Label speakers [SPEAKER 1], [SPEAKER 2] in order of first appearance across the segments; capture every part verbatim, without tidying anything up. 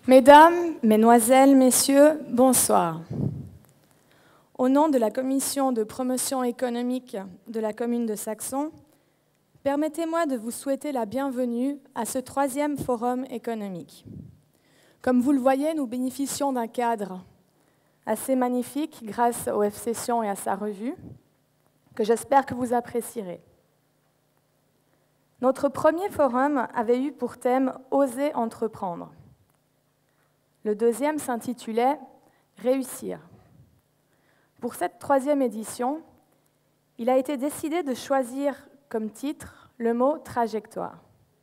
[SPEAKER 1] Mesdames, Mesdemoiselles, Messieurs, bonsoir. Au nom de la Commission de promotion économique de la commune de Saxon, permettez-moi de vous souhaiter la bienvenue à ce troisième forum économique. Comme vous le voyez, nous bénéficions d'un cadre assez magnifique grâce au F C Sion et à sa revue, que j'espère que vous apprécierez. Notre premier forum avait eu pour thème « Oser entreprendre ». Le deuxième s'intitulait « Réussir ». Pour cette troisième édition, il a été décidé de choisir comme titre le mot « trajectoire ».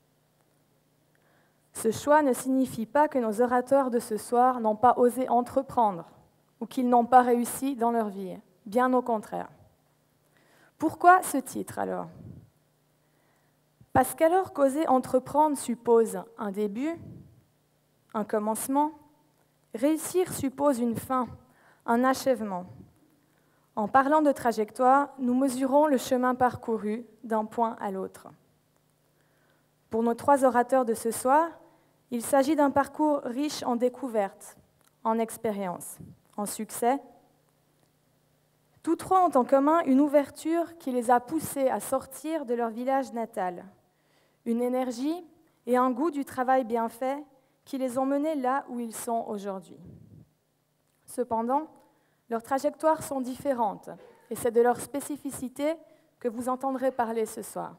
[SPEAKER 1] Ce choix ne signifie pas que nos orateurs de ce soir n'ont pas osé entreprendre ou qu'ils n'ont pas réussi dans leur vie, bien au contraire. Pourquoi ce titre alors ? Parce qu'alors qu'oser entreprendre suppose un début, un commencement, réussir suppose une fin, un achèvement. En parlant de trajectoire, nous mesurons le chemin parcouru d'un point à l'autre. Pour nos trois orateurs de ce soir, il s'agit d'un parcours riche en découvertes, en expériences, en succès. Tous trois ont en commun une ouverture qui les a poussés à sortir de leur village natal, une énergie et un goût du travail bien fait qui les ont menés là où ils sont aujourd'hui. Cependant, leurs trajectoires sont différentes et c'est de leur spécificité que vous entendrez parler ce soir.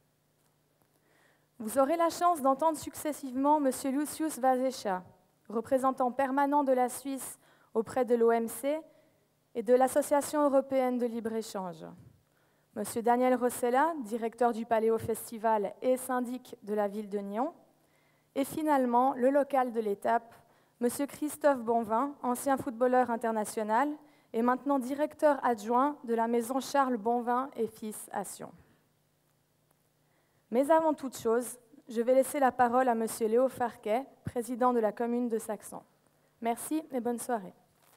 [SPEAKER 1] Vous aurez la chance d'entendre successivement M. Lucius Vasecha, représentant permanent de la Suisse auprès de l'O M C et de l'Association européenne de libre-échange. M. Daniel Rossella, directeur du Paléo Festival et syndic de la ville de Nyon. Et finalement, le local de l'étape, M. Christophe Bonvin, ancien footballeur international et maintenant directeur adjoint de la maison Charles Bonvin et Fils à Sion. Mais avant toute chose, je vais laisser la parole à M. Léo Farquet, président de la commune de Saxon. Merci et bonne soirée.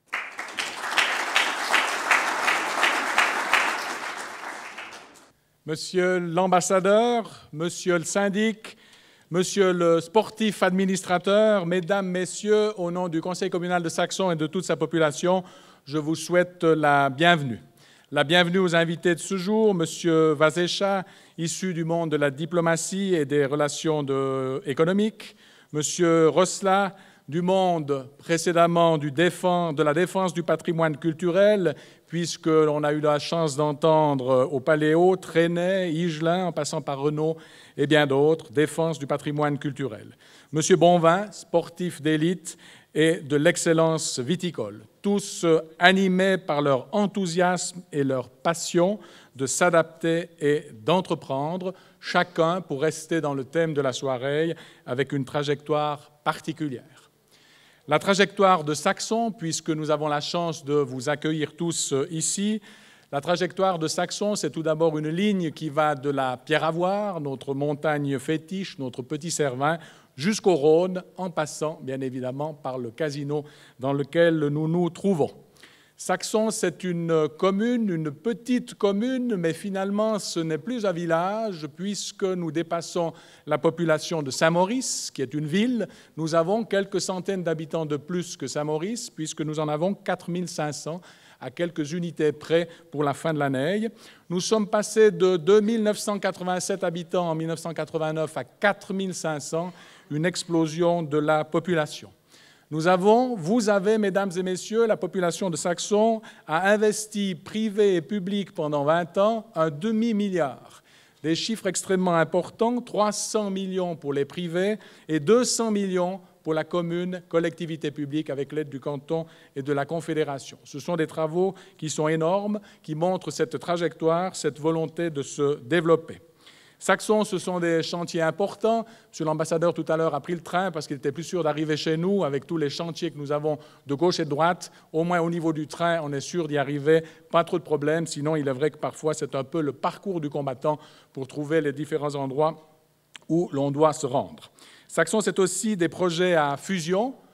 [SPEAKER 2] Monsieur l'ambassadeur, monsieur le syndic, monsieur le sportif administrateur, mesdames, messieurs, au nom du Conseil communal de Saxon et de toute sa population, je vous souhaite la bienvenue. La bienvenue aux invités de ce jour, monsieur Vasecha, issu du monde de la diplomatie et des relations de, économiques, monsieur Rossella, du monde précédemment du défense, de la défense du patrimoine culturel, puisque l'on a eu la chance d'entendre au Paléo, Trenet, Higelin, en passant par Renault et bien d'autres, défense du patrimoine culturel. Monsieur Bonvin, sportif d'élite et de l'excellence viticole, tous animés par leur enthousiasme et leur passion de s'adapter et d'entreprendre, chacun pour rester dans le thème de la soirée avec une trajectoire particulière. La trajectoire de Saxon, puisque nous avons la chance de vous accueillir tous ici, la trajectoire de Saxon, c'est tout d'abord une ligne qui va de la Pierre-Avoir, notre montagne fétiche, notre petit Cervin, jusqu'au Rhône, en passant bien évidemment par le casino dans lequel nous nous trouvons. Saxon, c'est une commune, une petite commune, mais finalement ce n'est plus un village puisque nous dépassons la population de Saint-Maurice, qui est une ville. Nous avons quelques centaines d'habitants de plus que Saint-Maurice puisque nous en avons quatre mille cinq cents à quelques unités près pour la fin de l'année. Nous sommes passés de deux mille neuf cent quatre-vingt-sept habitants en mille neuf cent quatre-vingt-neuf à quatre mille cinq cents, une explosion de la population. Nous avons, vous avez, mesdames et messieurs, la population de Saxon a investi, privé et public pendant vingt ans, un demi-milliard. Des chiffres extrêmement importants, trois cents millions pour les privés et deux cents millions pour la commune, collectivité publique, avec l'aide du canton et de la Confédération. Ce sont des travaux qui sont énormes, qui montrent cette trajectoire, cette volonté de se développer. Saxon, ce sont des chantiers importants. Monsieur l'ambassadeur, tout à l'heure, a pris le train parce qu'il était plus sûr d'arriver chez nous avec tous les chantiers que nous avons de gauche et de droite. Au moins, au niveau du train, on est sûr d'y arriver. Pas trop de problèmes. Sinon, il est vrai que parfois, c'est un peu le parcours du combattant pour trouver les différents endroits où l'on doit se rendre. Saxon, c'est aussi des projets à fusion,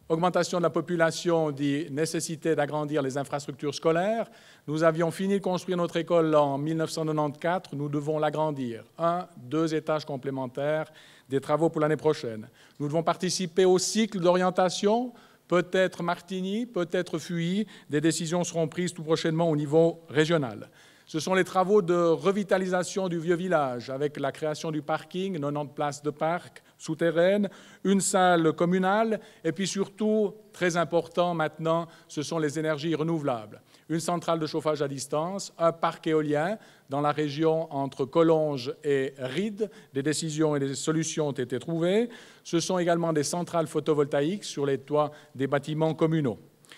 [SPEAKER 2] Augmentation de la population dit nécessité d'agrandir les infrastructures scolaires. Nous avions fini de construire notre école en mille neuf cent quatre-vingt-quatorze, nous devons l'agrandir. Un, deux étages complémentaires, des travaux pour l'année prochaine. Nous devons participer au cycle d'orientation, peut-être Martigny, peut-être Fuy. Des décisions seront prises tout prochainement au niveau régional. Ce sont les travaux de revitalisation du vieux village avec la création du parking, quatre-vingt-dix places de parc souterraines, une salle communale et puis surtout, très important maintenant, ce sont les énergies renouvelables. Une centrale de chauffage à distance, un parc éolien dans la région entre Collonges et Ried. Des décisions et des solutions ont été trouvées. Ce sont également des centrales photovoltaïques sur les toits des bâtiments communaux.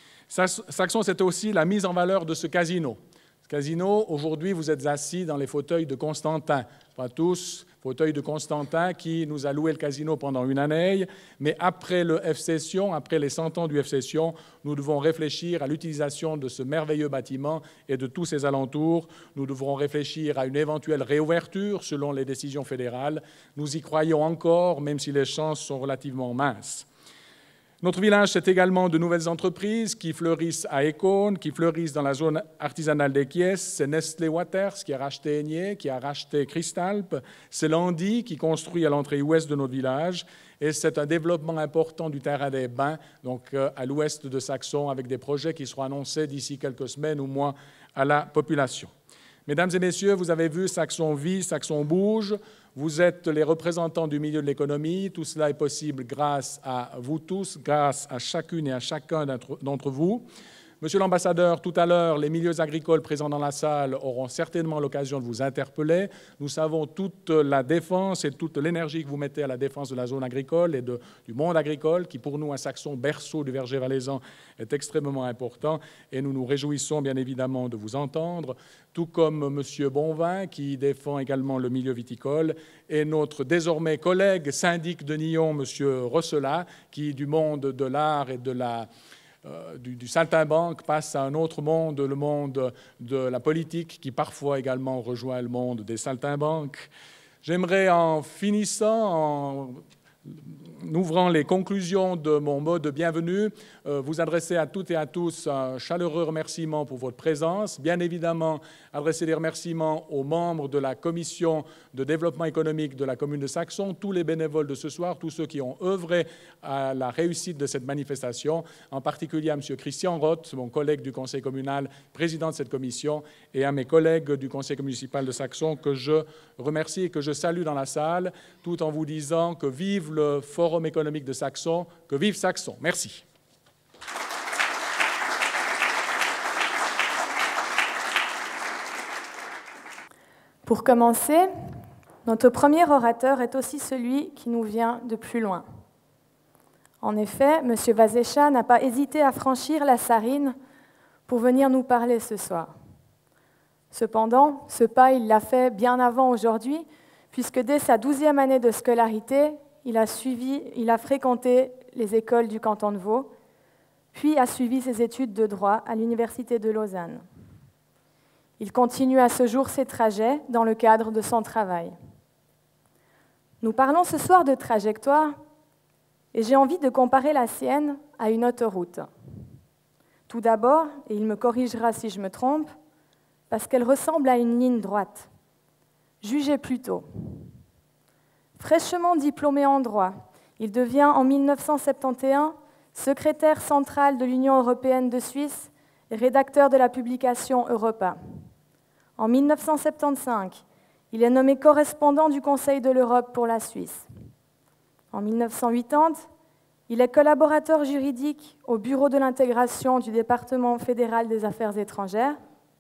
[SPEAKER 2] Saxon, c'est aussi la mise en valeur de ce casino. Casino, aujourd'hui, vous êtes assis dans les fauteuils de Constantin. Pas tous, fauteuil de Constantin qui nous a loué le casino pendant une année. Mais après le F C Sion, après les cent ans du F C Sion, nous devons réfléchir à l'utilisation de ce merveilleux bâtiment et de tous ses alentours. Nous devrons réfléchir à une éventuelle réouverture selon les décisions fédérales. Nous y croyons encore, même si les chances sont relativement minces. Notre village, c'est également de nouvelles entreprises qui fleurissent à Écône, qui fleurissent dans la zone artisanale des Kies. C'est Nestlé Waters qui a racheté Aigné, qui a racheté Cristalp. C'est Landy qui construit à l'entrée ouest de notre village. Et c'est un développement important du terrain des bains, donc euh, à l'ouest de Saxon, avec des projets qui seront annoncés d'ici quelques semaines ou mois à la population. Mesdames et messieurs, vous avez vu, Saxon vit, Saxon bouge. Vous êtes les représentants du milieu de l'économie. Tout cela est possible grâce à vous tous, grâce à chacune et à chacun d'entre vous. Monsieur l'ambassadeur, tout à l'heure, les milieux agricoles présents dans la salle auront certainement l'occasion de vous interpeller. Nous savons toute la défense et toute l'énergie que vous mettez à la défense de la zone agricole et de, du monde agricole, qui pour nous, à Saxon, berceau du verger valaisan, est extrêmement important. Et nous nous réjouissons bien évidemment de vous entendre, tout comme M. Bonvin, qui défend également le milieu viticole, et notre désormais collègue syndic de Nyon, M. Rosselat, qui du monde de l'art et de la... Euh, du, du saltimbanque passe à un autre monde, le monde de la politique, qui parfois également rejoint le monde des saltimbanques. J'aimerais, en finissant, en ouvrant les conclusions de mon mot de bienvenue, euh, vous adresser à toutes et à tous un chaleureux remerciement pour votre présence. Bien évidemment, adresser des remerciements aux membres de la commission de développement économique de la commune de Saxon, tous les bénévoles de ce soir, tous ceux qui ont œuvré à la réussite de cette manifestation, en particulier à M. Christian Roth, mon collègue du conseil communal, président de cette commission, et à mes collègues du conseil municipal de Saxon, que je remercie et que je salue dans la salle, tout en vous disant que vive le Forum économique de Saxon, que vive Saxon. Merci.
[SPEAKER 1] Pour commencer, notre premier orateur est aussi celui qui nous vient de plus loin. En effet, M. Vazécha n'a pas hésité à franchir la Sarine pour venir nous parler ce soir. Cependant, ce pas, il l'a fait bien avant aujourd'hui, puisque dès sa douzième année de scolarité, il a, suivi, il a fréquenté les écoles du canton de Vaud, puis a suivi ses études de droit à l'Université de Lausanne. Il continue à ce jour ses trajets dans le cadre de son travail. Nous parlons ce soir de trajectoire, et j'ai envie de comparer la sienne à une autoroute. Tout d'abord, et il me corrigera si je me trompe, parce qu'elle ressemble à une ligne droite. Jugez plutôt. Fraîchement diplômé en droit, il devient en mille neuf cent soixante et onze secrétaire central de l'Union européenne de Suisse et rédacteur de la publication Europa. En mille neuf cent soixante-quinze, il est nommé correspondant du Conseil de l'Europe pour la Suisse. En mille neuf cent quatre-vingt-dix, il est collaborateur juridique au Bureau de l'intégration du département fédéral des affaires étrangères.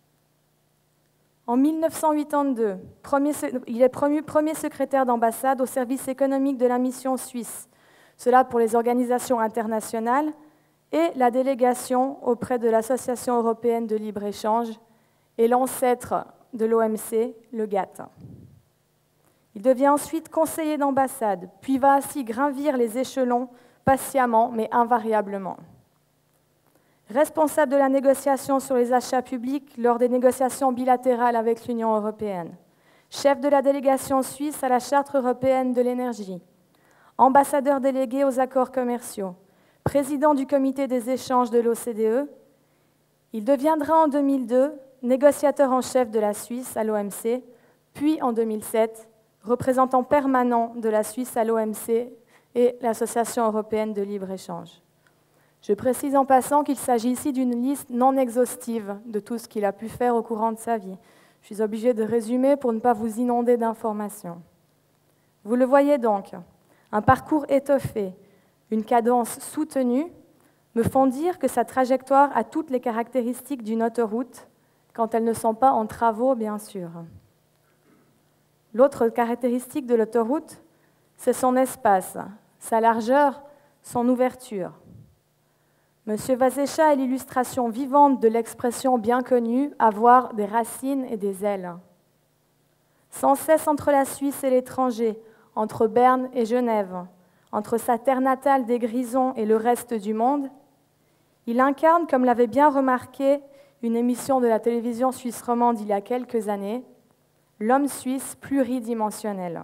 [SPEAKER 1] En mille neuf cent quatre-vingt-deux, premier, il est promu premier secrétaire d'ambassade au service économique de la mission suisse, cela pour les organisations internationales et la délégation auprès de l'Association européenne de libre-échange et l'ancêtre de l'O M C, le G A T T. Il devient ensuite conseiller d'ambassade, puis va ainsi gravir les échelons patiemment mais invariablement. Responsable de la négociation sur les achats publics lors des négociations bilatérales avec l'Union européenne, chef de la délégation suisse à la Charte européenne de l'énergie, ambassadeur délégué aux accords commerciaux, président du comité des échanges de l'O C D E. Il deviendra en deux mille deux négociateur en chef de la Suisse à l'O M C, puis en deux mille sept, représentant permanent de la Suisse à l'O M C et l'Association européenne de libre-échange. Je précise en passant qu'il s'agit ici d'une liste non exhaustive de tout ce qu'il a pu faire au courant de sa vie. Je suis obligée de résumer pour ne pas vous inonder d'informations. Vous le voyez donc, un parcours étoffé, une cadence soutenue, me font dire que sa trajectoire a toutes les caractéristiques d'une autoroute, quand elles ne sont pas en travaux, bien sûr. L'autre caractéristique de l'autoroute, c'est son espace, sa largeur, son ouverture. Monsieur Vazesha est l'illustration vivante de l'expression bien connue « avoir des racines et des ailes ». Sans cesse entre la Suisse et l'étranger, entre Berne et Genève, entre sa terre natale des Grisons et le reste du monde, il incarne, comme l'avait bien remarqué une émission de la télévision suisse romande il y a quelques années, l'homme suisse pluridimensionnel.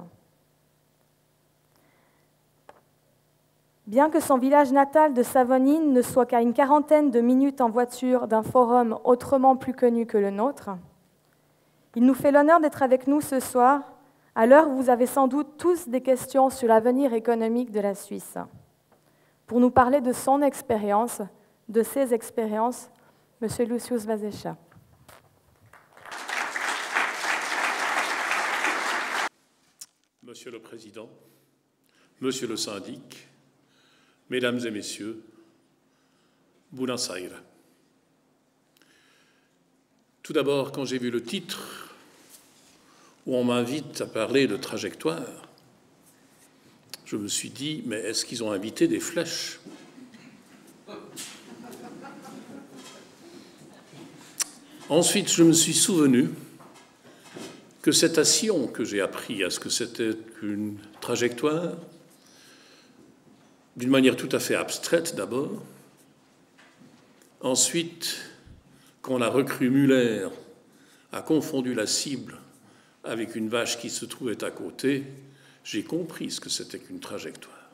[SPEAKER 1] Bien que son village natal de Savonine ne soit qu'à une quarantaine de minutes en voiture d'un forum autrement plus connu que le nôtre, il nous fait l'honneur d'être avec nous ce soir, à l'heure où vous avez sans doute tous des questions sur l'avenir économique de la Suisse, pour nous parler de son expérience, de ses expériences, M. Lucius Vazesha.
[SPEAKER 3] Monsieur le Président, Monsieur le Syndic, Mesdames et Messieurs, Buenos Aires. Tout d'abord, quand j'ai vu le titre où on m'invite à parler de trajectoire, je me suis dit, mais est-ce qu'ils ont invité des flèches ? Ensuite, je me suis souvenu que cet assion que j'ai appris à ce que c'était une trajectoire, d'une manière tout à fait abstraite d'abord, ensuite, quand la recrue Muller a confondu la cible avec une vache qui se trouvait à côté, j'ai compris ce que c'était qu'une trajectoire.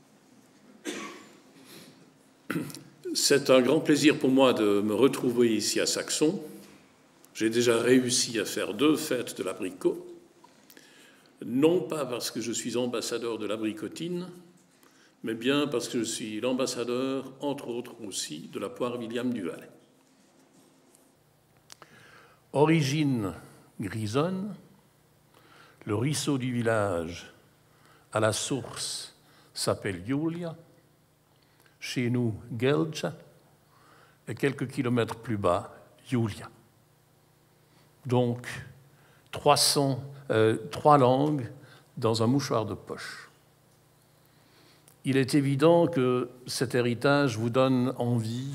[SPEAKER 3] C'est un grand plaisir pour moi de me retrouver ici à Saxon. J'ai déjà réussi à faire deux fêtes de l'abricot, non pas parce que je suis ambassadeur de l'abricotine, mais bien parce que je suis l'ambassadeur, entre autres aussi, de la poire William du Valais. Origine grisonne, le ruisseau du village à la source s'appelle Julia, chez nous Gelja, et quelques kilomètres plus bas, Julia. Donc, trois cents, euh, trois langues dans un mouchoir de poche. Il est évident que cet héritage vous donne envie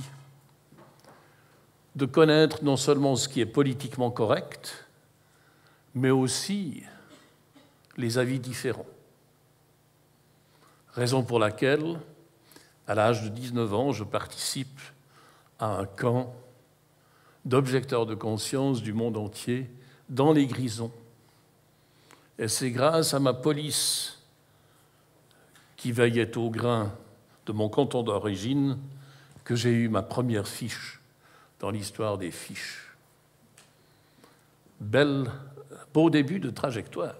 [SPEAKER 3] de connaître non seulement ce qui est politiquement correct, mais aussi les avis différents. Raison pour laquelle, à l'âge de dix-neuf ans, je participe à un camp d'objecteurs de conscience du monde entier dans les Grisons. Et c'est grâce à ma police qui veillait au grain de mon canton d'origine que j'ai eu ma première fiche dans l'histoire des fiches. Belle, beau début de trajectoire.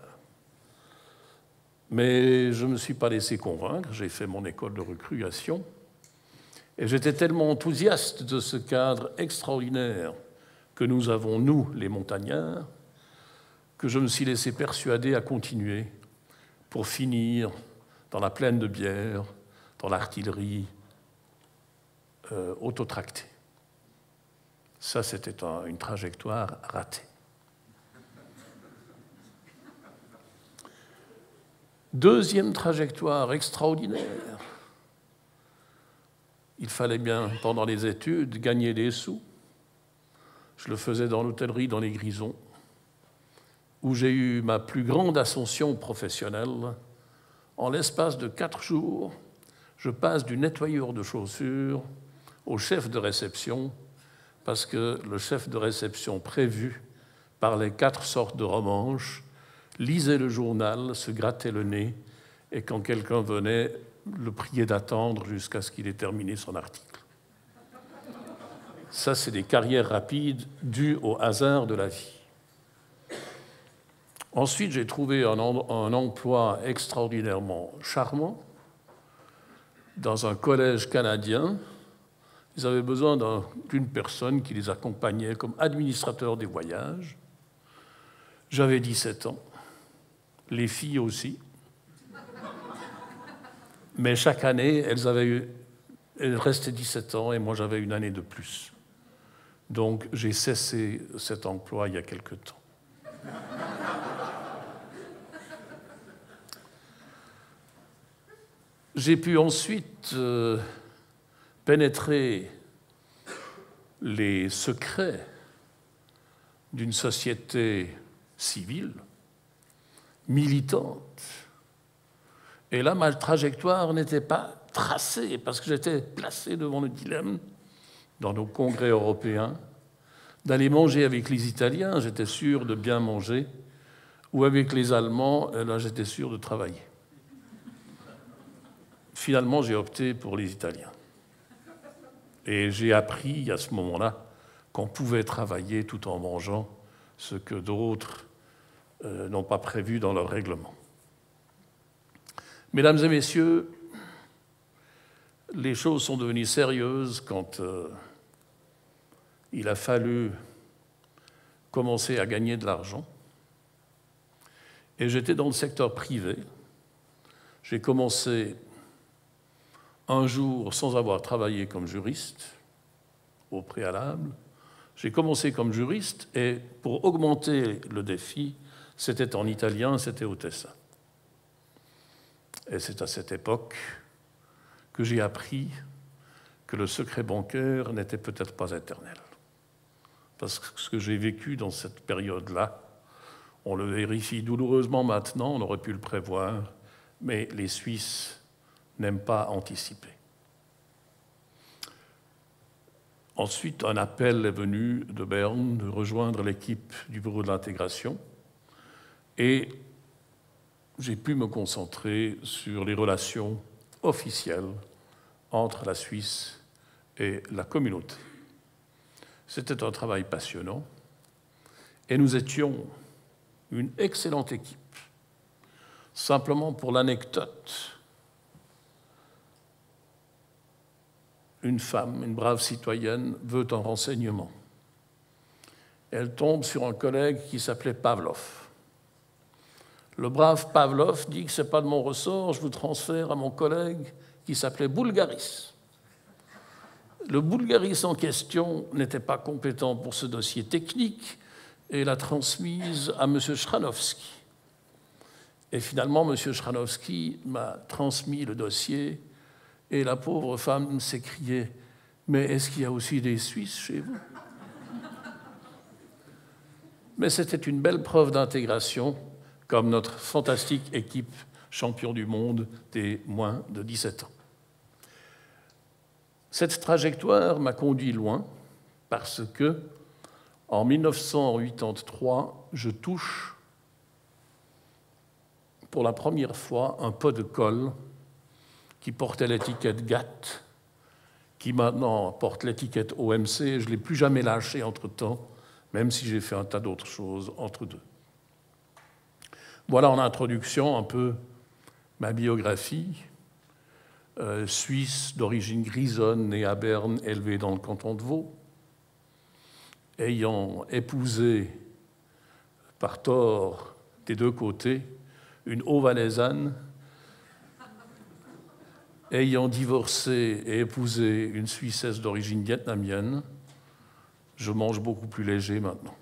[SPEAKER 3] Mais je ne me suis pas laissé convaincre, j'ai fait mon école de recrutation, et j'étais tellement enthousiaste de ce cadre extraordinaire que nous avons, nous, les montagnards, que je me suis laissé persuader à continuer pour finir dans la plaine de bière, dans l'artillerie euh, autotractée. Ça, c'était un, une trajectoire ratée. Deuxième trajectoire extraordinaire. Il fallait bien, pendant les études, gagner des sous. Je le faisais dans l'hôtellerie, dans les Grisons, où j'ai eu ma plus grande ascension professionnelle. En l'espace de quatre jours, je passe du nettoyeur de chaussures au chef de réception, parce que le chef de réception prévu par les quatre sortes de romanches lisait le journal, se grattait le nez, et quand quelqu'un venait le prier d'attendre jusqu'à ce qu'il ait terminé son article. Ça, c'est des carrières rapides dues au hasard de la vie. Ensuite, j'ai trouvé un, un emploi extraordinairement charmant dans un collège canadien. Ils avaient besoin d'une personne qui les accompagnait comme administrateur des voyages. J'avais dix-sept ans, les filles aussi. Mais chaque année, elles, avaient eu, elles restaient dix-sept ans et moi j'avais une année de plus. Donc j'ai cessé cet emploi il y a quelque temps. J'ai pu ensuite euh, pénétrer les secrets d'une société civile, militante. Et là, ma trajectoire n'était pas tracée, parce que j'étais placé devant le dilemme, dans nos congrès européens, d'aller manger avec les Italiens, j'étais sûr de bien manger, ou avec les Allemands, là, j'étais sûr de travailler. Finalement, j'ai opté pour les Italiens. Et j'ai appris à ce moment-là qu'on pouvait travailler tout en mangeant, ce que d'autres euh, n'ont pas prévu dans leur règlement. Mesdames et messieurs, les choses sont devenues sérieuses quand euh, il a fallu commencer à gagner de l'argent. Et j'étais dans le secteur privé. J'ai commencé un jour sans avoir travaillé comme juriste au préalable. J'ai commencé comme juriste et pour augmenter le défi, c'était en italien, c'était au Tessin. Et c'est à cette époque que j'ai appris que le secret bancaire n'était peut-être pas éternel. Parce que ce que j'ai vécu dans cette période-là, on le vérifie douloureusement maintenant, on aurait pu le prévoir, mais les Suisses n'aiment pas anticiper. Ensuite, un appel est venu de Berne de rejoindre l'équipe du bureau de l'intégration et j'ai pu me concentrer sur les relations officielles entre la Suisse et la communauté. C'était un travail passionnant et nous étions une excellente équipe. Simplement pour l'anecdote, une femme, une brave citoyenne, veut un renseignement. Elle tombe sur un collègue qui s'appelait Pavlov. Le brave Pavlov dit que ce n'est pas de mon ressort, je vous transfère à mon collègue qui s'appelait Boulgaris. Le Boulgaris en question n'était pas compétent pour ce dossier technique et l'a transmise à M. Schranovski. Et finalement, M. Schranovski m'a transmis le dossier et la pauvre femme s'écriait « Mais est-ce qu'il y a aussi des Suisses chez vous ?» Mais c'était une belle preuve d'intégration, comme notre fantastique équipe champion du monde des moins de dix-sept ans. Cette trajectoire m'a conduit loin parce que, en mille neuf cent quatre-vingt-treize, je touche pour la première fois un pot de colle qui portait l'étiquette G A T T, qui maintenant porte l'étiquette O M C. Je ne l'ai plus jamais lâché entre-temps, même si j'ai fait un tas d'autres choses entre deux. Voilà en introduction un peu ma biographie. Euh, Suisse d'origine grisonne, né à Berne, élevé dans le canton de Vaud, ayant épousé par tort des deux côtés une Haut-Valaisanne, ayant divorcé et épousé une Suissesse d'origine vietnamienne, je mange beaucoup plus léger maintenant.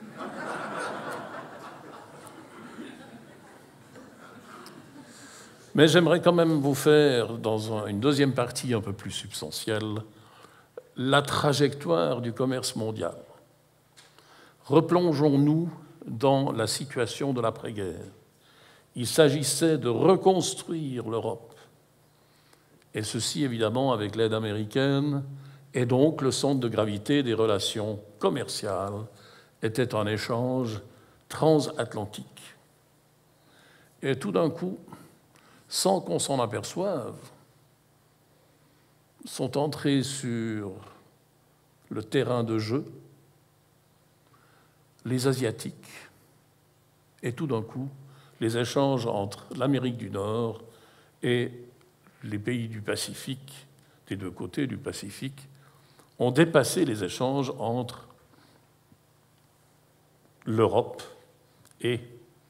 [SPEAKER 3] Mais j'aimerais quand même vous faire, dans une deuxième partie un peu plus substantielle, la trajectoire du commerce mondial. Replongeons-nous dans la situation de l'après-guerre. Il s'agissait de reconstruire l'Europe. Et ceci, évidemment, avec l'aide américaine, et donc le centre de gravité des relations commerciales était un échange transatlantique. Et tout d'un coup, sans qu'on s'en aperçoive, sont entrés sur le terrain de jeu les Asiatiques et tout d'un coup, les échanges entre l'Amérique du Nord et les pays du Pacifique, des deux côtés du Pacifique, ont dépassé les échanges entre l'Europe et,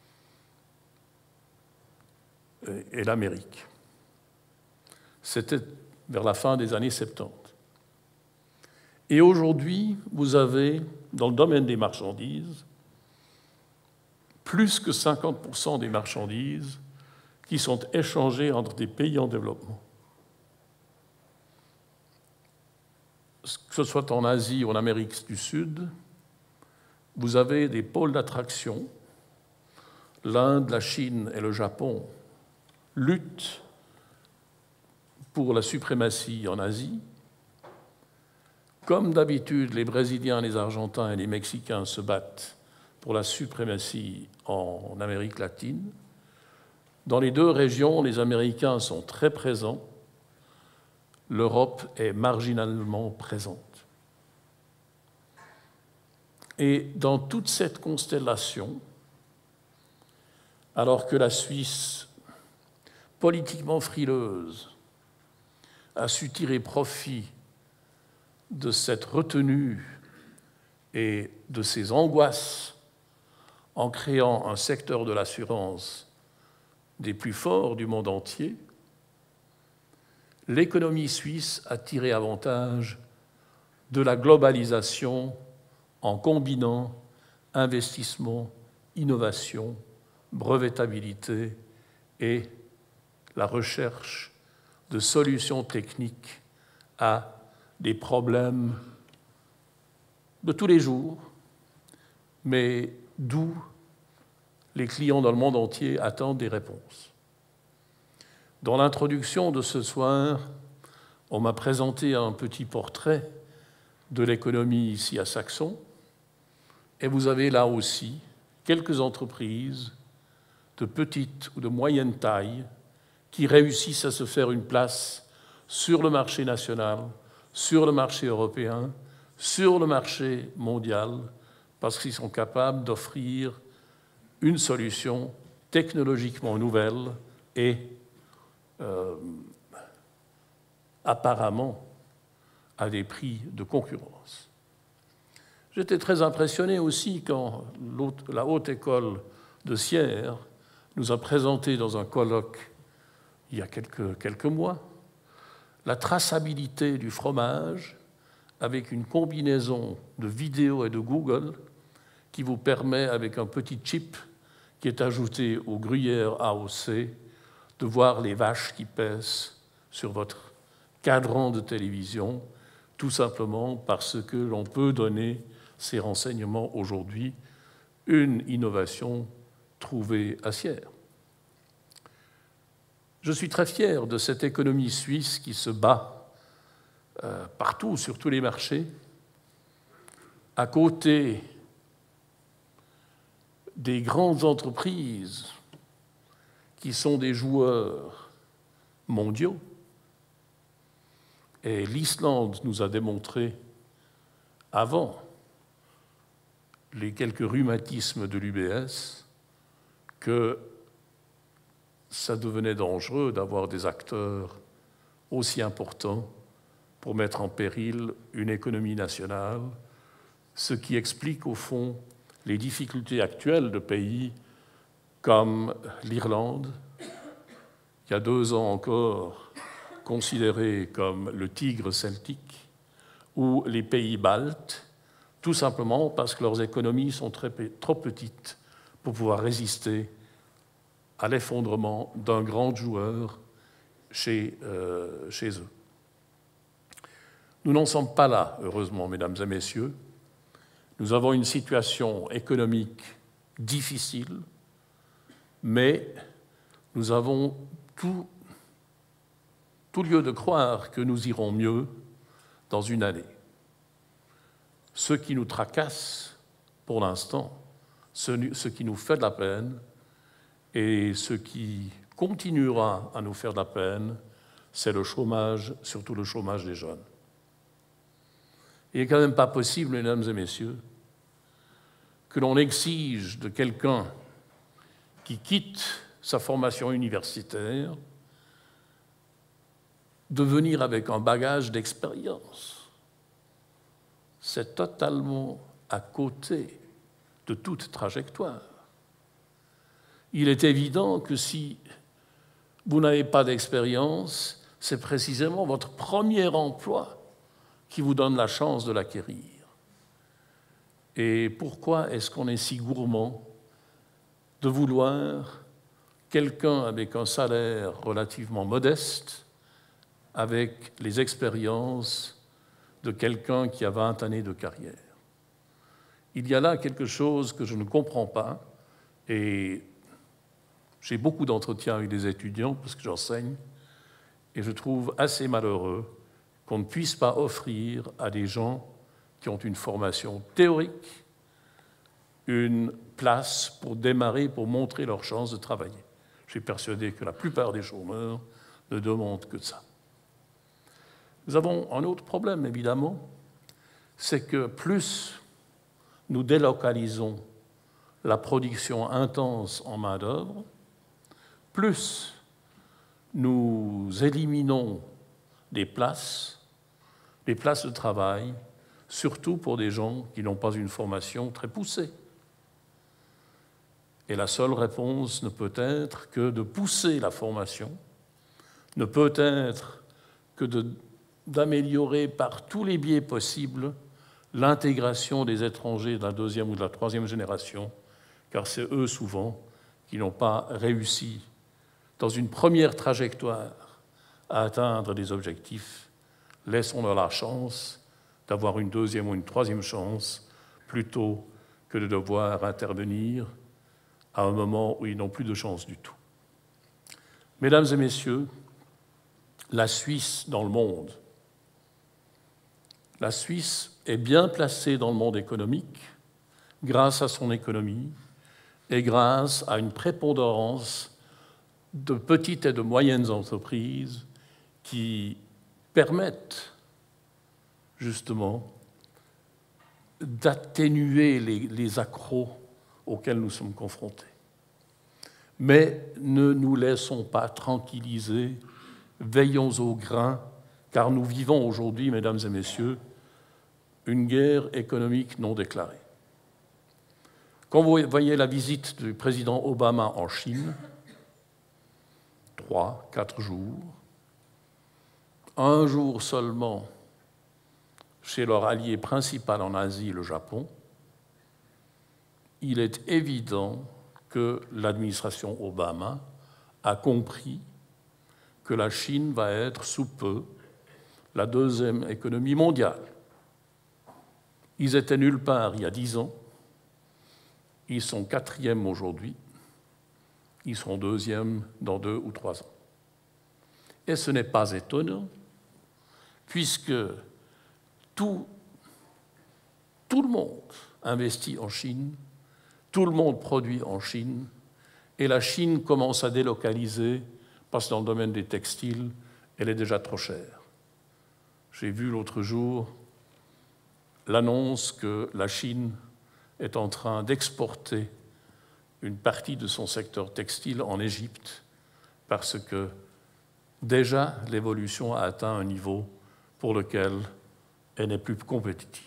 [SPEAKER 3] et l'Amérique. C'était vers la fin des années soixante-dix. Et aujourd'hui, vous avez, dans le domaine des marchandises, plus que cinquante pour cent des marchandises qui sont échangées entre des pays en développement. Que ce soit en Asie ou en Amérique du Sud, vous avez des pôles d'attraction. L'Inde, la Chine et le Japon luttent pour la suprématie en Asie. Comme d'habitude, les Brésiliens, les Argentins et les Mexicains se battent pour la suprématie en Amérique latine. Dans les deux régions, les Américains sont très présents. L'Europe est marginalement présente. Et dans toute cette constellation, alors que la Suisse, politiquement frileuse, a su tirer profit de cette retenue et de ces angoisses en créant un secteur de l'assurance des plus forts du monde entier, l'économie suisse a tiré avantage de la globalisation en combinant investissement, innovation, brevetabilité et la recherche de solutions techniques à des problèmes de tous les jours, mais d'où les clients dans le monde entier attendent des réponses. Dans l'introduction de ce soir, on m'a présenté un petit portrait de l'économie ici à Saxon, et vous avez là aussi quelques entreprises de petite ou de moyenne taille qui réussissent à se faire une place sur le marché national, sur le marché européen, sur le marché mondial, parce qu'ils sont capables d'offrir une solution technologiquement nouvelle et euh, apparemment à des prix de concurrence. J'étais très impressionné aussi quand la Haute École de Sierre nous a présenté dans un colloque il y a quelques, quelques mois la traçabilité du fromage avec une combinaison de vidéo et de Google qui vous permet, avec un petit chip qui est ajouté au gruyère A O C, de voir les vaches qui pèsent sur votre cadran de télévision, tout simplement parce que l'on peut donner ces renseignements aujourd'hui, une innovation trouvée à Sierre. Je suis très fier de cette économie suisse qui se bat euh, partout, sur tous les marchés, à côté des grandes entreprises qui sont des joueurs mondiaux. Et l'Islande nous a démontré, avant les quelques rhumatismes de l'U B S, que ça devenait dangereux d'avoir des acteurs aussi importants pour mettre en péril une économie nationale, ce qui explique au fond les difficultés actuelles de pays comme l'Irlande, il y a deux ans encore considéré comme le tigre celtique, ou les pays baltes, tout simplement parce que leurs économies sont très, trop petites pour pouvoir résister à l'effondrement d'un grand joueur chez, euh, chez eux. Nous n'en sommes pas là, heureusement, mesdames et messieurs. Nous avons une situation économique difficile, mais nous avons tout, tout lieu de croire que nous irons mieux dans une année. Ce qui nous tracasse pour l'instant, ce, ce qui nous fait de la peine et ce qui continuera à nous faire de la peine, c'est le chômage, surtout le chômage des jeunes. Il n'est quand même pas possible, mesdames et messieurs, que l'on exige de quelqu'un qui quitte sa formation universitaire de venir avec un bagage d'expérience. C'est totalement à côté de toute trajectoire. Il est évident que si vous n'avez pas d'expérience, c'est précisément votre premier emploi qui vous donne la chance de l'acquérir. Et pourquoi est-ce qu'on est si gourmand de vouloir quelqu'un avec un salaire relativement modeste, avec les expériences de quelqu'un qui a vingt années de carrière? Il y a là quelque chose que je ne comprends pas, et j'ai beaucoup d'entretiens avec des étudiants parce que j'enseigne, et je trouve assez malheureux qu'on ne puisse pas offrir à des gens qui ont une formation théorique une place pour démarrer, pour montrer leur chance de travailler. Je suis persuadé que la plupart des chômeurs ne demandent que ça. Nous avons un autre problème, évidemment, c'est que plus nous délocalisons la production intense en main-d'œuvre, plus nous éliminons des places, des places de travail, surtout pour des gens qui n'ont pas une formation très poussée. Et la seule réponse ne peut être que de pousser la formation, ne peut être que de, d'améliorer par tous les biais possibles l'intégration des étrangers de la deuxième ou de la troisième génération, car c'est eux souvent qui n'ont pas réussi dans une première trajectoire à atteindre des objectifs. Laissons-leur la chance d'avoir une deuxième ou une troisième chance plutôt que de devoir intervenir à un moment où ils n'ont plus de chance du tout. Mesdames et messieurs, la Suisse dans le monde, la Suisse est bien placée dans le monde économique grâce à son économie et grâce à une prépondérance de petites et de moyennes entreprises qui permettent justement d'atténuer les, les accros auxquels nous sommes confrontés. Mais ne nous laissons pas tranquilliser, veillons au grain, car nous vivons aujourd'hui, mesdames et messieurs, une guerre économique non déclarée. Quand vous voyez la visite du président Obama en Chine, trois, quatre jours, un jour seulement chez leur allié principal en Asie, le Japon, il est évident que l'administration Obama a compris que la Chine va être sous peu la deuxième économie mondiale. Ils étaient nulle part il y a dix ans, ils sont quatrième aujourd'hui, ils seront deuxième dans deux ou trois ans. Et ce n'est pas étonnant, puisque tout, tout le monde investit en Chine, tout le monde produit en Chine, et la Chine commence à délocaliser, parce que dans le domaine des textiles, elle est déjà trop chère. J'ai vu l'autre jour l'annonce que la Chine est en train d'exporter une partie de son secteur textile en Égypte, parce que déjà l'évolution a atteint un niveau pour lequel elle n'est plus compétitive.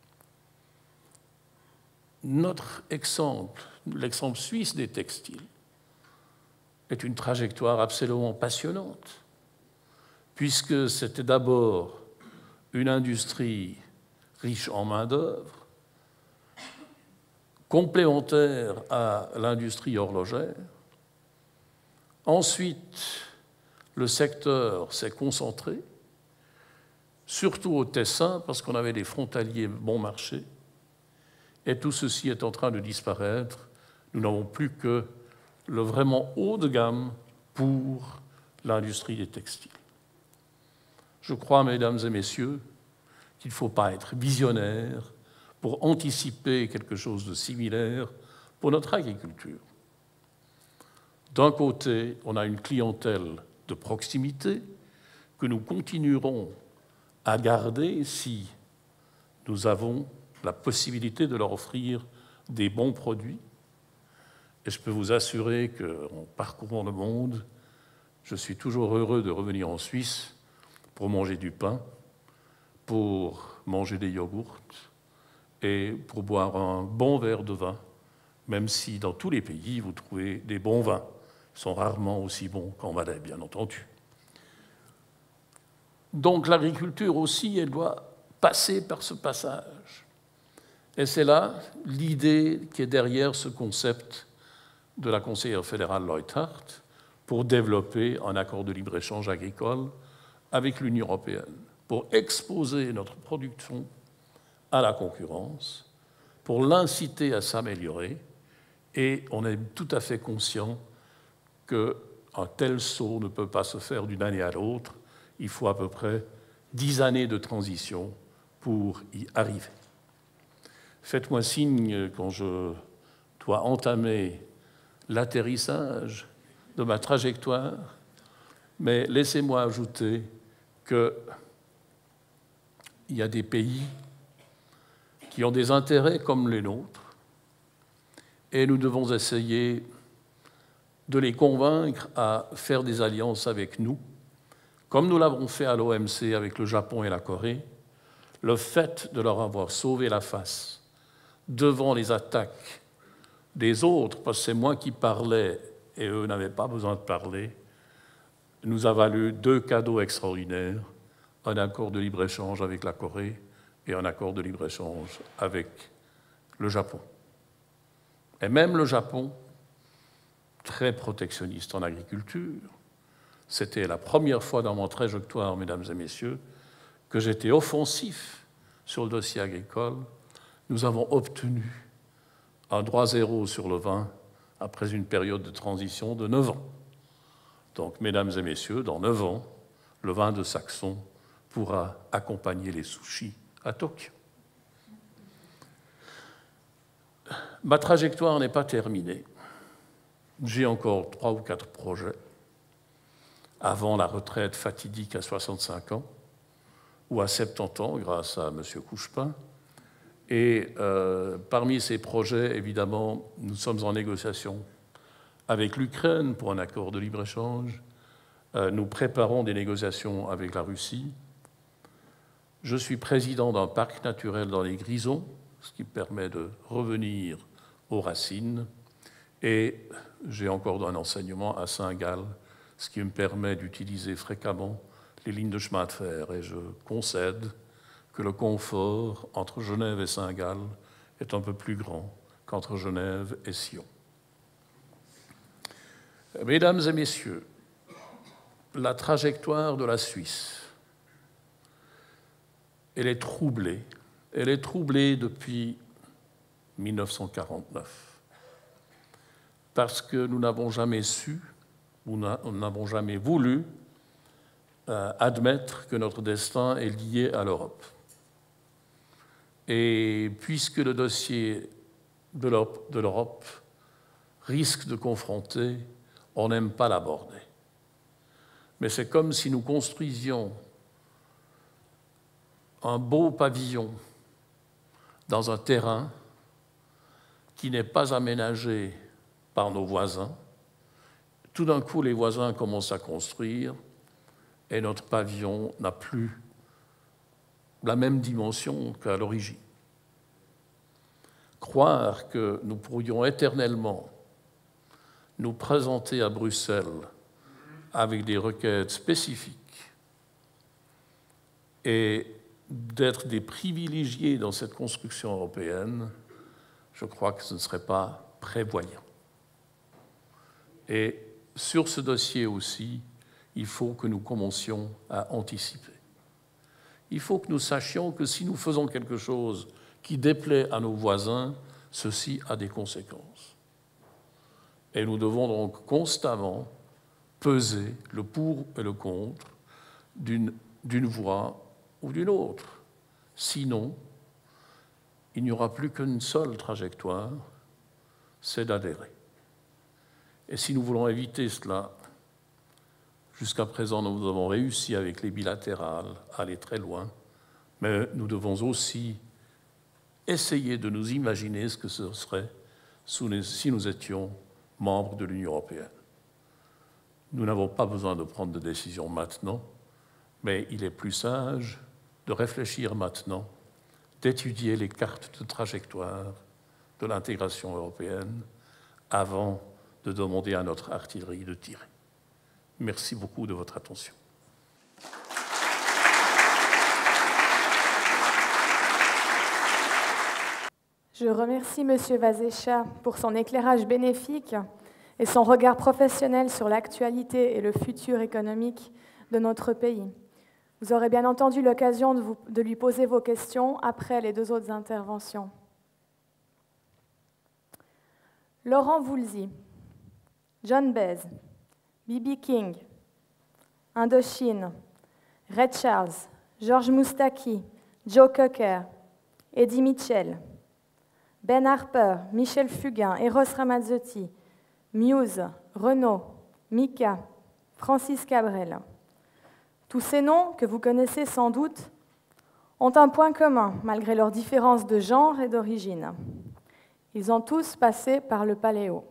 [SPEAKER 3] Notre exemple, l'exemple suisse des textiles, est une trajectoire absolument passionnante, puisque c'était d'abord une industrie riche en main-d'œuvre, complémentaire à l'industrie horlogère. Ensuite, le secteur s'est concentré, surtout au Tessin, parce qu'on avait des frontaliers bon marché, et tout ceci est en train de disparaître. Nous n'avons plus que le vraiment haut de gamme pour l'industrie des textiles. Je crois, mesdames et messieurs, qu'il ne faut pas être visionnaire pour anticiper quelque chose de similaire pour notre agriculture. D'un côté, on a une clientèle de proximité que nous continuerons à garder si nous avons la possibilité de leur offrir des bons produits. Et je peux vous assurer qu'en parcourant le monde, je suis toujours heureux de revenir en Suisse pour manger du pain, pour manger des yogourts et pour boire un bon verre de vin, même si dans tous les pays, vous trouvez des bons vins. Ils sont rarement aussi bons qu'en Valais, bien entendu. Donc l'agriculture aussi, elle doit passer par ce passage. Et c'est là l'idée qui est derrière ce concept de la conseillère fédérale Leuthard pour développer un accord de libre-échange agricole avec l'Union européenne, pour exposer notre production à la concurrence, pour l'inciter à s'améliorer, et on est tout à fait conscient qu'un tel saut ne peut pas se faire d'une année à l'autre. Il faut à peu près dix années de transition pour y arriver. Faites-moi signe quand je dois entamer l'atterrissage de ma trajectoire, mais laissez-moi ajouter qu'il y a des pays qui ont des intérêts comme les nôtres, et nous devons essayer de les convaincre à faire des alliances avec nous, comme nous l'avons fait à l'O M C avec le Japon et la Corée. Le fait de leur avoir sauvé la face devant les attaques des autres, parce que c'est moi qui parlais et eux n'avaient pas besoin de parler, nous a valu deux cadeaux extraordinaires, un accord de libre-échange avec la Corée et un accord de libre-échange avec le Japon. Et même le Japon, très protectionniste en agriculture, c'était la première fois dans mon trajectoire, mesdames et messieurs, que j'étais offensif sur le dossier agricole. Nous avons obtenu un droit zéro sur le vin après une période de transition de neuf ans. Donc, mesdames et messieurs, dans neuf ans, le vin de Saxon pourra accompagner les sushis à Tokyo. Ma trajectoire n'est pas terminée. J'ai encore trois ou quatre projets avant la retraite fatidique à soixante-cinq ans ou à soixante-dix ans grâce à M. Couchepin. Et euh, parmi ces projets, évidemment, nous sommes en négociation avec l'Ukraine pour un accord de libre-échange. Euh, nous préparons des négociations avec la Russie. Je suis président d'un parc naturel dans les Grisons, ce qui permet de revenir aux racines. Et j'ai encore un enseignement à Saint-Gall, ce qui me permet d'utiliser fréquemment les lignes de chemin de fer. Et je concède que le confort entre Genève et Saint-Gall est un peu plus grand qu'entre Genève et Sion. Mesdames et messieurs, la trajectoire de la Suisse, elle est troublée. Elle est troublée depuis mille neuf cent quarante-neuf, parce que nous n'avons jamais su, ou nous n'avons jamais voulu euh, admettre que notre destin est lié à l'Europe. Et puisque le dossier de l'Europe risque de confronter, on n'aime pas l'aborder. Mais c'est comme si nous construisions un beau pavillon dans un terrain qui n'est pas aménagé par nos voisins. Tout d'un coup, les voisins commencent à construire et notre pavillon n'a plus la même dimension qu'à l'origine. Croire que nous pourrions éternellement nous présenter à Bruxelles avec des requêtes spécifiques et d'être des privilégiés dans cette construction européenne, je crois que ce ne serait pas prévoyant. Et sur ce dossier aussi, il faut que nous commencions à anticiper. Il faut que nous sachions que si nous faisons quelque chose qui déplaît à nos voisins, ceci a des conséquences. Et nous devons donc constamment peser le pour et le contre d'une, d'une voie ou d'une autre. Sinon, il n'y aura plus qu'une seule trajectoire, c'est d'adhérer. Et si nous voulons éviter cela, jusqu'à présent, nous avons réussi avec les bilatérales à aller très loin, mais nous devons aussi essayer de nous imaginer ce que ce serait si nous étions membres de l'Union européenne. Nous n'avons pas besoin de prendre de décision maintenant, mais il est plus sage de réfléchir maintenant, d'étudier les cartes de trajectoire de l'intégration européenne avant de demander à notre artillerie de tirer. Merci beaucoup de votre attention.
[SPEAKER 1] Je remercie M. Vazesha pour son éclairage bénéfique et son regard professionnel sur l'actualité et le futur économique de notre pays. Vous aurez bien entendu l'occasion de, vous, de lui poser vos questions après les deux autres interventions. Laurent Voulzy, John Baez, B B King, Indochine, Ray Charles, Georges Moustaki, Joe Cocker, Eddie Mitchell, Ben Harper, Michel Fugain, Eros Ramazzotti, Muse, Renaud, Mika, Francis Cabrel. Tous ces noms, que vous connaissez sans doute, ont un point commun, malgré leurs différences de genre et d'origine. Ils ont tous passé par le Paléo.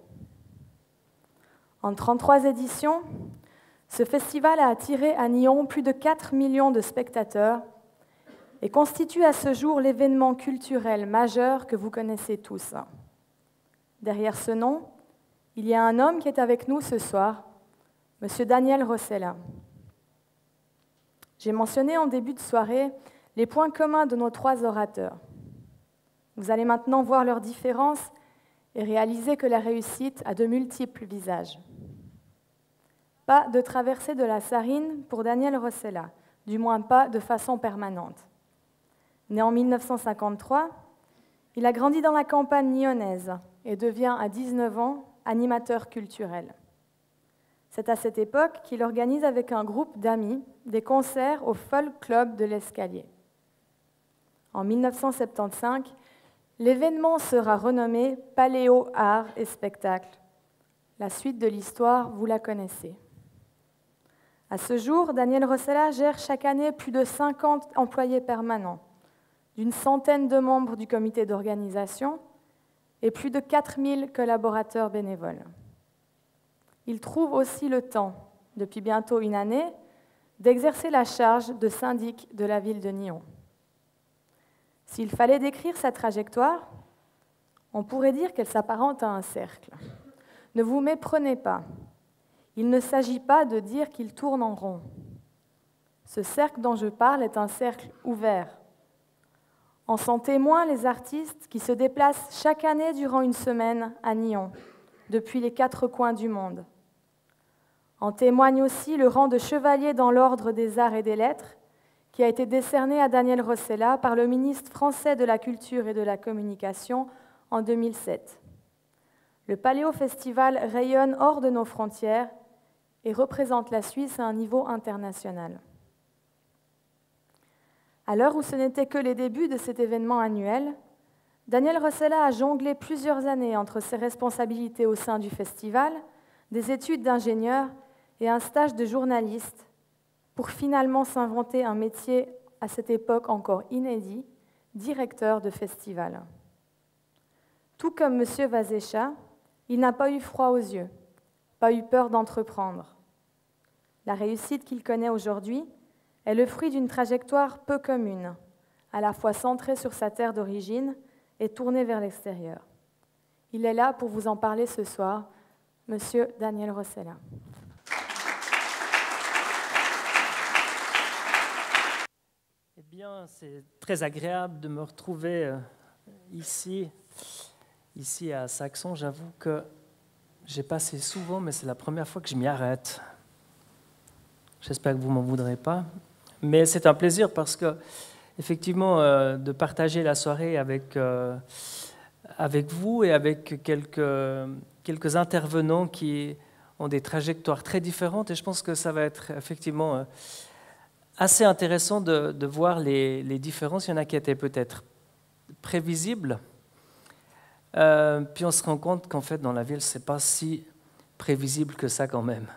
[SPEAKER 1] En trente-trois éditions, ce festival a attiré à Nyon plus de quatre millions de spectateurs et constitue à ce jour l'événement culturel majeur que vous connaissez tous. Derrière ce nom, il y a un homme qui est avec nous ce soir, M. Daniel Rossella. J'ai mentionné en début de soirée les points communs de nos trois orateurs. Vous allez maintenant voir leurs différences et réaliser que la réussite a de multiples visages. Pas de traversée de la Sarine pour Daniel Rossella, du moins pas de façon permanente. Né en mille neuf cent cinquante-trois, il a grandi dans la campagne nyonnaise et devient à dix-neuf ans animateur culturel. C'est à cette époque qu'il organise avec un groupe d'amis des concerts au Folk Club de l'Escalier. En mille neuf cent soixante-quinze, l'événement sera renommé Paléo Art et Spectacle. La suite de l'histoire, vous la connaissez. À ce jour, Daniel Rossella gère chaque année plus de cinquante employés permanents, d'une centaine de membres du comité d'organisation et plus de quatre mille collaborateurs bénévoles. Il trouve aussi le temps, depuis bientôt une année, d'exercer la charge de syndic de la ville de Nyon. S'il fallait décrire sa trajectoire, on pourrait dire qu'elle s'apparente à un cercle. Ne vous méprenez pas, il ne s'agit pas de dire qu'il tourne en rond. Ce cercle dont je parle est un cercle ouvert. En sont témoins les artistes qui se déplacent chaque année durant une semaine à Nyon, depuis les quatre coins du monde. En témoigne aussi le rang de chevalier dans l'ordre des arts et des lettres qui a été décerné à Daniel Rossella par le ministre français de la Culture et de la Communication en deux mille sept. Le Paléo Festival rayonne hors de nos frontières et représente la Suisse à un niveau international. À l'heure où ce n'était que les débuts de cet événement annuel, Daniel Rossella a jonglé plusieurs années entre ses responsabilités au sein du festival, des études d'ingénieur et un stage de journaliste, pour finalement s'inventer un métier à cette époque encore inédit, directeur de festival. Tout comme M. Vazesha, il n'a pas eu froid aux yeux, pas eu peur d'entreprendre. La réussite qu'il connaît aujourd'hui est le fruit d'une trajectoire peu commune, à la fois centrée sur sa terre d'origine et tournée vers l'extérieur. Il est là pour vous en parler ce soir, M. Daniel Rossella.
[SPEAKER 4] Eh bien, c'est très agréable de me retrouver euh, ici, ici à Saxon. J'avoue que j'ai passé souvent, mais c'est la première fois que je m'y arrête. J'espère que vous ne m'en voudrez pas. Mais c'est un plaisir parce que, effectivement, euh, de partager la soirée avec, euh, avec vous et avec quelques, quelques intervenants qui ont des trajectoires très différentes. Et je pense que ça va être effectivement euh, assez intéressant de, de voir les, les différences. Il y en a qui étaient peut-être prévisibles. Euh, puis on se rend compte qu'en fait, dans la ville, ce n'est pas si prévisible que ça quand même.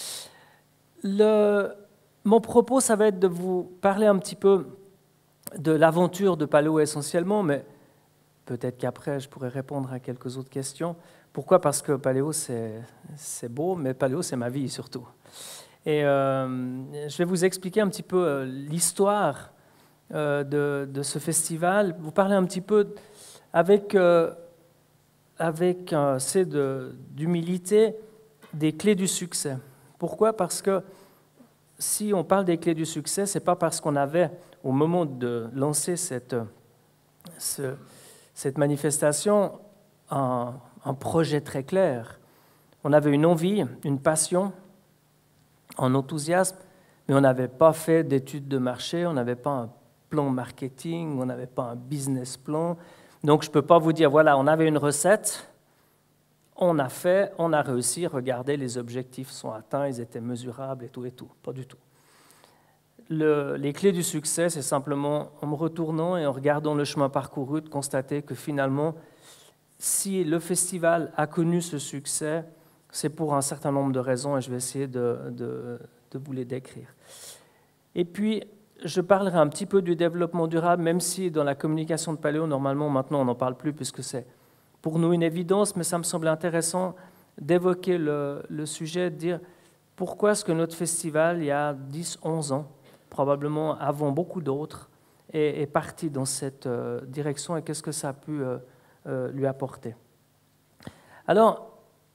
[SPEAKER 4] Le, mon propos, ça va être de vous parler un petit peu de l'aventure de Paléo essentiellement, mais peut-être qu'après, je pourrais répondre à quelques autres questions. Pourquoi? Parce que Paléo, c'est, c'est beau, mais Paléo, c'est ma vie surtout. Et euh, je vais vous expliquer un petit peu euh, l'histoire euh, de, de ce festival, vous parler un petit peu avec, euh, avec euh, assez de, d'humilité des clés du succès. Pourquoi? Parce que si on parle des clés du succès, ce n'est pas parce qu'on avait, au moment de lancer cette, ce, cette manifestation, un, un projet très clair. On avait une envie, une passion, un enthousiasme, mais on n'avait pas fait d'études de marché, on n'avait pas un plan marketing, on n'avait pas un business plan. Donc je ne peux pas vous dire, voilà, on avait une recette, on a fait, on a réussi, regardez, les objectifs sont atteints, ils étaient mesurables et tout et tout. Pas du tout. Le, les clés du succès, c'est simplement en me retournant et en regardant le chemin parcouru, de constater que finalement, si le festival a connu ce succès, c'est pour un certain nombre de raisons et je vais essayer de, de, de vous les décrire. Et puis, je parlerai un petit peu du développement durable, même si dans la communication de Paléo, normalement, maintenant, on n'en parle plus puisque c'est pour nous une évidence, mais ça me semble intéressant d'évoquer le, le sujet, de dire pourquoi est-ce que notre festival, il y a dix, onze ans, probablement avant beaucoup d'autres, est, est parti dans cette euh, direction et qu'est-ce que ça a pu euh, euh, lui apporter. Alors,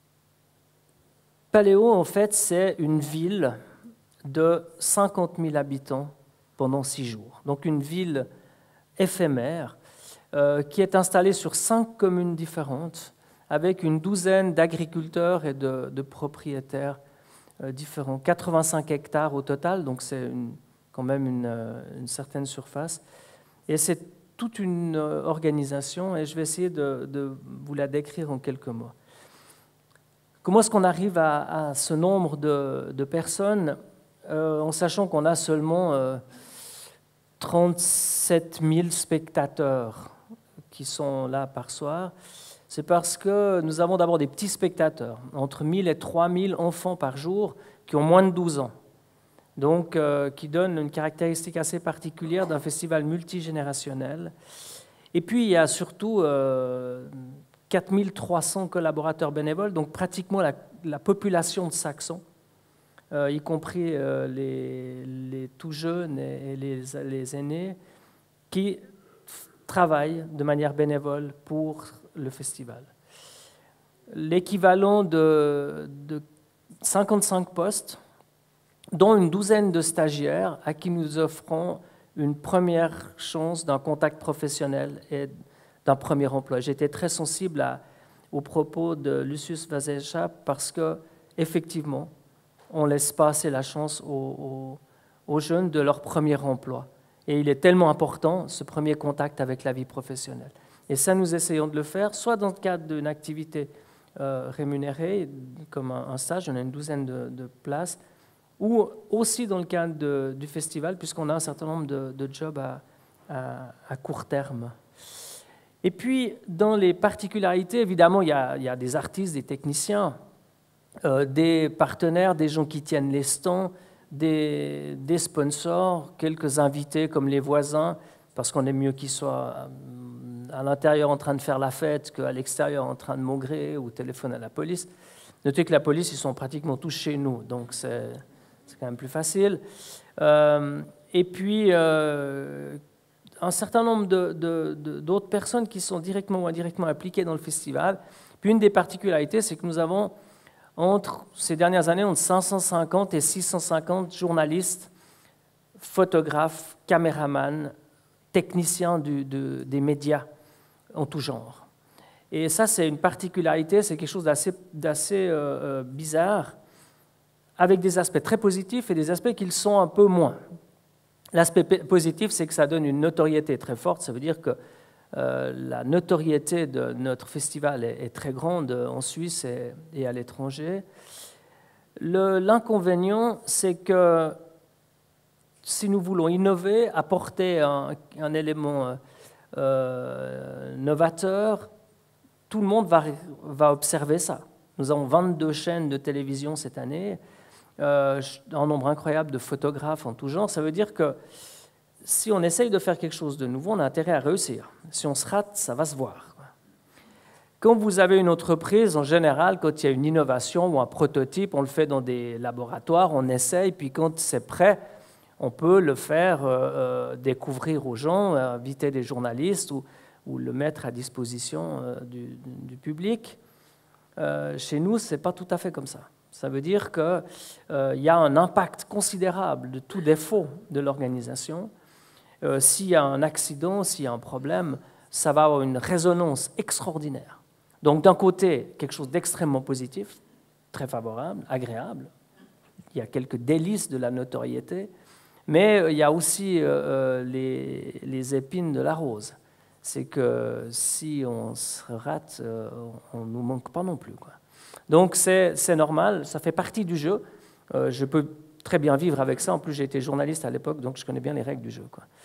[SPEAKER 4] Paléo, en fait, c'est une ville de cinquante mille habitants pendant six jours. Donc une ville éphémère euh, qui est installée sur cinq communes différentes avec une douzaine d'agriculteurs et de, de propriétaires euh, différents. quatre-vingt-cinq hectares au total, donc c'est une, quand même une, une certaine surface. Et c'est toute une organisation et je vais essayer de, de vous la décrire en quelques mots. Comment est-ce qu'on arrive à, à ce nombre de, de personnes euh, en sachant qu'on a seulement euh, trente-sept mille spectateurs qui sont là par soir? C'est parce que nous avons d'abord des petits spectateurs, entre mille et trois mille enfants par jour qui ont moins de douze ans, donc euh, qui donnent une caractéristique assez particulière d'un festival multigénérationnel. Et puis il y a surtout euh, quatre mille trois cents collaborateurs bénévoles, donc pratiquement la, la population de Saxon, euh, y compris euh, les, les tout jeunes et les, les aînés, qui travaillent de manière bénévole pour le festival. L'équivalent de, de cinquante-cinq postes, dont une douzaine de stagiaires à qui nous offrons une première chance d'un contact professionnel et d'un premier emploi. J'étais très sensible à, aux propos de Lucius Vazecha parce que, effectivement, on ne laisse pas assez la chance aux, aux, aux jeunes de leur premier emploi. Et il est tellement important, ce premier contact avec la vie professionnelle. Et ça, nous essayons de le faire, soit dans le cadre d'une activité euh, rémunérée, comme un, un stage, on a une douzaine de, de places, ou aussi dans le cadre de, du festival, puisqu'on a un certain nombre de, de jobs à, à, à court terme. Et puis, dans les particularités, évidemment, il y a, il y a des artistes, des techniciens, euh, des partenaires, des gens qui tiennent les stands, des, des sponsors, quelques invités comme les voisins, parce qu'on aime mieux qu'ils soient à l'intérieur en train de faire la fête qu'à l'extérieur en train de maugrer ou téléphoner à la police. Notez que la police, ils sont pratiquement tous chez nous, donc c'est, c'est quand même plus facile. Euh, et puis, euh, un certain nombre de, de, de, d'autres personnes qui sont directement ou indirectement impliquées dans le festival. Puis une des particularités, c'est que nous avons, entre ces dernières années, entre cinq cent cinquante et six cent cinquante journalistes, photographes, caméramans, techniciens du, de, des médias en tout genre. Et ça, c'est une particularité, c'est quelque chose d'assez, d'assez euh, bizarre, avec des aspects très positifs et des aspects qui le sont un peu moins. L'aspect positif, c'est que ça donne une notoriété très forte, ça veut dire que euh, la notoriété de notre festival est, est très grande en Suisse et, et à l'étranger. Le, l'inconvénient, c'est que si nous voulons innover, apporter un, un élément euh, novateur, tout le monde va, va observer ça. Nous avons vingt-deux chaînes de télévision cette année, euh, un nombre incroyable de photographes en tout genre. Ça veut dire que si on essaye de faire quelque chose de nouveau, on a intérêt à réussir. Si on se rate, ça va se voir. Quand vous avez une entreprise, en général, quand il y a une innovation ou un prototype, on le fait dans des laboratoires, on essaye, puis quand c'est prêt, on peut le faire euh, découvrir aux gens, inviter des journalistes ou, ou le mettre à disposition euh, du, du public. Euh, chez nous, ce n'est pas tout à fait comme ça. Ça veut dire qu'il euh, y a un impact considérable de tout défaut de l'organisation. Euh, s'il y a un accident, s'il y a un problème, ça va avoir une résonance extraordinaire. Donc d'un côté, quelque chose d'extrêmement positif, très favorable, agréable. Il y a quelques délices de la notoriété, mais il y a aussi euh, les, les épines de la rose. C'est que si on se rate, euh, on ne nous manque pas non plus, quoi. Donc c'est normal, ça fait partie du jeu. Euh, je peux très bien vivre avec ça. En plus, j'ai été journaliste à l'époque, donc je connais bien les règles du jeu, quoi.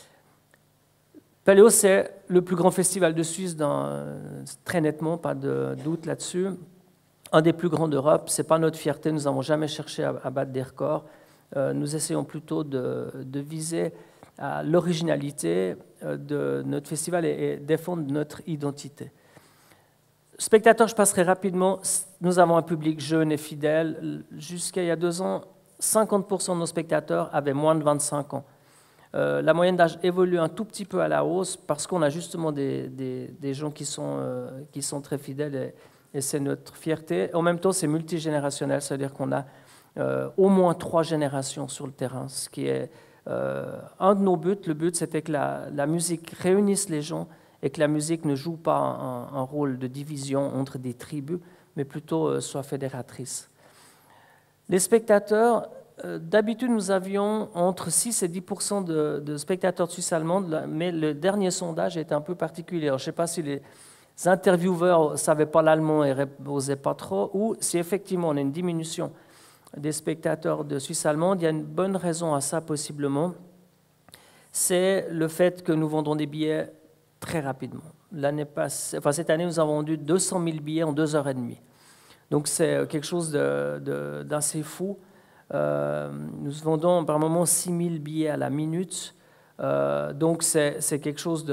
[SPEAKER 4] Paléo, c'est le plus grand festival de Suisse, dans, très nettement, pas de doute là-dessus. Un des plus grands d'Europe, ce n'est pas notre fierté, nous n'avons jamais cherché à, à battre des records. Euh, nous essayons plutôt de, de viser à l'originalité de notre festival et, et défendre notre identité. Spectateurs, je passerai rapidement. Nous avons un public jeune et fidèle. Jusqu'à il y a deux ans, cinquante pour cent de nos spectateurs avaient moins de vingt-cinq ans. Euh, la moyenne d'âge évolue un tout petit peu à la hausse parce qu'on a justement des, des, des gens qui sont, euh, qui sont très fidèles et, et c'est notre fierté. En même temps, c'est multigénérationnel, c'est-à-dire qu'on a euh, au moins trois générations sur le terrain, ce qui est euh, un de nos buts. Le but, c'était que la, la musique réunisse les gens et que la musique ne joue pas un, un rôle de division entre des tribus, mais plutôt euh, soit fédératrice. Les spectateurs... D'habitude, nous avions entre six et dix pour cent de, de spectateurs de Suisse allemande, mais le dernier sondage était un peu particulier. Alors, je ne sais pas si les intervieweurs ne savaient pas l'allemand et n'osaient pas trop, ou si effectivement on a une diminution des spectateurs de Suisse allemande. Il y a une bonne raison à ça, possiblement. C'est le fait que nous vendons des billets très rapidement. L'année passée, enfin, cette année, nous avons vendu deux cent mille billets en deux heures et demie. Donc, c'est quelque chose d'assez fou. Euh, nous vendons par moment six mille billets à la minute, euh, donc c'est quelque chose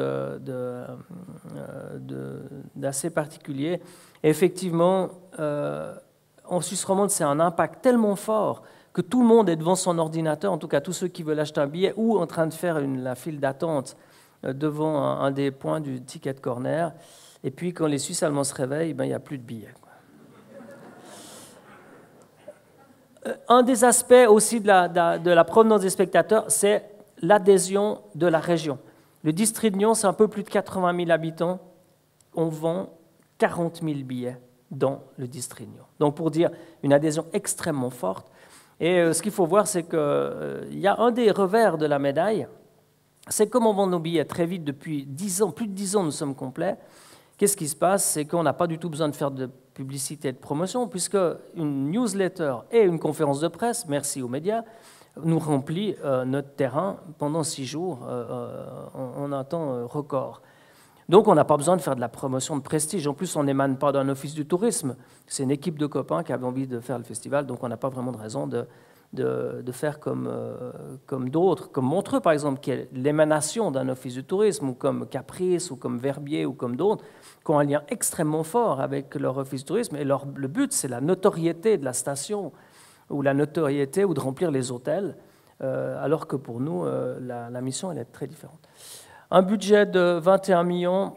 [SPEAKER 4] d'assez particulier. Et effectivement, euh, en Suisse romande, c'est un impact tellement fort que tout le monde est devant son ordinateur, en tout cas tous ceux qui veulent acheter un billet, ou en train de faire une, la file d'attente devant un, un des points du ticket corner. Et puis quand les Suisses allemands se réveillent, ben, il n'y a plus de billets. Un des aspects aussi de la, de, de la provenance des spectateurs, c'est l'adhésion de la région. Le district de Nyon, c'est un peu plus de quatre-vingt mille habitants. On vend quarante mille billets dans le district de Nyon. Donc pour dire une adhésion extrêmement forte. Et euh, ce qu'il faut voir, c'est qu'il euh, y a un des revers de la médaille, c'est comme on vend nos billets très vite depuis dix ans, plus de dix ans nous sommes complets. Qu'est-ce qui se passe? C'est qu'on n'a pas du tout besoin de faire de publicité et de promotion, puisque une newsletter et une conférence de presse, merci aux médias, nous remplit euh, notre terrain pendant six jours euh, en, en un temps euh, record. Donc on n'a pas besoin de faire de la promotion de prestige. En plus, on n'émane pas d'un office du tourisme. C'est une équipe de copains qui avait envie de faire le festival, donc on n'a pas vraiment de raison de, de, de faire comme, euh, comme d'autres, comme Montreux par exemple, qui est l'émanation d'un office du tourisme, ou comme Caprice, ou comme Verbier, ou comme d'autres, qui ont un lien extrêmement fort avec leur office du tourisme. Et leur, le but, c'est la notoriété de la station, ou la notoriété, ou de remplir les hôtels, euh, alors que pour nous, euh, la, la mission, elle est très différente. Un budget de vingt et un millions,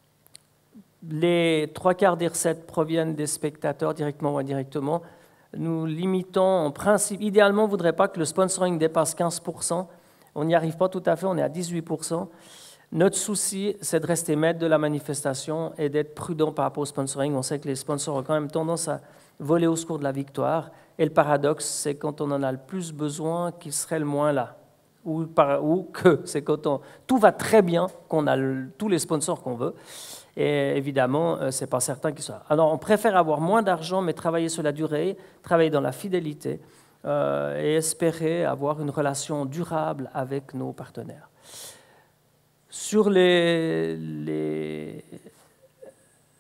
[SPEAKER 4] les trois quarts des recettes proviennent des spectateurs, directement ou indirectement. Nous limitons, en principe, idéalement, on ne voudrait pas que le sponsoring dépasse quinze pour cent. On n'y arrive pas tout à fait, on est à dix-huit pour cent. Notre souci, c'est de rester maître de la manifestation et d'être prudent par rapport au sponsoring. On sait que les sponsors ont quand même tendance à voler au secours de la victoire. Et le paradoxe, c'est quand on en a le plus besoin qu'ils seraient le moins là. Ou, par, ou que c'est quand on, tout va très bien, qu'on a le, tous les sponsors qu'on veut. Et évidemment, ce n'est pas certain qu'ils soient. Alors, on préfère avoir moins d'argent, mais travailler sur la durée, travailler dans la fidélité euh, et espérer avoir une relation durable avec nos partenaires. Sur les, les,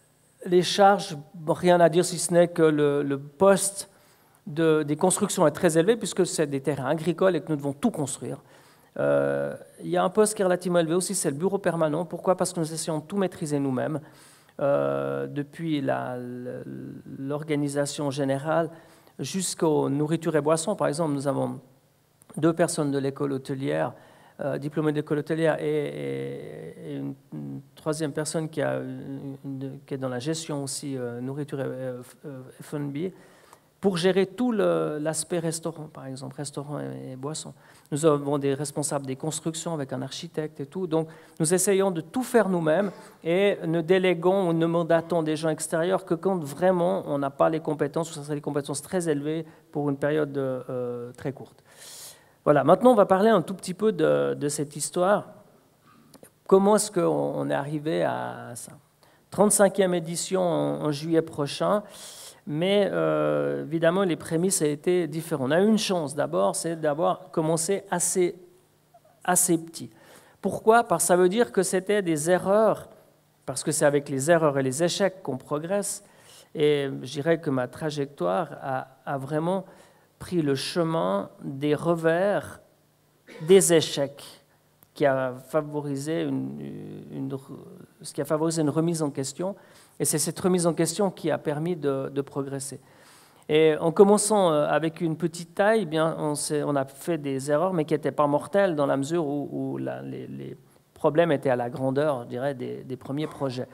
[SPEAKER 4] les charges, rien à dire si ce n'est que le, le poste de, des constructions est très élevé puisque c'est des terrains agricoles et que nous devons tout construire. Euh, il y a un poste qui est relativement élevé aussi, c'est le bureau permanent. Pourquoi? Parce que nous essayons de tout maîtriser nous-mêmes. Euh, depuis la, l'organisation générale jusqu'aux nourritures et boissons. Par exemple, nous avons deux personnes de l'école hôtelière, euh, diplômées d'école hôtelière, et, et, et une, une troisième personne qui, a une, qui est dans la gestion aussi, euh, nourriture et euh, F and B, pour gérer tout le, l'aspect restaurant, par exemple, restaurant et, et boissons. Nous avons des responsables des constructions avec un architecte et tout. Donc, nous essayons de tout faire nous-mêmes et ne déléguons ou ne mandatons des gens extérieurs que quand vraiment on n'a pas les compétences, ou ça serait des compétences très élevées pour une période euh, très courte. Voilà, maintenant on va parler un tout petit peu de, de cette histoire. Comment est-ce qu'on est arrivé à ça? trente-cinquième édition en, en juillet prochain. Mais euh, évidemment, les prémices ont été différentes. On a eu une chance d'abord, c'est d'avoir commencé assez, assez petit. Pourquoi? Parce que ça veut dire que c'était des erreurs, parce que c'est avec les erreurs et les échecs qu'on progresse. Et je dirais que ma trajectoire a, a vraiment pris le chemin des revers, des échecs, qui a favorisé une, une, ce qui a favorisé une remise en question. Et c'est cette remise en question qui a permis de, de progresser. Et en commençant avec une petite taille, eh bien, on, on a fait des erreurs, mais qui n'étaient pas mortelles dans la mesure où, où la, les, les problèmes étaient à la grandeur, je dirais, des, des premiers projets.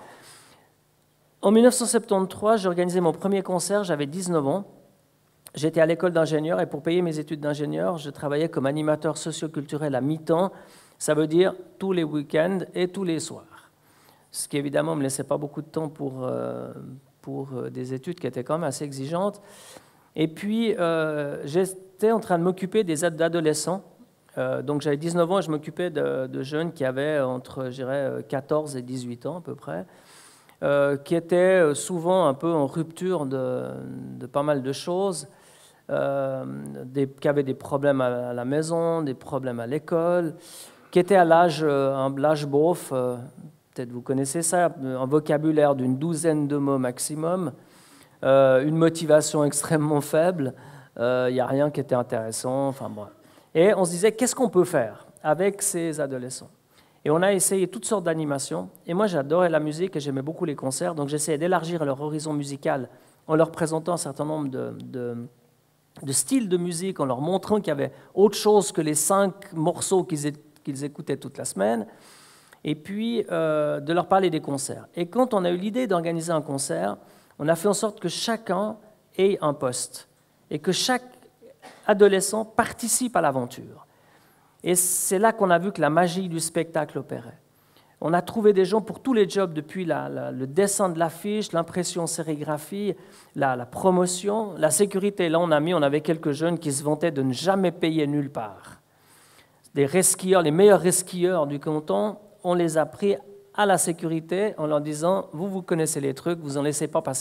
[SPEAKER 4] En mille neuf cent soixante-treize, j'ai organisé mon premier concert, j'avais dix-neuf ans. J'étais à l'école d'ingénieur et pour payer mes études d'ingénieur, je travaillais comme animateur socio-culturel à mi-temps. Ça veut dire tous les week-ends et tous les soirs. Ce qui, évidemment, ne me laissait pas beaucoup de temps pour, euh, pour des études qui étaient quand même assez exigeantes. Et puis, euh, j'étais en train de m'occuper des adolescents. Euh, donc, j'avais dix-neuf ans et je m'occupais de, de jeunes qui avaient entre, je dirais, quatorze et dix-huit ans à peu près, euh, qui étaient souvent un peu en rupture de, de pas mal de choses, euh, des, qui avaient des problèmes à la maison, des problèmes à l'école, qui étaient à l'âge, un l'âge beauf, euh, peut-être vous connaissez ça, un vocabulaire d'une douzaine de mots maximum, euh, une motivation extrêmement faible, il euh, n'y a rien qui était intéressant, enfin bon. Et on se disait, qu'est-ce qu'on peut faire avec ces adolescents? Et on a essayé toutes sortes d'animations, et moi j'adorais la musique et j'aimais beaucoup les concerts, donc j'essayais d'élargir leur horizon musical en leur présentant un certain nombre de, de, de styles de musique, en leur montrant qu'il y avait autre chose que les cinq morceaux qu'ils, qu'ils écoutaient toute la semaine, et puis euh, de leur parler des concerts. Et quand on a eu l'idée d'organiser un concert, on a fait en sorte que chacun ait un poste et que chaque adolescent participe à l'aventure. Et c'est là qu'on a vu que la magie du spectacle opérait. On a trouvé des gens pour tous les jobs, depuis la, la, le dessin de l'affiche, l'impression sérigraphie, la, la promotion, la sécurité. Là, on a mis, on avait quelques jeunes qui se vantaient de ne jamais payer nulle part. Des resquilleurs, les meilleurs resquilleurs du canton, on les a pris à la sécurité en leur disant « vous, vous connaissez les trucs, vous n'en laissez pas passer un ».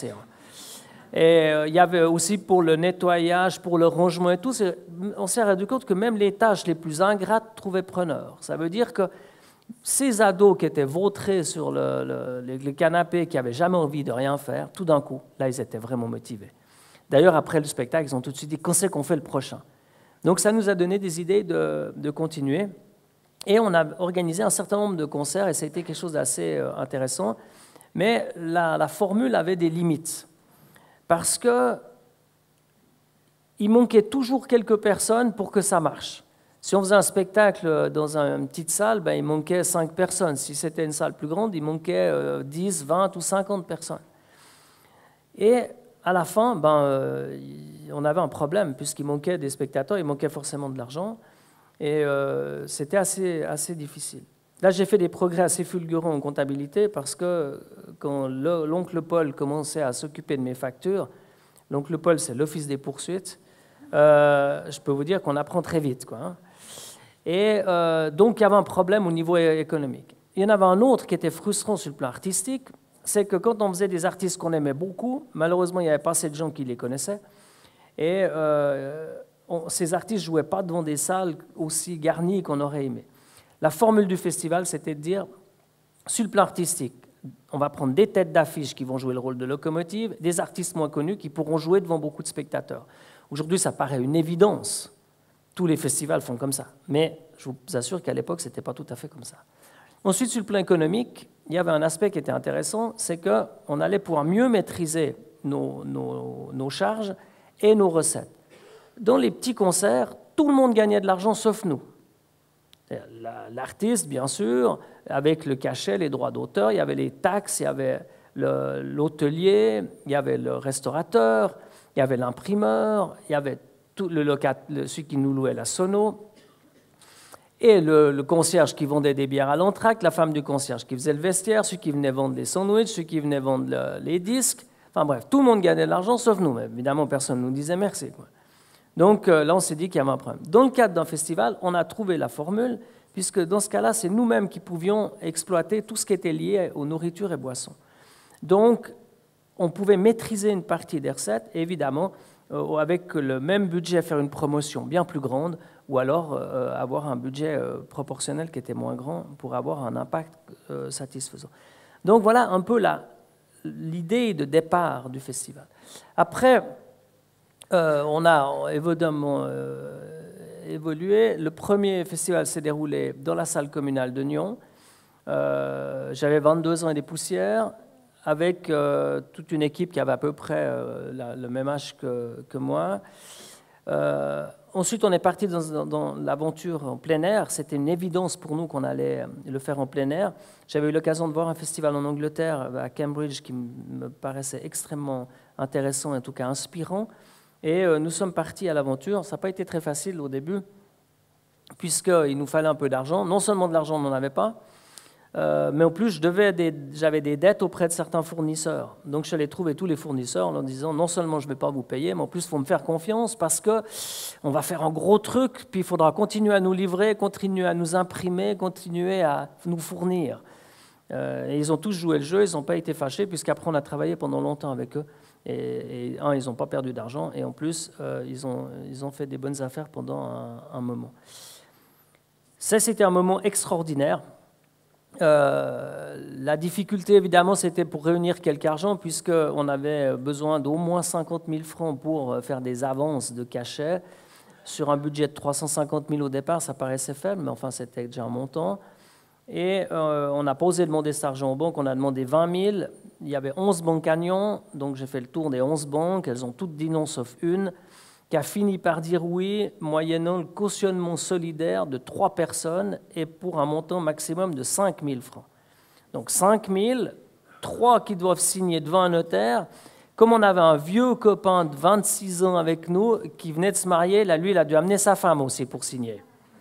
[SPEAKER 4] Et euh, il y avait aussi pour le nettoyage, pour le rangement et tout, on s'est rendu compte que même les tâches les plus ingrates trouvaient preneur. Ça veut dire que ces ados qui étaient vautrés sur le, le, le, le canapé, qui n'avaient jamais envie de rien faire, tout d'un coup, là, ils étaient vraiment motivés. D'ailleurs, après le spectacle, ils ont tout de suite dit « quand c'est qu'on fait le prochain ?» Donc ça nous a donné des idées de, de continuer. Et on a organisé un certain nombre de concerts et ça a été quelque chose d'assez intéressant. Mais la, la formule avait des limites. Parce qu'il manquait toujours quelques personnes pour que ça marche. Si on faisait un spectacle dans une petite salle, ben, il manquait cinq personnes. Si c'était une salle plus grande, il manquait dix, vingt ou cinquante personnes. Et à la fin, ben, euh, on avait un problème, puisqu'il manquait des spectateurs, il manquait forcément de l'argent. Et euh, c'était assez, assez difficile. Là, j'ai fait des progrès assez fulgurants en comptabilité parce que quand le, l'oncle Paul commençait à s'occuper de mes factures, l'oncle Paul, c'est l'office des poursuites, euh, je peux vous dire qu'on apprend très vite, quoi, hein. Et euh, donc, il y avait un problème au niveau économique. Il y en avait un autre qui était frustrant sur le plan artistique, c'est que quand on faisait des artistes qu'on aimait beaucoup, malheureusement, il n'y avait pas assez de gens qui les connaissaient. Et euh, on, ces artistes ne jouaient pas devant des salles aussi garnies qu'on aurait aimé. La formule du festival, c'était de dire, sur le plan artistique, on va prendre des têtes d'affiche qui vont jouer le rôle de locomotive, des artistes moins connus qui pourront jouer devant beaucoup de spectateurs. Aujourd'hui, ça paraît une évidence. Tous les festivals font comme ça. Mais je vous assure qu'à l'époque, ce n'était pas tout à fait comme ça. Ensuite, sur le plan économique, il y avait un aspect qui était intéressant, c'est qu'on allait pouvoir mieux maîtriser nos, nos, nos charges et nos recettes. Dans les petits concerts, tout le monde gagnait de l'argent sauf nous. L'artiste, bien sûr, avec le cachet, les droits d'auteur, il y avait les taxes, il y avait l'hôtelier, il y avait le restaurateur, il y avait l'imprimeur, il y avait tout le locat, celui qui nous louait la sono, et le, le concierge qui vendait des bières à l'entracte, la femme du concierge qui faisait le vestiaire, celui qui venait vendre les sandwichs, celui qui venait vendre le, les disques. Enfin bref, tout le monde gagnait de l'argent sauf nous. Mais évidemment, personne ne nous disait merci, quoi. Donc euh, là, on s'est dit qu'il y avait un problème. Dans le cadre d'un festival, on a trouvé la formule, puisque dans ce cas-là, c'est nous-mêmes qui pouvions exploiter tout ce qui était lié aux nourritures et boissons. Donc, on pouvait maîtriser une partie des recettes, et évidemment, euh, avec le même budget, faire une promotion bien plus grande, ou alors euh, avoir un budget euh, proportionnel qui était moins grand pour avoir un impact euh, satisfaisant. Donc voilà un peu l'idée de départ du festival. Après, euh, on a évidemment euh, évolué. Le premier festival s'est déroulé dans la salle communale de Nyon. Euh, J'avais vingt-deux ans et des poussières, avec euh, toute une équipe qui avait à peu près euh, la, le même âge que, que moi. Euh, ensuite, on est parti dans, dans, dans l'aventure en plein air. C'était une évidence pour nous qu'on allait le faire en plein air. J'avais eu l'occasion de voir un festival en Angleterre, à Cambridge, qui me paraissait extrêmement intéressant, en tout cas inspirant. Et euh, nous sommes partis à l'aventure. Ça n'a pas été très facile au début, puisqu'il nous fallait un peu d'argent. Non seulement de l'argent, on n'en avait pas, Euh, mais en plus, j'avais des, des dettes auprès de certains fournisseurs. Donc, je suis allé trouver tous les fournisseurs en leur disant non seulement je ne vais pas vous payer, mais en plus, il faut me faire confiance parce qu'on va faire un gros truc, puis il faudra continuer à nous livrer, continuer à nous imprimer, continuer à nous fournir. Euh, et ils ont tous joué le jeu, ils n'ont pas été fâchés, puisqu'après, on a travaillé pendant longtemps avec eux. Et, et un, ils n'ont pas perdu d'argent, et en plus, euh, ils, ont, ils ont fait des bonnes affaires pendant un, un moment. Ça, c'était un moment extraordinaire. Euh, la difficulté, évidemment, c'était pour réunir quelque argent, puisqu'on avait besoin d'au moins cinquante mille francs pour faire des avances de cachet. Sur un budget de trois cent cinquante mille au départ, ça paraissait faible, mais enfin, c'était déjà un montant. Et euh, on n'a pas osé demander cet argent aux banques, on a demandé vingt mille. Il y avait onze banques à Nyon, donc j'ai fait le tour des onze banques. Elles ont toutes dit non, sauf une, qui a fini par dire oui, moyennant le cautionnement solidaire de trois personnes et pour un montant maximum de cinq mille francs. Donc cinq mille, trois qui doivent signer devant un notaire. Comme on avait un vieux copain de vingt-six ans avec nous qui venait de se marier, là, lui, il a dû amener sa femme aussi pour signer.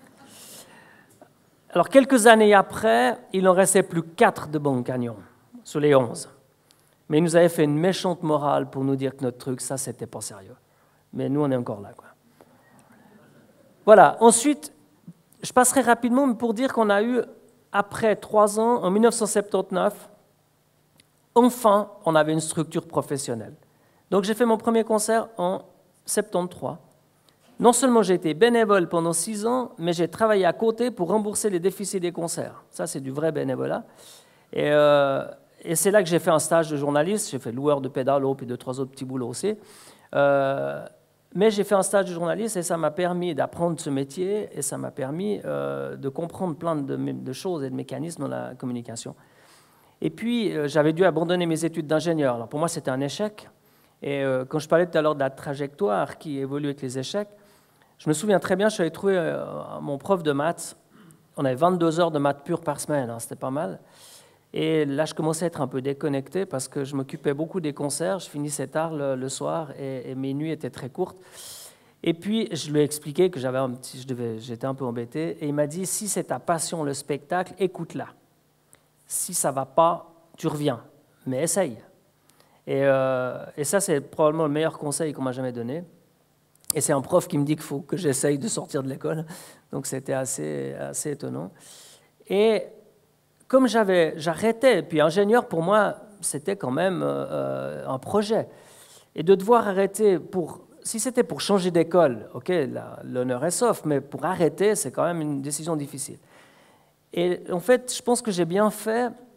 [SPEAKER 4] Alors, quelques années après, il n'en restait plus quatre de banques à Nyon, sur les onze. Mais il nous avait fait une méchante morale pour nous dire que notre truc, ça, c'était pas sérieux. Mais nous, on est encore là, quoi. Voilà. Ensuite, je passerai rapidement pour dire qu'on a eu, après trois ans, en mille neuf cent soixante-dix-neuf, enfin, on avait une structure professionnelle. Donc, j'ai fait mon premier concert en soixante-treize. Non seulement j'ai été bénévole pendant six ans, mais j'ai travaillé à côté pour rembourser les déficits des concerts. Ça, c'est du vrai bénévolat. Et, euh, et c'est là que j'ai fait un stage de journaliste. J'ai fait loueur de pédalo, puis deux, trois autres petits boulots aussi. Euh, Mais j'ai fait un stage de journaliste et ça m'a permis d'apprendre ce métier et ça m'a permis euh, de comprendre plein de, de choses et de mécanismes dans la communication. Et puis, euh, j'avais dû abandonner mes études d'ingénieur. Alors pour moi, c'était un échec. Et euh, quand je parlais tout à l'heure de la trajectoire qui évolue avec les échecs, je me souviens très bien, je suis allé trouver euh, mon prof de maths. On avait vingt-deux heures de maths pures par semaine, hein, c'était pas mal. Et là, je commençais à être un peu déconnecté parce que je m'occupais beaucoup des concerts, je finissais tard le, le soir et, et mes nuits étaient très courtes. Et puis, je lui ai expliqué que j'avais un petit, je devais, j'étais un peu embêté. Et il m'a dit, si c'est ta passion, le spectacle, écoute-la. Si ça ne va pas, tu reviens, mais essaye. Et, euh, et ça, c'est probablement le meilleur conseil qu'on m'a jamais donné. Et c'est un prof qui me dit qu'il faut que j'essaye de sortir de l'école. Donc, c'était assez, assez étonnant. Et comme j'avais, j'arrêtais, puis ingénieur, pour moi, c'était quand même euh, un projet. Et de devoir arrêter, pour, si c'était pour changer d'école, ok, l'honneur est sauf, mais pour arrêter, c'est quand même une décision difficile. Et en fait, je pense que j'ai bien fait,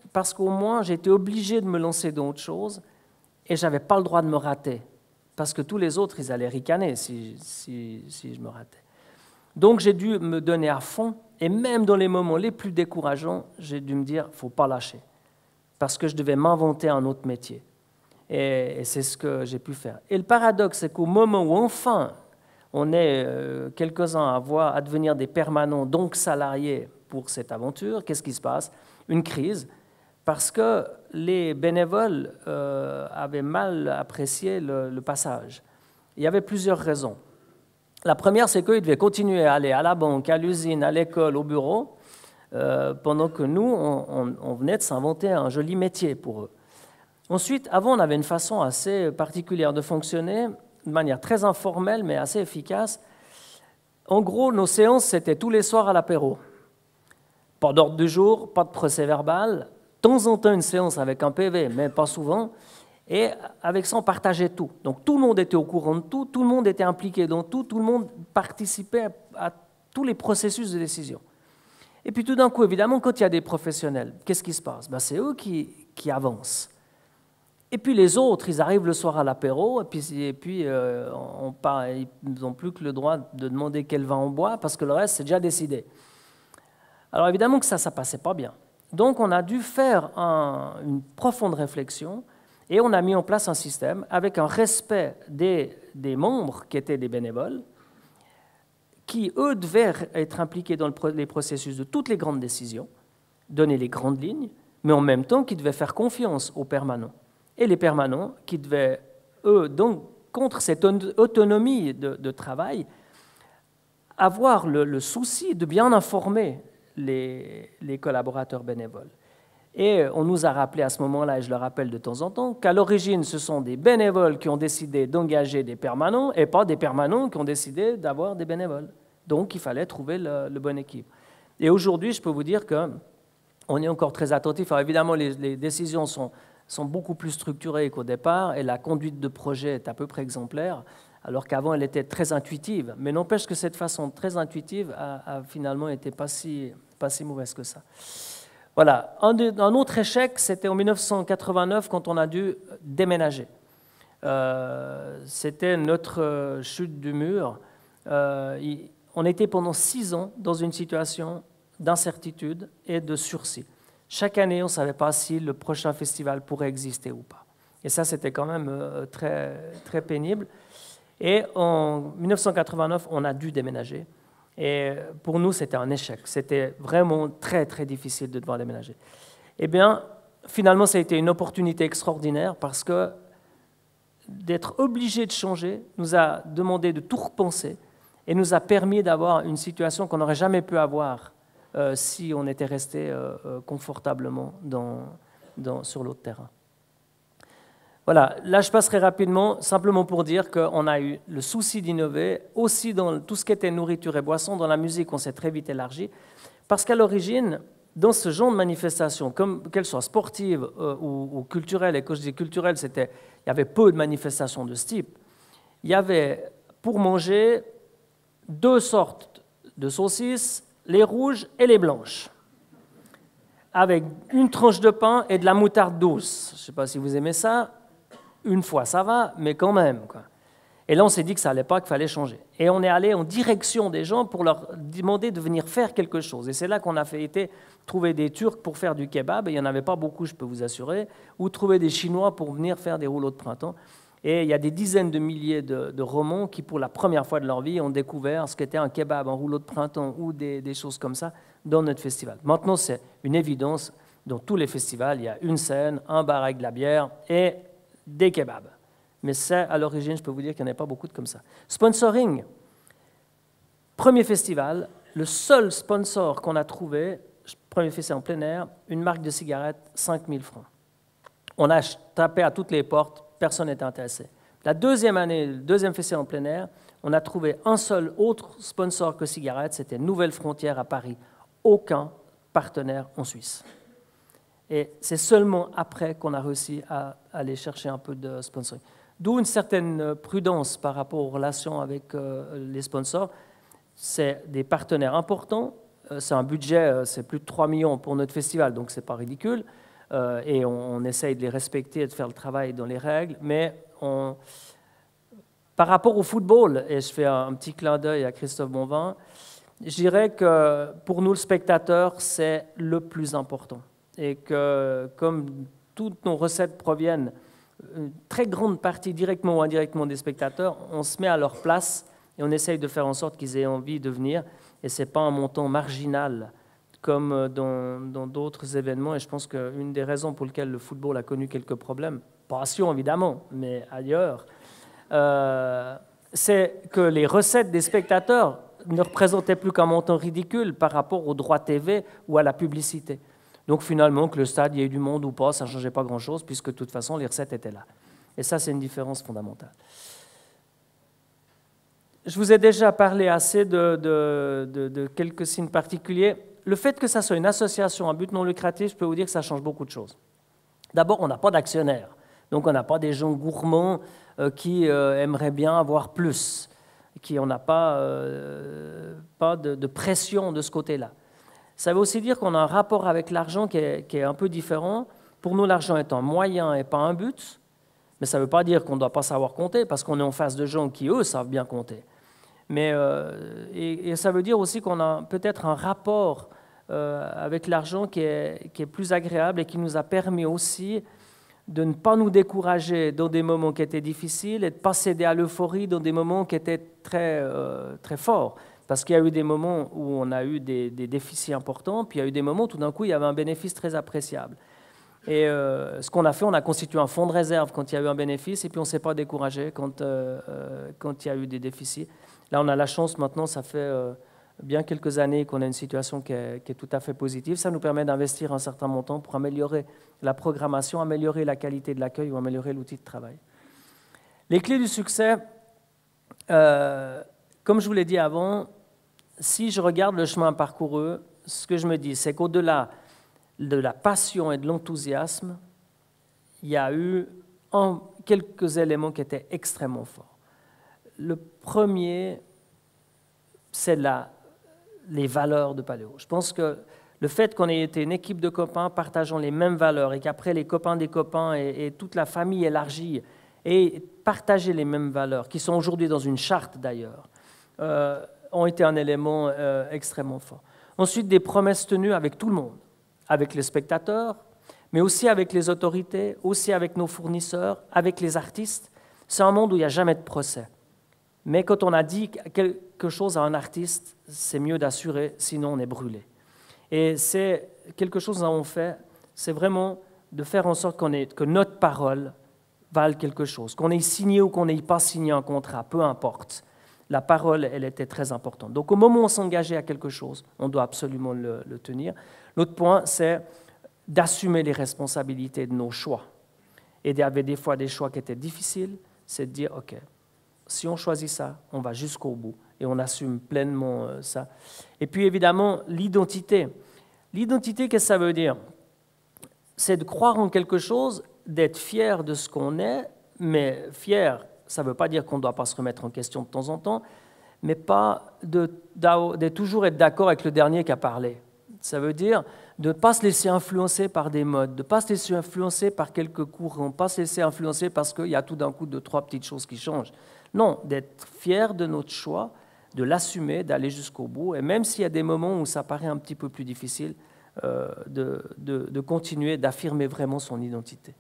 [SPEAKER 4] parce qu'au moins j'étais obligé de me lancer dans autre chose et je n'avais pas le droit de me rater, parce que tous les autres, ils allaient ricaner si, si, si je me ratais. Donc j'ai dû me donner à fond, et même dans les moments les plus décourageants, j'ai dû me dire, il ne faut pas lâcher, parce que je devais m'inventer un autre métier. Et, et c'est ce que j'ai pu faire. Et le paradoxe, c'est qu'au moment où enfin on est euh, quelques-uns à, voir, à devenir des permanents, donc salariés pour cette aventure, qu'est-ce qui se passe? Une crise, parce que les bénévoles euh, avaient mal apprécié le, le passage. Il y avait plusieurs raisons. La première, c'est qu'ils devaient continuer à aller à la banque, à l'usine, à l'école, au bureau, euh, pendant que nous, on, on, on venait de s'inventer un joli métier pour eux. Ensuite, avant, on avait une façon assez particulière de fonctionner, de manière très informelle, mais assez efficace. En gros, nos séances, c'était tous les soirs à l'apéro. Pas d'ordre du jour, pas de procès-verbal. De temps en temps, une séance avec un P V, mais pas souvent. Et avec ça, on partageait tout. Donc tout le monde était au courant de tout, tout le monde était impliqué dans tout, tout le monde participait à, à tous les processus de décision. Et puis tout d'un coup, évidemment, quand il y a des professionnels, qu'est-ce qui se passe? Ben, c'est eux qui, qui avancent. Et puis les autres, ils arrivent le soir à l'apéro, et puis, et puis euh, on part, ils n'ont plus que le droit de demander quel vin on boit, parce que le reste, c'est déjà décidé. Alors évidemment que ça, ça ne passait pas bien. Donc on a dû faire un, une profonde réflexion, et on a mis en place un système avec un respect des, des membres qui étaient des bénévoles, qui, eux, devaient être impliqués dans le, les processus de toutes les grandes décisions, donner les grandes lignes, mais en même temps qui devaient faire confiance aux permanents. Et les permanents qui devaient, eux, donc, contre cette autonomie de, de travail, avoir le, le souci de bien informer les, les collaborateurs bénévoles. Et on nous a rappelé à ce moment-là, et je le rappelle de temps en temps, qu'à l'origine, ce sont des bénévoles qui ont décidé d'engager des permanents et pas des permanents qui ont décidé d'avoir des bénévoles. Donc, il fallait trouver le, le bon équilibre. Et aujourd'hui, je peux vous dire qu'on est encore très attentif. Alors, évidemment, les, les décisions sont, sont beaucoup plus structurées qu'au départ et la conduite de projet est à peu près exemplaire, alors qu'avant, elle était très intuitive. Mais n'empêche que cette façon très intuitive a, a finalement été pas si, pas si mauvaise que ça. Voilà. Un, de, un autre échec, c'était en mille neuf cent quatre-vingt-neuf quand on a dû déménager. Euh, c'était notre chute du mur. Euh, il, on était pendant six ans dans une situation d'incertitude et de sursis. Chaque année, on ne savait pas si le prochain festival pourrait exister ou pas. Et ça, c'était quand même euh, très, très pénible. Et en mille neuf cent quatre-vingt-neuf, on a dû déménager. Et pour nous, c'était un échec. C'était vraiment très, très difficile de devoir déménager. Eh bien, finalement, ça a été une opportunité extraordinaire parce que d'être obligé de changer nous a demandé de tout repenser et nous a permis d'avoir une situation qu'on n'aurait jamais pu avoir euh, si on était resté euh, confortablement dans, dans, sur l'autre terrain. Voilà, là je passerai rapidement, simplement pour dire qu'on a eu le souci d'innover, aussi dans tout ce qui était nourriture et boisson. Dans la musique, on s'est très vite élargi, parce qu'à l'origine, dans ce genre de manifestations, qu'elles soient sportives euh, ou, ou culturelles, et quand je dis culturelles, c'était, il y avait peu de manifestations de ce type, il y avait pour manger deux sortes de saucisses, les rouges et les blanches, avec une tranche de pain et de la moutarde douce. Je ne sais pas si vous aimez ça. Une fois, ça va, mais quand même, quoi. Et là, on s'est dit que ça n'allait pas, qu'il fallait changer. Et on est allé en direction des gens pour leur demander de venir faire quelque chose. Et c'est là qu'on a fait été trouver des Turcs pour faire du kebab, et il n'y en avait pas beaucoup, je peux vous assurer, ou trouver des Chinois pour venir faire des rouleaux de printemps. Et il y a des dizaines de milliers de, de Romans qui, pour la première fois de leur vie, ont découvert ce qu'était un kebab, un rouleau de printemps ou des, des choses comme ça dans notre festival. Maintenant, c'est une évidence. Dans tous les festivals, il y a une scène, un bar avec de la bière et des kebabs. Mais ça, à l'origine, je peux vous dire qu'il n'y en a pas beaucoup de comme ça. Sponsoring. Premier festival, le seul sponsor qu'on a trouvé, premier festival en plein air, une marque de cigarettes, cinq mille francs. On a tapé à toutes les portes, personne n'était intéressé. La deuxième année, le deuxième festival en plein air, on a trouvé un seul autre sponsor que cigarettes, c'était Nouvelle Frontière à Paris. Aucun partenaire en Suisse. Et c'est seulement après qu'on a réussi à aller chercher un peu de sponsoring. D'où une certaine prudence par rapport aux relations avec euh, les sponsors. C'est des partenaires importants. Euh, c'est un budget, euh, c'est plus de trois millions pour notre festival, donc ce n'est pas ridicule. euh, et on, on essaye de les respecter et de faire le travail dans les règles, mais on, par rapport au football, et je fais un, un petit clin d'œil à Christophe Bonvin, je dirais que pour nous, le spectateur, c'est le plus important. Et que comme toutes nos recettes proviennent, une très grande partie, directement ou indirectement, des spectateurs, on se met à leur place et on essaye de faire en sorte qu'ils aient envie de venir. Et ce n'est pas un montant marginal comme dans d'autres événements. Et je pense qu'une des raisons pour lesquelles le football a connu quelques problèmes, pas à Sion évidemment, mais ailleurs, euh, c'est que les recettes des spectateurs ne représentaient plus qu'un montant ridicule par rapport aux droits T V ou à la publicité. Donc finalement, que le stade, il y ait du monde ou pas, ça ne changeait pas grand-chose, puisque de toute façon, les recettes étaient là. Et ça, c'est une différence fondamentale. Je vous ai déjà parlé assez de, de, de, de quelques signes particuliers. Le fait que ça soit une association à but non lucratif, je peux vous dire que ça change beaucoup de choses. D'abord, on n'a pas d'actionnaires. Donc on n'a pas des gens gourmands euh, qui euh, aimeraient bien avoir plus, qui on n'a pas, euh, pas de, de pression de ce côté-là. Ça veut aussi dire qu'on a un rapport avec l'argent qui est, qui est un peu différent. Pour nous, l'argent est un moyen et pas un but, mais ça ne veut pas dire qu'on ne doit pas savoir compter, parce qu'on est en face de gens qui, eux, savent bien compter. Mais, euh, et, et ça veut dire aussi qu'on a peut-être un rapport euh, avec l'argent qui est, qui est plus agréable et qui nous a permis aussi de ne pas nous décourager dans des moments qui étaient difficiles et de ne pas céder à l'euphorie dans des moments qui étaient très, euh, très forts. Parce qu'il y a eu des moments où on a eu des, des déficits importants, puis il y a eu des moments où tout d'un coup, il y avait un bénéfice très appréciable. Et euh, ce qu'on a fait, on a constitué un fonds de réserve quand il y a eu un bénéfice, et puis on ne s'est pas découragé quand, euh, euh, quand il y a eu des déficits. Là, on a la chance maintenant, ça fait euh, bien quelques années qu'on a une situation qui est, qui est tout à fait positive. Ça nous permet d'investir un certain montant pour améliorer la programmation, améliorer la qualité de l'accueil ou améliorer l'outil de travail. Les clés du succès, euh, comme je vous l'ai dit avant, si je regarde le chemin parcouru, ce que je me dis, c'est qu'au-delà de la passion et de l'enthousiasme, il y a eu un, quelques éléments qui étaient extrêmement forts. Le premier, c'est la, les valeurs de Paléo. Je pense que le fait qu'on ait été une équipe de copains partageant les mêmes valeurs et qu'après les copains des copains et, et toute la famille élargie aient partagé les mêmes valeurs, qui sont aujourd'hui dans une charte d'ailleurs, euh, ont été un élément euh, extrêmement fort. Ensuite, des promesses tenues avec tout le monde, avec les spectateurs, mais aussi avec les autorités, aussi avec nos fournisseurs, avec les artistes. C'est un monde où il n'y a jamais de procès. Mais quand on a dit quelque chose à un artiste, c'est mieux d'assurer, sinon on est brûlé. Et c'est quelque chose que nous avons fait, c'est vraiment de faire en sorte qu'on ait, que notre parole vale quelque chose, qu'on ait signé ou qu'on n'ait pas signé un contrat, peu importe. La parole, elle était très importante. Donc, au moment où on s'engageait à quelque chose, on doit absolument le, le tenir. L'autre point, c'est d'assumer les responsabilités de nos choix. Et il y avait des fois des choix qui étaient difficiles, c'est de dire, OK, si on choisit ça, on va jusqu'au bout et on assume pleinement ça. Et puis, évidemment, l'identité. L'identité, qu'est-ce que ça veut dire? C'est de croire en quelque chose, d'être fier de ce qu'on est, mais fier, ça ne veut pas dire qu'on ne doit pas se remettre en question de temps en temps, mais pas de, de toujours être d'accord avec le dernier qui a parlé. Ça veut dire de ne pas se laisser influencer par des modes, de ne pas se laisser influencer par quelques courants, de ne pas se laisser influencer parce qu'il y a tout d'un coup deux, trois petites choses qui changent. Non, d'être fier de notre choix, de l'assumer, d'aller jusqu'au bout, et même s'il y a des moments où ça paraît un petit peu plus difficile, euh, de, de, de continuer, d'affirmer vraiment son identité.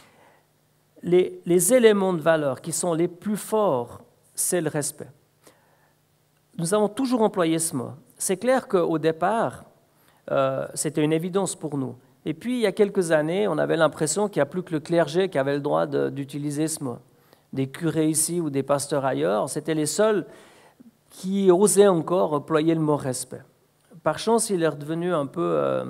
[SPEAKER 4] Les, les éléments de valeur qui sont les plus forts, c'est le respect. Nous avons toujours employé ce mot. C'est clair qu'au départ, euh, c'était une évidence pour nous. Et puis, il y a quelques années, on avait l'impression qu'il n'y a plus que le clergé qui avait le droit de, d'utiliser ce mot. Des curés ici ou des pasteurs ailleurs, c'était les seuls qui osaient encore employer le mot respect. Par chance, il est redevenu un peu, euh,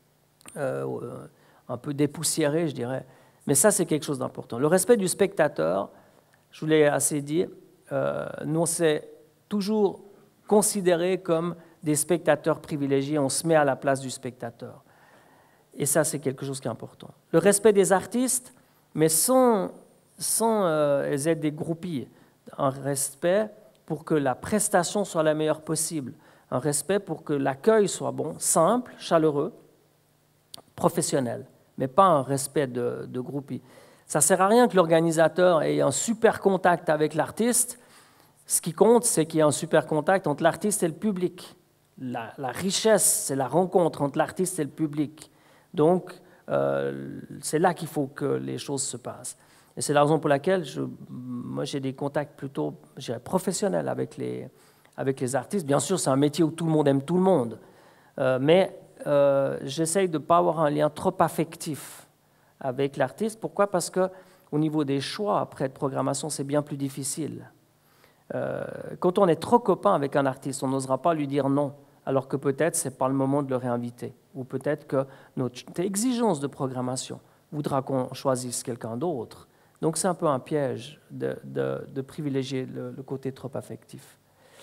[SPEAKER 4] euh, un peu dépoussiéré, je dirais. Mais ça, c'est quelque chose d'important. Le respect du spectateur, je vous l'ai assez dit, euh, nous, on s'est toujours considérés comme des spectateurs privilégiés. On se met à la place du spectateur. Et ça, c'est quelque chose qui est important. Le respect des artistes, mais sans, sans euh, être des groupies. Un respect pour que la prestation soit la meilleure possible. Un respect pour que l'accueil soit bon, simple, chaleureux, professionnel. mais pas un respect de, de groupie. Ça ne sert à rien que l'organisateur ait un super contact avec l'artiste. Ce qui compte, c'est qu'il y ait un super contact entre l'artiste et le public. La, la richesse, c'est la rencontre entre l'artiste et le public. Donc, euh, c'est là qu'il faut que les choses se passent. Et c'est la raison pour laquelle je, moi, j'ai des contacts plutôt, je dirais, professionnels avec les, avec les artistes. Bien sûr, c'est un métier où tout le monde aime tout le monde, euh, mais euh, j'essaye de ne pas avoir un lien trop affectif avec l'artiste. Pourquoi? Parce qu'au niveau des choix, après de programmation, c'est bien plus difficile. Euh, quand on est trop copain avec un artiste, on n'osera pas lui dire non, alors que peut-être ce n'est pas le moment de le réinviter. Ou peut-être que notre exigence de programmation voudra qu'on choisisse quelqu'un d'autre. Donc c'est un peu un piège de, de, de privilégier le, le côté trop affectif.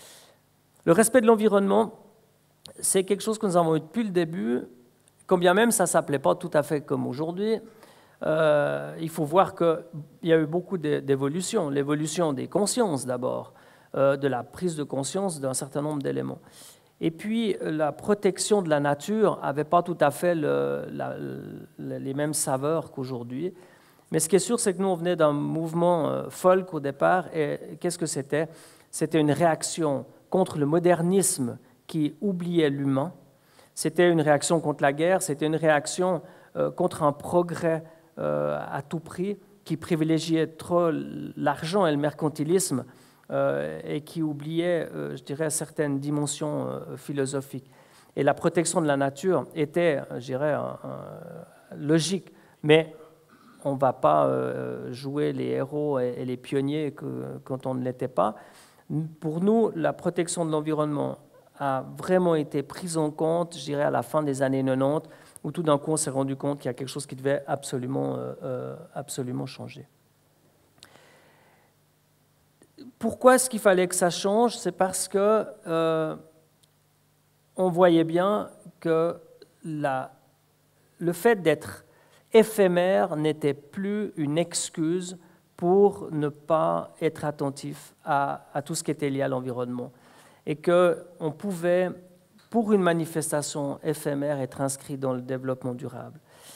[SPEAKER 4] Le respect de l'environnement, c'est quelque chose que nous avons eu depuis le début, quand bien même ça ne s'appelait pas tout à fait comme aujourd'hui. Euh, il faut voir qu'il y a eu beaucoup d'évolutions. L'évolution des consciences d'abord, euh, de la prise de conscience d'un certain nombre d'éléments. Et puis la protection de la nature n'avait pas tout à fait le, la, le, les mêmes saveurs qu'aujourd'hui. Mais ce qui est sûr, c'est que nous, on venait d'un mouvement euh, folk au départ. Et qu'est-ce que c'était? C'était une réaction contre le modernisme qui oubliait l'humain. C'était une réaction contre la guerre. C'était une réaction euh, contre un progrès euh, à tout prix qui privilégiait trop l'argent et le mercantilisme euh, et qui oubliait, euh, je dirais, certaines dimensions euh, philosophiques. Et la protection de la nature était, je dirais, un, un, logique. Mais on ne va pas euh, jouer les héros et, et les pionniers que, quand on ne l'était pas. Pour nous, la protection de l'environnement a vraiment été prise en compte, je dirais, à la fin des années quatre-vingt-dix, où tout d'un coup, on s'est rendu compte qu'il y a quelque chose qui devait absolument, euh, absolument changer. Pourquoi est-ce qu'il fallait que ça change? C'est parce que euh, on voyait bien que la, le fait d'être éphémère n'était plus une excuse pour ne pas être attentif à, à tout ce qui était lié à l'environnement. Et qu'on pouvait, pour une manifestation éphémère, être inscrit dans le développement durable.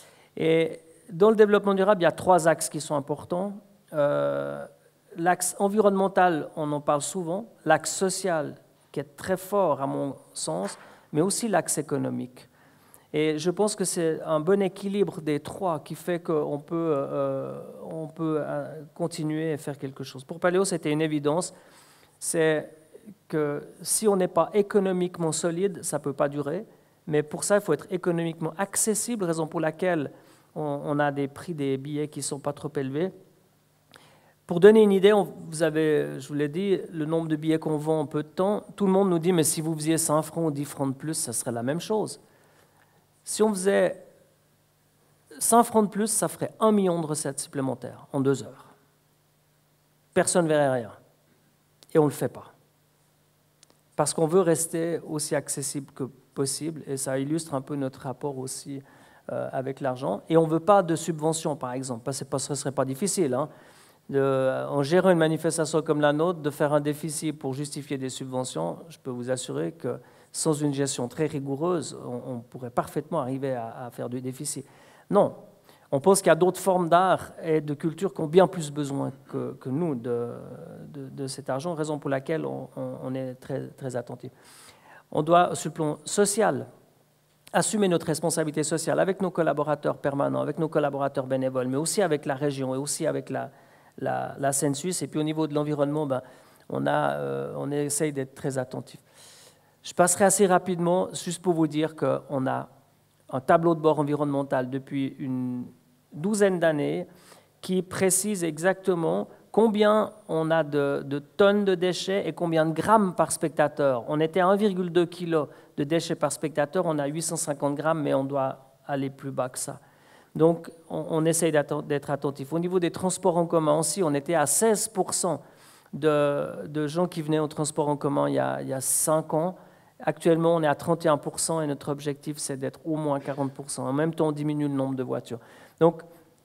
[SPEAKER 4] Et dans le développement durable, il y a trois axes qui sont importants. Euh, l'axe environnemental, on en parle souvent, l'axe social, qui est très fort à mon sens, mais aussi l'axe économique. Et je pense que c'est un bon équilibre des trois qui fait qu'on peut, euh, on peut continuer à faire quelque chose. Pour Paléo, c'était une évidence. C'est que si on n'est pas économiquement solide, ça ne peut pas durer. Mais pour ça, il faut être économiquement accessible, raison pour laquelle on, on a des prix des billets qui ne sont pas trop élevés. Pour donner une idée, on, vous avez, je vous l'ai dit, le nombre de billets qu'on vend en peu de temps, tout le monde nous dit, mais si vous faisiez cent francs ou dix francs de plus, ça serait la même chose. Si on faisait cent francs de plus, ça ferait un million de recettes supplémentaires en deux heures. Personne ne verrait rien. Et on ne le fait pas. Parce qu'on veut rester aussi accessible que possible, et ça illustre un peu notre rapport aussi euh, avec l'argent. Et on ne veut pas de subventions, par exemple, parce que ce ne serait pas difficile, hein, de, en gérant une manifestation comme la nôtre, de faire un déficit pour justifier des subventions. Je peux vous assurer que sans une gestion très rigoureuse, on, on pourrait parfaitement arriver à, à faire du déficit. Non, on pense qu'il y a d'autres formes d'art et de culture qui ont bien plus besoin que, que nous de, de, de cet argent, raison pour laquelle on, on, on est très, très attentif. On doit, sur le plan social, assumer notre responsabilité sociale avec nos collaborateurs permanents, avec nos collaborateurs bénévoles, mais aussi avec la région et aussi avec la, la, la scène suisse. Et puis au niveau de l'environnement, ben, on, a, euh, on essaye d'être très attentif. Je passerai assez rapidement, juste pour vous dire qu'on a un tableau de bord environnemental depuis une douzaine d'années qui précise exactement combien on a de, de tonnes de déchets et combien de grammes par spectateur. On était à un virgule deux kilos de déchets par spectateur, on a huit cent cinquante grammes, mais on doit aller plus bas que ça. Donc, on, on essaye d'être attentif. Au niveau des transports en commun aussi, on était à seize pour cent de, de gens qui venaient au transport en commun il y a, il y a cinq ans. Actuellement, on est à trente et un pour cent et notre objectif, c'est d'être au moins quarante pour cent. En même temps, on diminue le nombre de voitures. Donc,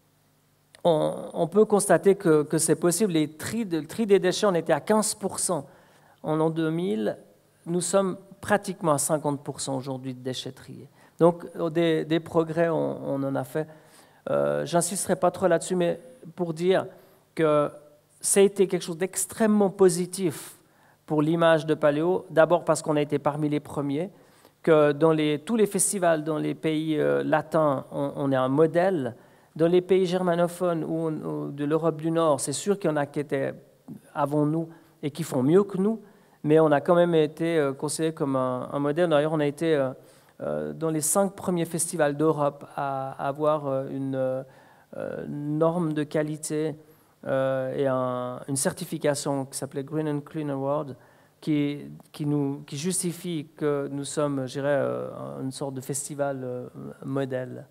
[SPEAKER 4] on, on peut constater que, que c'est possible. Les tri de, le tri des déchets, on était à quinze pour cent en l'an deux mille. Nous sommes pratiquement à cinquante pour cent aujourd'hui de déchets triés. Donc, des, des progrès, on, on en a fait. euh, j'insisterai pas trop là-dessus, mais pour dire que ça a été quelque chose d'extrêmement positif pour l'image de Paléo, d'abord parce qu'on a été parmi les premiers, que dans les, tous les festivals dans les pays euh, latins, on, on est un modèle. Dans les pays germanophones ou, ou de l'Europe du Nord, c'est sûr qu'il y en a qui étaient avant nous et qui font mieux que nous, mais on a quand même été euh, considéré comme un, un modèle. D'ailleurs, on a été euh, euh, dans les cinq premiers festivals d'Europe à, à avoir euh, une euh, norme de qualité euh, et un, une certification qui s'appelait Green and Clean Award, qui, qui, nous, qui justifie que nous sommes, je dirais, euh, une sorte de festival euh, modèle.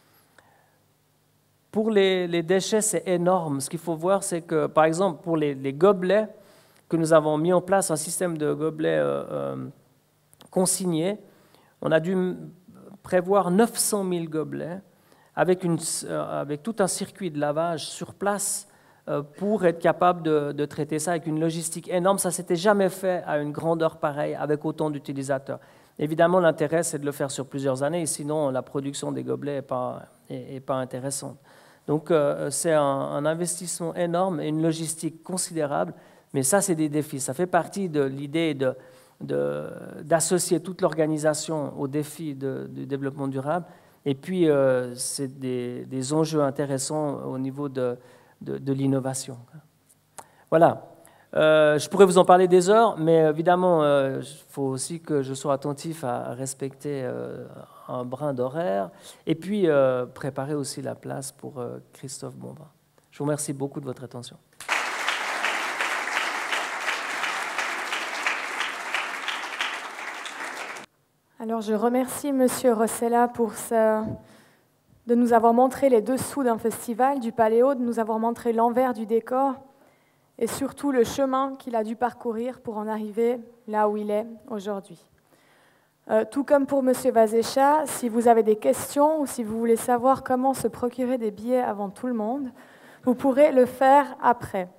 [SPEAKER 4] Pour les, les déchets, c'est énorme. Ce qu'il faut voir, c'est que, par exemple, pour les, les gobelets, que nous avons mis en place un système de gobelets euh, euh, consignés, on a dû prévoir neuf cent mille gobelets avec, une, euh, avec tout un circuit de lavage sur place euh, pour être capable de, de traiter ça avec une logistique énorme. Ça ne s'était jamais fait à une grandeur pareille avec autant d'utilisateurs. Évidemment, l'intérêt, c'est de le faire sur plusieurs années, sinon la production des gobelets n'est pas, est, est pas intéressante. Donc, euh, c'est un, un investissement énorme et une logistique considérable, mais ça, c'est des défis. Ça fait partie de l'idée de, de, d'associer toute l'organisation aux défis de, du développement durable. Et puis, euh, c'est des, des enjeux intéressants au niveau de, de, de l'innovation. Voilà. Euh, je pourrais vous en parler des heures, mais évidemment, il euh, faut aussi que je sois attentif à respecter euh, un brin d'horaire et puis euh, préparer aussi la place pour euh, Christophe Bonvin. Je vous remercie beaucoup de votre attention.
[SPEAKER 1] Alors, je remercie M. Rossella pour ce, de nous avoir montré les dessous d'un festival, du Paléo, de nous avoir montré l'envers du décor, et surtout le chemin qu'il a dû parcourir pour en arriver là où il est aujourd'hui. Euh, tout comme pour M. Vazécha, si vous avez des questions ou si vous voulez savoir comment se procurer des billets avant tout le monde, vous pourrez le faire après.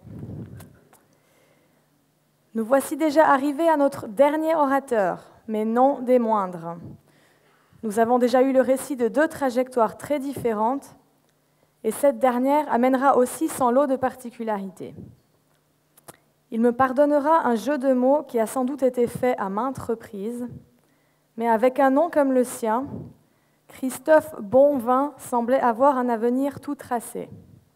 [SPEAKER 1] Nous voici déjà arrivés à notre dernier orateur, mais non des moindres. Nous avons déjà eu le récit de deux trajectoires très différentes, et cette dernière amènera aussi son lot de particularités. Il me pardonnera un jeu de mots qui a sans doute été fait à maintes reprises, mais avec un nom comme le sien, Christophe Bonvin semblait avoir un avenir tout tracé.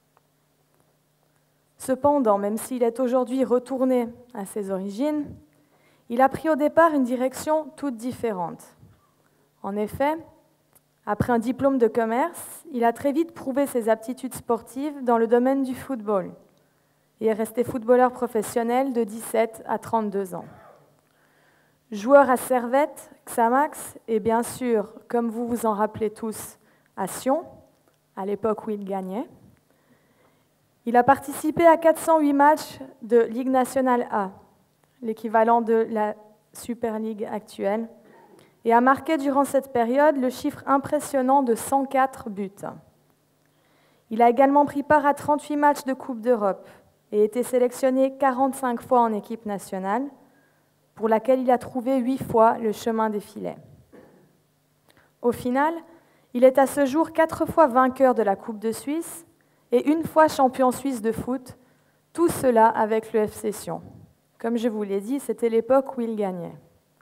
[SPEAKER 1] Cependant, même s'il est aujourd'hui retourné à ses origines, il a pris au départ une direction toute différente. En effet, après un diplôme de commerce, il a très vite prouvé ses aptitudes sportives dans le domaine du football et est resté footballeur professionnel de dix-sept à trente-deux ans. Joueur à Servette, Xamax et bien sûr, comme vous vous en rappelez tous, à Sion, à l'époque où il gagnait. Il a participé à quatre cent huit matchs de Ligue nationale A, l'équivalent de la Super League actuelle, et a marqué durant cette période le chiffre impressionnant de cent quatre buts. Il a également pris part à trente-huit matchs de Coupe d'Europe et été sélectionné quarante-cinq fois en équipe nationale, pour laquelle il a trouvé huit fois le chemin des filets. Au final, il est à ce jour quatre fois vainqueur de la Coupe de Suisse et une fois champion suisse de foot, tout cela avec le F C Sion. Comme je vous l'ai dit, c'était l'époque où il gagnait.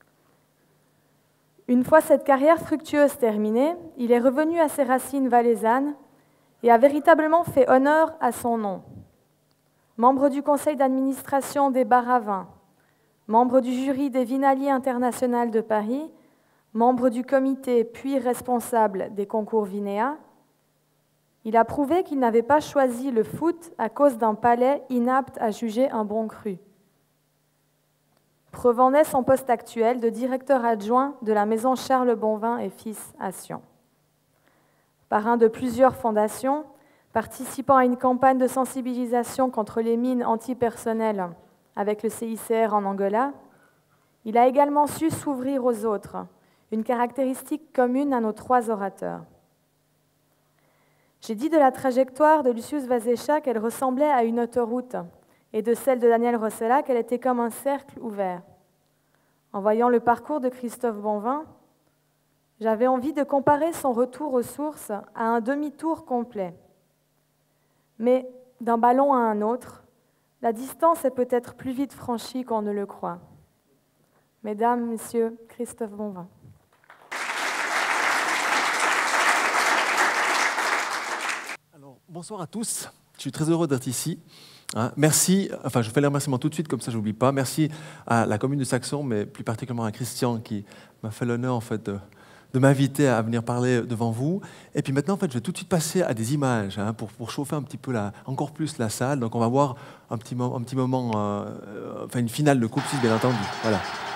[SPEAKER 1] Une fois cette carrière fructueuse terminée, il est revenu à ses racines valaisannes et a véritablement fait honneur à son nom. Membre du conseil d'administration des bars à vin, membre du jury des Vinaliers internationales de Paris, membre du comité puis responsable des concours Vinéa, il a prouvé qu'il n'avait pas choisi le foot à cause d'un palais inapte à juger un bon cru. Preuve en est son poste actuel de directeur adjoint de la maison Charles Bonvin et Fils à Sion. Parrain de plusieurs fondations, participant à une campagne de sensibilisation contre les mines antipersonnelles avec le C I C R en Angola, il a également su s'ouvrir aux autres, une caractéristique commune à nos trois orateurs. J'ai dit de la trajectoire de Lucius Vazécha qu'elle ressemblait à une autoroute et de celle de Daniel Rossella qu'elle était comme un cercle ouvert. En voyant le parcours de Christophe Bonvin, J'avais envie de comparer son retour aux sources à un demi-tour complet. Mais d'un ballon à un autre, la distance est peut-être plus vite franchie qu'on ne le croit. Mesdames, Messieurs, Christophe Bonvin.
[SPEAKER 5] Alors, bonsoir à tous. Je suis très heureux d'être ici. Hein, merci, enfin je fais les remerciements tout de suite, comme ça je n'oublie pas. Merci à la commune de Saxon, mais plus particulièrement à Christian qui m'a fait l'honneur en fait, de, de m'inviter à venir parler devant vous. Et puis maintenant, en fait, je vais tout de suite passer à des images hein, pour, pour chauffer un petit peu la, encore plus la salle. Donc on va voir un petit, mo un petit moment, euh, enfin une finale de Coupe Suisse, bien entendu. Voilà.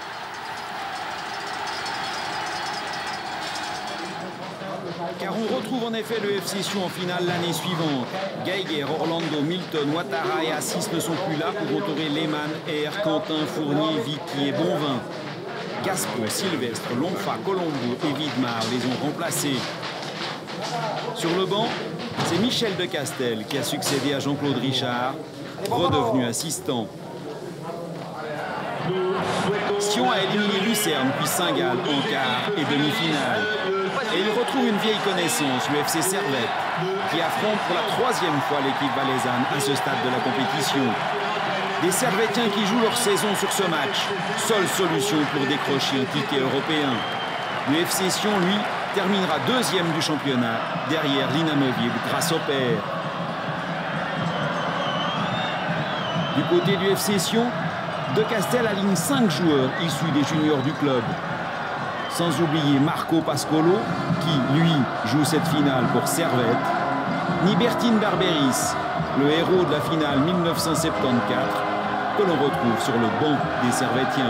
[SPEAKER 6] Car on retrouve en effet le F C Sion en finale l'année suivante. Geiger, Orlando, Milton, Ouattara et Assis ne sont plus là pour entourer Lehmann, Air, Quentin, Fournier, Vicky et Bonvin. Gaspo, Sylvestre, Lonfa, Colombo et Widmar les ont remplacés. Sur le banc, c'est Michel de Castel qui a succédé à Jean-Claude Richard, redevenu assistant. Sion a éliminé Lucerne puis Saint-Gall en quart et demi-finale. Et il retrouve une vieille connaissance, le F C Servette, qui affronte pour la troisième fois l'équipe valaisanne à ce stade de la compétition. Des Servettiens qui jouent leur saison sur ce match, seule solution pour décrocher un ticket européen. Le F C Sion, lui, terminera deuxième du championnat, derrière l'inamovible grâce au père. Du côté du F C Sion, De Castel aligne cinq joueurs issus des juniors du club. Sans oublier Marco Pascolo, qui, lui, joue cette finale pour Servette, ni Bertine Barberis, le héros de la finale mille neuf cent soixante-quatorze, que l'on retrouve sur le banc des Servettiens.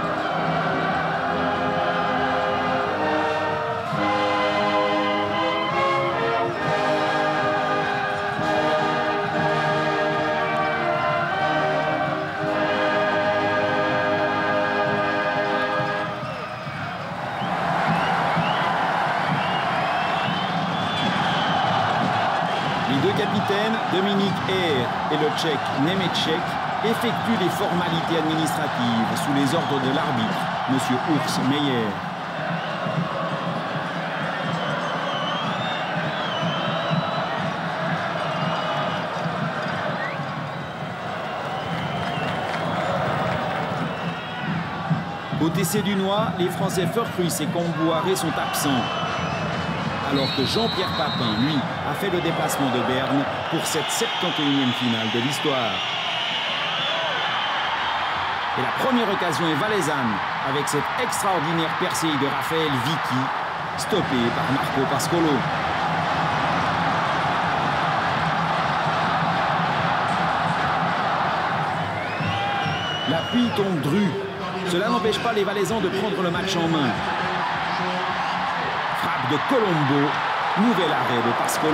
[SPEAKER 6] Dominique Air et le Tchèque Nemetchek effectuent des formalités administratives sous les ordres de l'arbitre, M. Urs Meyer. Côté Sédunois, les Français Furcruis et Combouaré sont absents. Alors que Jean-Pierre Papin, lui, a fait le déplacement de Berne pour cette septante et unième finale de l'histoire. Et la première occasion est valaisanne, avec cette extraordinaire percée de Raphaël Vicky, stoppée par Marco Pascolo. L'appui tombe dru. Cela n'empêche pas les Valaisans de prendre le match en main. De Colombo, nouvel arrêt de Pascolo.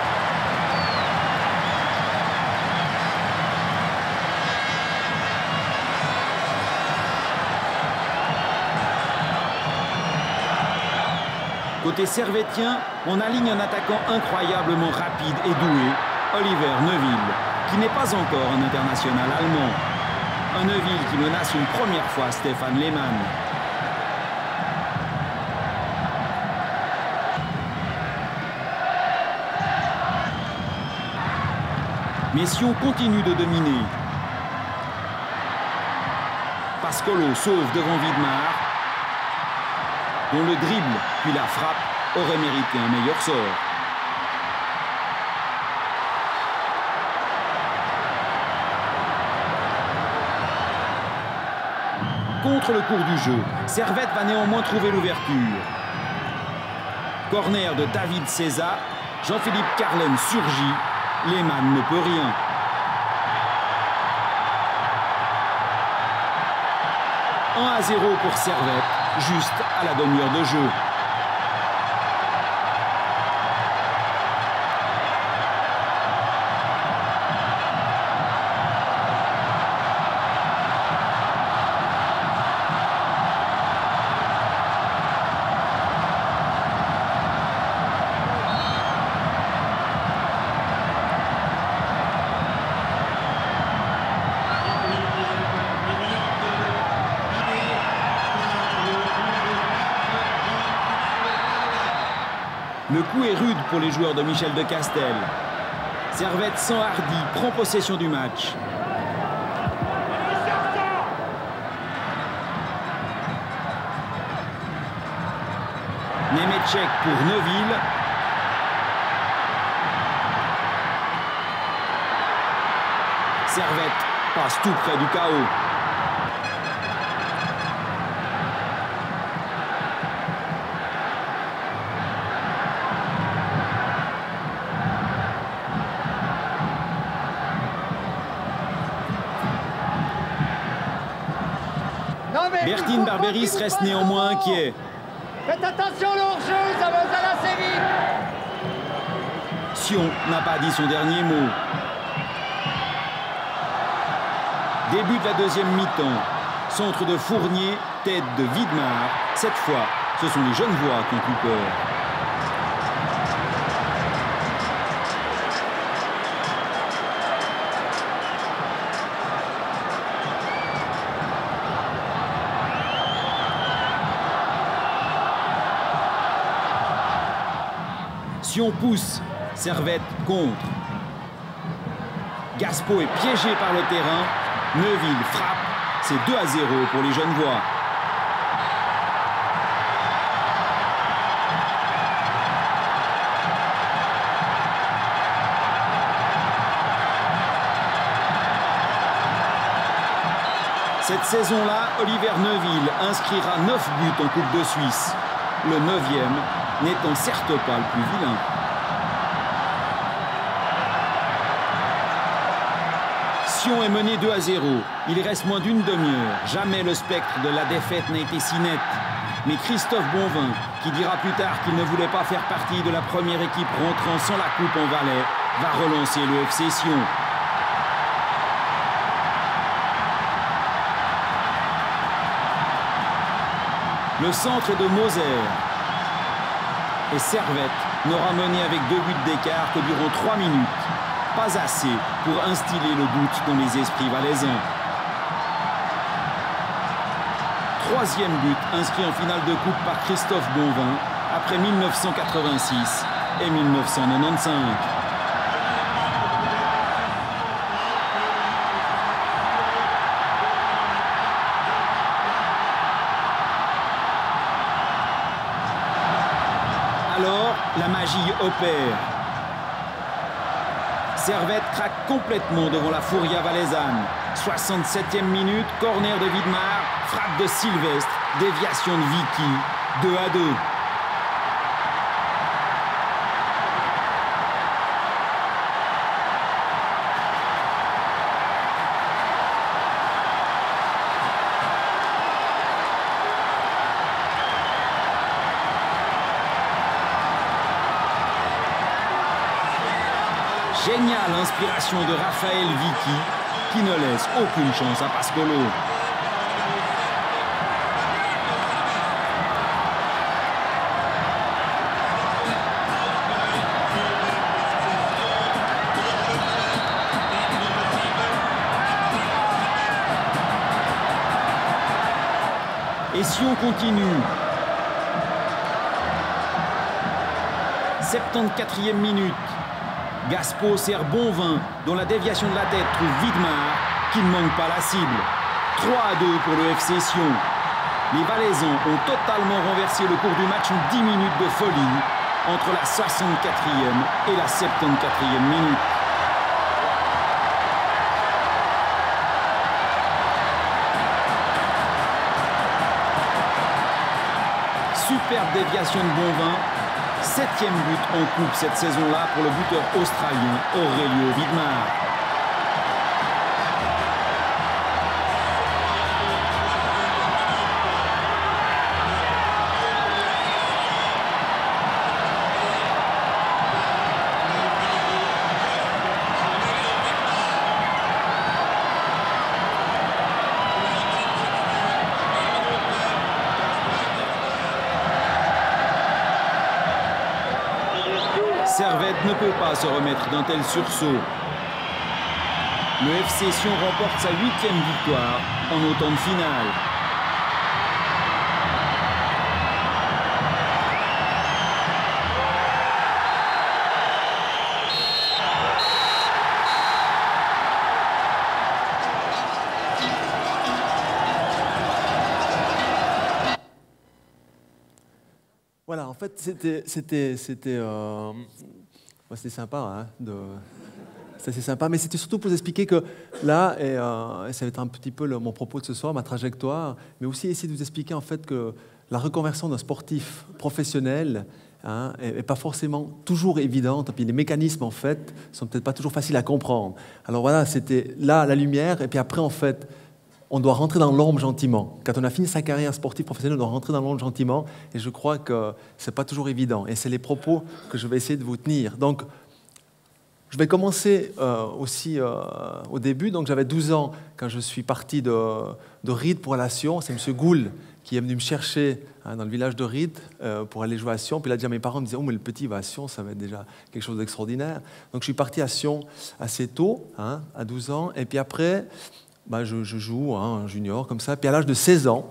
[SPEAKER 6] Côté servettien, on aligne un attaquant incroyablement rapide et doué, Oliver Neuville, qui n'est pas encore un international allemand. Un Neuville qui menace une première fois Stéphane Lehmann. Mais Sion continue de dominer. Pascolo sauve devant Widmar, dont le dribble puis la frappe aurait mérité un meilleur sort. Contre le cours du jeu, Servette va néanmoins trouver l'ouverture. Corner de David César, Jean-Philippe Carlen surgit. Lehmann ne peut rien. un à zéro pour Servette, juste à la demi-heure de jeu. Le coup est rude pour les joueurs de Michel de Castel. Servette s'enhardit, prend possession du match. Nemetchek pour Neuville. Servette passe tout près du chaos. Bertine Barberis reste néanmoins inquiet.
[SPEAKER 7] Faites attention, le hors-jeu, ça va aller assez vite.
[SPEAKER 6] Sion n'a pas dit son dernier mot. Début de la deuxième mi-temps. Centre de Fournier, tête de Widmar. Cette fois, ce sont les jeunes voix qui ont plus peur. Sion pousse, Servette contre. Gaspo est piégé par le terrain. Neuville frappe, c'est deux à zéro pour les jeunes voix. Cette saison-là, Oliver Neuville inscrira neuf buts en Coupe de Suisse. Le neuvième n'étant certes pas le plus vilain. Sion est mené deux à zéro. Il reste moins d'une demi-heure. Jamais le spectre de la défaite n'a été si net. Mais Christophe Bonvin, qui dira plus tard qu'il ne voulait pas faire partie de la première équipe rentrant sans la coupe en Valais, va relancer le F C Sion. Le centre est de Moser. Et Servette n'aura mené avec deux buts d'écart que durant trois minutes. Pas assez pour instiller le doute dans les esprits valaisans. Troisième but inscrit en finale de coupe par Christophe Bonvin après mille neuf cent quatre-vingt-six et mille neuf cent quatre-vingt-quinze. Alors, la magie opère. Servette craque complètement devant la Furia valaisanne. soixante-septième minute, corner de Widmar, frappe de Sylvestre, déviation de Vicky, deux à deux. Géniale inspiration de Raphaël Vicky, qui ne laisse aucune chance à Pascolo. Et si on continue, septante-quatrième minute, Gaspo sert Bonvin, dont la déviation de la tête trouve Widmar, qui ne manque pas la cible. trois à deux pour le F C Sion. Les Valaisans ont totalement renversé le cours du match en dix minutes de folie, entre la soixante-quatrième et la septante-quatrième minute. Superbe déviation de Bonvin. Septième but en coupe cette saison-là pour le buteur australien Aurelio Widmar. Servette ne peut pas se remettre d'un tel sursaut. Le F C Sion remporte sa huitième victoire en autant de finales.
[SPEAKER 5] fait, c'était, c'était, c'était, euh, ouais, c'était sympa, hein, de... C'est sympa, mais c'était surtout pour vous expliquer que là, et, euh, ça va être un petit peu le, mon propos de ce soir, ma trajectoire, mais aussi essayer de vous expliquer en fait que la reconversion d'un sportif professionnel hein, est, est pas forcément toujours évidente, et puis les mécanismes en fait sont peut-être pas toujours faciles à comprendre. Alors voilà, c'était là la lumière, et puis après en fait, on doit rentrer dans l'ombre gentiment. Quand on a fini sa carrière sportive professionnelle, on doit rentrer dans l'ombre gentiment, et je crois que c'est pas toujours évident. Et c'est les propos que je vais essayer de vous tenir. Donc je vais commencer euh, aussi euh, au début. Donc, j'avais douze ans quand je suis parti de, de Ried pour aller à Sion. C'est M. Goul qui est venu me chercher hein, dans le village de Ried euh, pour aller jouer à Sion. Puis il a dit à mes parents, me disaient, oh, mais le petit va à Sion, ça va être déjà quelque chose d'extraordinaire. Donc, je suis parti à Sion assez tôt, hein, à douze ans. Et puis après, bah, je, je joue, hein, junior, comme ça. Puis à l'âge de seize ans,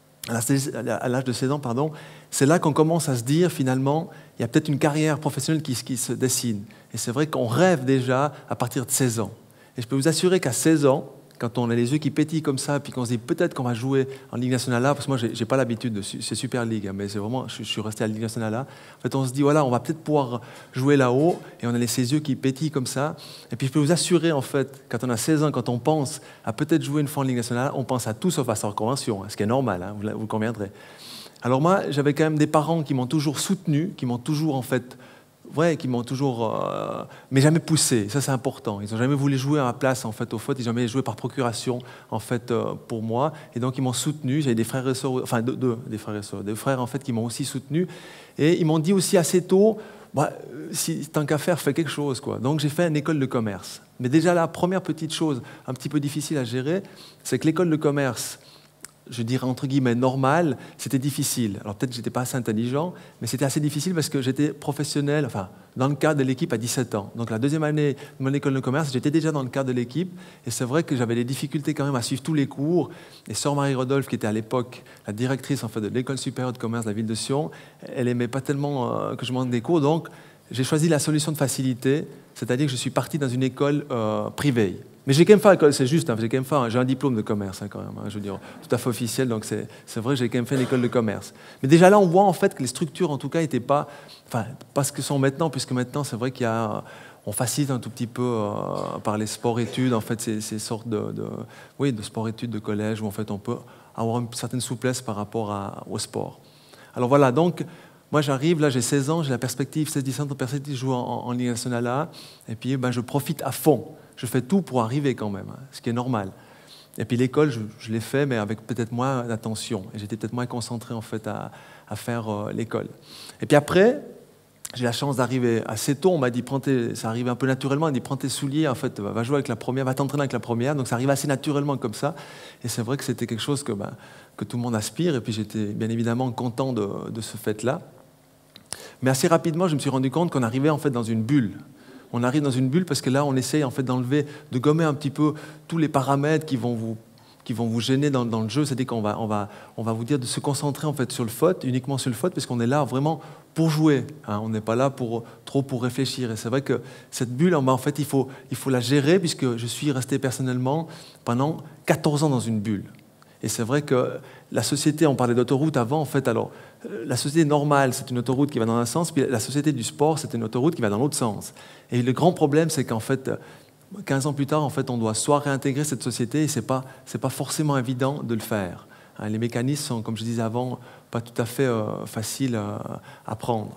[SPEAKER 5] à l'âge de seize ans, pardon, c'est là qu'on commence à se dire, finalement, il y a peut-être une carrière professionnelle qui, qui se dessine. Et c'est vrai qu'on rêve déjà à partir de seize ans. Et je peux vous assurer qu'à seize ans, quand on a les yeux qui pétillent comme ça, puis qu'on se dit peut-être qu'on va jouer en Ligue nationale A, parce que moi, je n'ai pas l'habitude de c'est Super League, hein, mais c'est vraiment, je, je suis resté à la Ligue nationale A. En fait, on se dit, voilà, on va peut-être pouvoir jouer là-haut, et on a les ses yeux qui pétillent comme ça. Et puis, je peux vous assurer, en fait, quand on a seize ans, quand on pense à peut-être jouer une fois en Ligue nationale, on pense à tout sauf à sa reconversion, hein, ce qui est normal, hein, vous, vous conviendrez. Alors moi, j'avais quand même des parents qui m'ont toujours soutenu, qui m'ont toujours, en fait, ouais, qui m'ont toujours, euh, mais jamais poussé. Ça, c'est important. Ils n'ont jamais voulu jouer à ma place, en fait, au foot. Ils ont jamais joué par procuration, en fait, euh, pour moi. Et donc, ils m'ont soutenu. J'avais des frères et sœurs, enfin, deux, deux, des frères et sœurs, des frères, en fait, qui m'ont aussi soutenu. Et ils m'ont dit aussi assez tôt, bah, si tant qu'à faire, fais quelque chose, quoi. Donc, j'ai fait une école de commerce. Mais déjà, la première petite chose, un petit peu difficile à gérer, c'est que l'école de commerce, je dirais entre guillemets normal, c'était difficile. Alors peut-être que je n'étais pas assez intelligent, mais c'était assez difficile parce que j'étais professionnel, enfin, dans le cadre de l'équipe à dix-sept ans. Donc la deuxième année de mon école de commerce, j'étais déjà dans le cadre de l'équipe, et c'est vrai que j'avais des difficultés quand même à suivre tous les cours. Et sœur Marie Rodolphe, qui était à l'époque la directrice en fait, de l'école supérieure de commerce de la ville de Sion, elle n'aimait pas tellement euh, que je manque des cours, donc j'ai choisi la solution de facilité, c'est-à-dire que je suis parti dans une école euh, privée. Mais j'ai quand même fait l'école, c'est juste, hein, j'ai quand même fait, j'ai un diplôme de commerce hein, quand même, hein, je veux dire, tout à fait officiel, donc c'est, c'est vrai que j'ai quand même fait l'école de commerce. Mais déjà là, on voit en fait que les structures, en tout cas, n'étaient pas, enfin, pas ce que sont maintenant, puisque maintenant, c'est vrai qu'il y a, on facilite un tout petit peu euh, par les sports-études, en fait, ces, ces sortes de, de, oui, de sports-études de collège où en fait on peut avoir une certaine souplesse par rapport à, au sport. Alors voilà, donc. Moi, j'arrive, là, j'ai seize ans, j'ai la perspective, seize dix ans de perspective, je joue en, en Ligue nationale A, et puis ben, je profite à fond. Je fais tout pour arriver quand même, hein, ce qui est normal. Et puis l'école, je, je l'ai fait, mais avec peut-être moins d'attention. Et j'étais peut-être moins concentré, en fait, à, à faire euh, l'école. Et puis après, j'ai la chance d'arriver assez tôt. On m'a dit, prends tes, ça arrive un peu naturellement, on m'a dit, prends tes souliers, en fait, va jouer avec la première, va t'entraîner avec la première. Donc ça arrive assez naturellement comme ça. Et c'est vrai que c'était quelque chose que, ben, que tout le monde aspire. Et puis j'étais bien évidemment content de, de ce fait-là. Mais assez rapidement, je me suis rendu compte qu'on arrivait en fait dans une bulle. On arrive dans une bulle parce que là, on essaye en fait d'enlever, de gommer un petit peu tous les paramètres qui vont vous, qui vont vous gêner dans, dans le jeu. C'est-à-dire qu'on va, on va, on va vous dire de se concentrer en fait sur le foot, uniquement sur le foot, parce qu'on est là vraiment pour jouer. Hein. On n'est pas là pour, trop pour réfléchir. Et c'est vrai que cette bulle, en fait, il faut, il faut la gérer, puisque je suis resté personnellement pendant quatorze ans dans une bulle. Et c'est vrai que la société, on parlait d'autoroute avant, en fait, alors, la société normale, c'est une autoroute qui va dans un sens, puis la société du sport, c'est une autoroute qui va dans l'autre sens. Et le grand problème, c'est qu'en fait, quinze ans plus tard, en fait, on doit soit réintégrer cette société, et ce n'est pas, c'est pas forcément évident de le faire. Les mécanismes sont, comme je disais avant, pas tout à fait euh, faciles à, à prendre.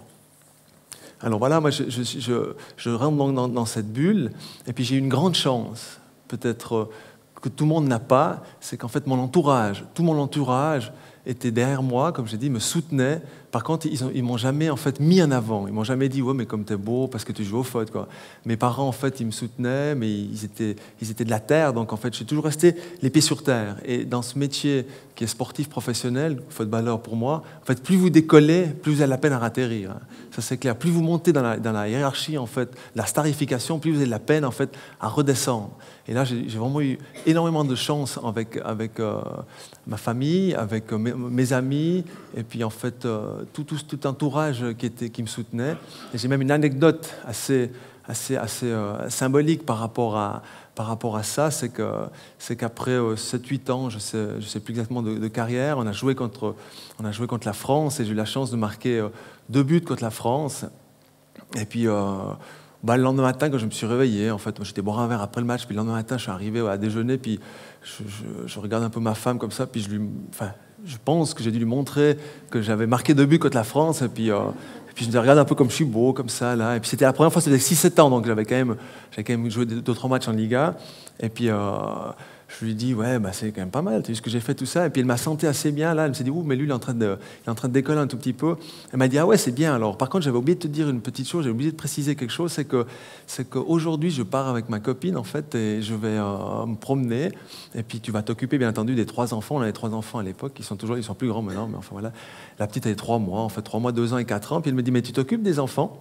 [SPEAKER 5] Alors voilà, moi, je, je, je, je rentre donc dans, dans cette bulle, et puis j'ai eu une grande chance, peut-être... Euh, que tout le monde n'a pas, c'est qu'en fait mon entourage, tout mon entourage était derrière moi, comme j'ai dit, me soutenait. Par contre, ils ne m'ont jamais en fait mis en avant. Ils m'ont jamais dit ouais mais comme t'es beau parce que tu joues au foot quoi. Mes parents en fait ils me soutenaient, mais ils étaient ils étaient de la terre, donc en fait j'ai toujours resté les pieds sur terre. Et dans ce métier qui est sportif professionnel, footballeur pour moi, en fait plus vous décollez, plus vous avez la peine à atterrir. Ça c'est clair. Plus vous montez dans la, dans la hiérarchie en fait, la starification, plus vous avez de la peine en fait à redescendre. Et là j'ai, j'ai vraiment eu énormément de chance avec avec euh, ma famille, avec euh, mes, mes amis, et puis en fait euh, tout, tout, tout entourage qui, était, qui me soutenait. Et j'ai même une anecdote assez, assez, assez euh, symbolique par rapport à, par rapport à ça, c'est que, c'est qu'après euh, sept huit ans, je ne sais, je sais plus exactement de, de carrière, on a, joué contre, on a joué contre la France et j'ai eu la chance de marquer euh, deux buts contre la France. Et puis, euh, bah, le lendemain matin, quand je me suis réveillé, en fait, moi, j'étais boire un verre après le match, puis le lendemain matin, je suis arrivé à déjeuner, puis je, je, je regarde un peu ma femme comme ça, puis je lui... Enfin, je pense que j'ai dû lui montrer que j'avais marqué deux buts contre la France, et puis... Euh, Et puis je me regarde un peu comme je suis beau, comme ça, là. Et puis c'était la première fois, c'était six sept ans, donc j'avais quand même, j'avais quand même joué deux trois matchs en Liga. Et puis euh, je lui dis, ouais, bah, c'est quand même pas mal, tu as vu ce que j'ai fait, tout ça. Et puis elle m'a senti assez bien, là. Elle me s'est dit, ouh, mais lui, il est en train de, il est en train de décoller un tout petit peu. Elle m'a dit, ah ouais, c'est bien. Alors, par contre, j'avais oublié de te dire une petite chose, j'ai oublié de préciser quelque chose, c'est que, c'est qu'aujourd'hui, je pars avec ma copine, en fait, et je vais euh, me promener. Et puis tu vas t'occuper, bien entendu, des trois enfants. On avait trois enfants à l'époque, ils sont toujours, ils sont plus grands maintenant, mais enfin voilà. La petite avait trois mois, en fait, trois mois, deux ans et quatre ans. Puis elle me dit, mais tu t'occupes des enfants.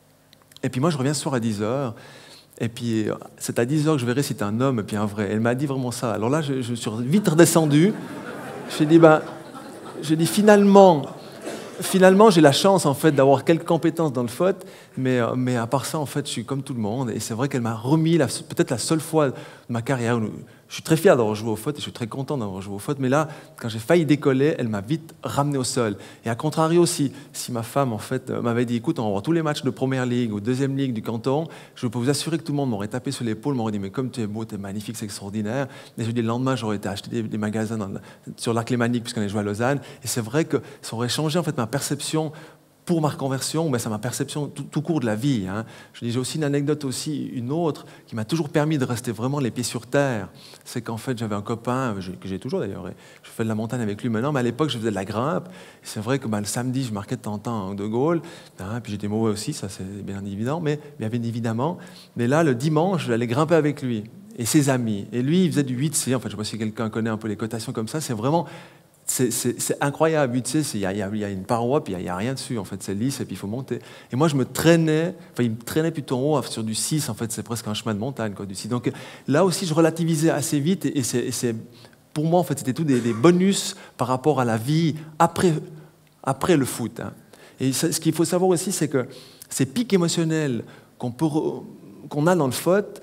[SPEAKER 5] Et puis moi, je reviens ce soir à dix heures. Et puis, c'est à dix heures que je verrai si t'es un homme et puis un vrai. Elle m'a dit vraiment ça. Alors là, je, je suis vite redescendu. J'ai dit, ben, j'ai dit finalement, finalement, j'ai la chance, en fait, d'avoir quelques compétences dans le foot, mais, mais à part ça, en fait, je suis comme tout le monde. Et c'est vrai qu'elle m'a remis, la, peut-être la seule fois de ma carrière où je suis très fier d'avoir joué au foot et je suis très content d'avoir joué au foot. Mais là, quand j'ai failli décoller, elle m'a vite ramené au sol. Et à contrario, si, si ma femme, en fait, m'avait dit, écoute, on va voir tous les matchs de Première Ligue ou Deuxième Ligue du canton, je peux vous assurer que tout le monde m'aurait tapé sur l'épaule, m'aurait dit, mais comme tu es beau, tu es magnifique, c'est extraordinaire. Et je dis, le lendemain, j'aurais été acheter des, des magasins dans, sur l'Arc Lémanique, puisqu'on est joué à Lausanne. Et c'est vrai que ça aurait changé, en fait, ma perception pour ma reconversion, ben, c'est ma perception tout, tout court de la vie. Hein. Je dis, j'ai aussi une anecdote, aussi une autre, qui m'a toujours permis de rester vraiment les pieds sur terre. C'est qu'en fait, j'avais un copain, que j'ai toujours d'ailleurs, je fais de la montagne avec lui maintenant, mais à l'époque, je faisais de la grimpe. C'est vrai que ben, le samedi, je marquais de temps en temps De Gaulle, hein, puis j'étais mauvais aussi, ça c'est bien évident, mais bien évidemment. Mais là, le dimanche, j'allais grimper avec lui et ses amis. Et lui, il faisait du huit C, en fait, je ne sais pas si quelqu'un connaît un peu les cotations comme ça, c'est vraiment... C'est incroyable, tu sais, il y, y, y a une paroi, puis il n'y a, a rien dessus, en fait, c'est lisse, et puis il faut monter. Et moi, je me traînais, enfin, il me traînait plutôt en haut, sur du six, en fait, c'est presque un chemin de montagne, quoi, du six. Donc là aussi, je relativisais assez vite, et, et c'est, pour moi, en fait, c'était tout des, des bonus par rapport à la vie après, après le foot. Hein. Et ce qu'il faut savoir aussi, c'est que ces pics émotionnels qu'on peut, qu'on a dans le foot,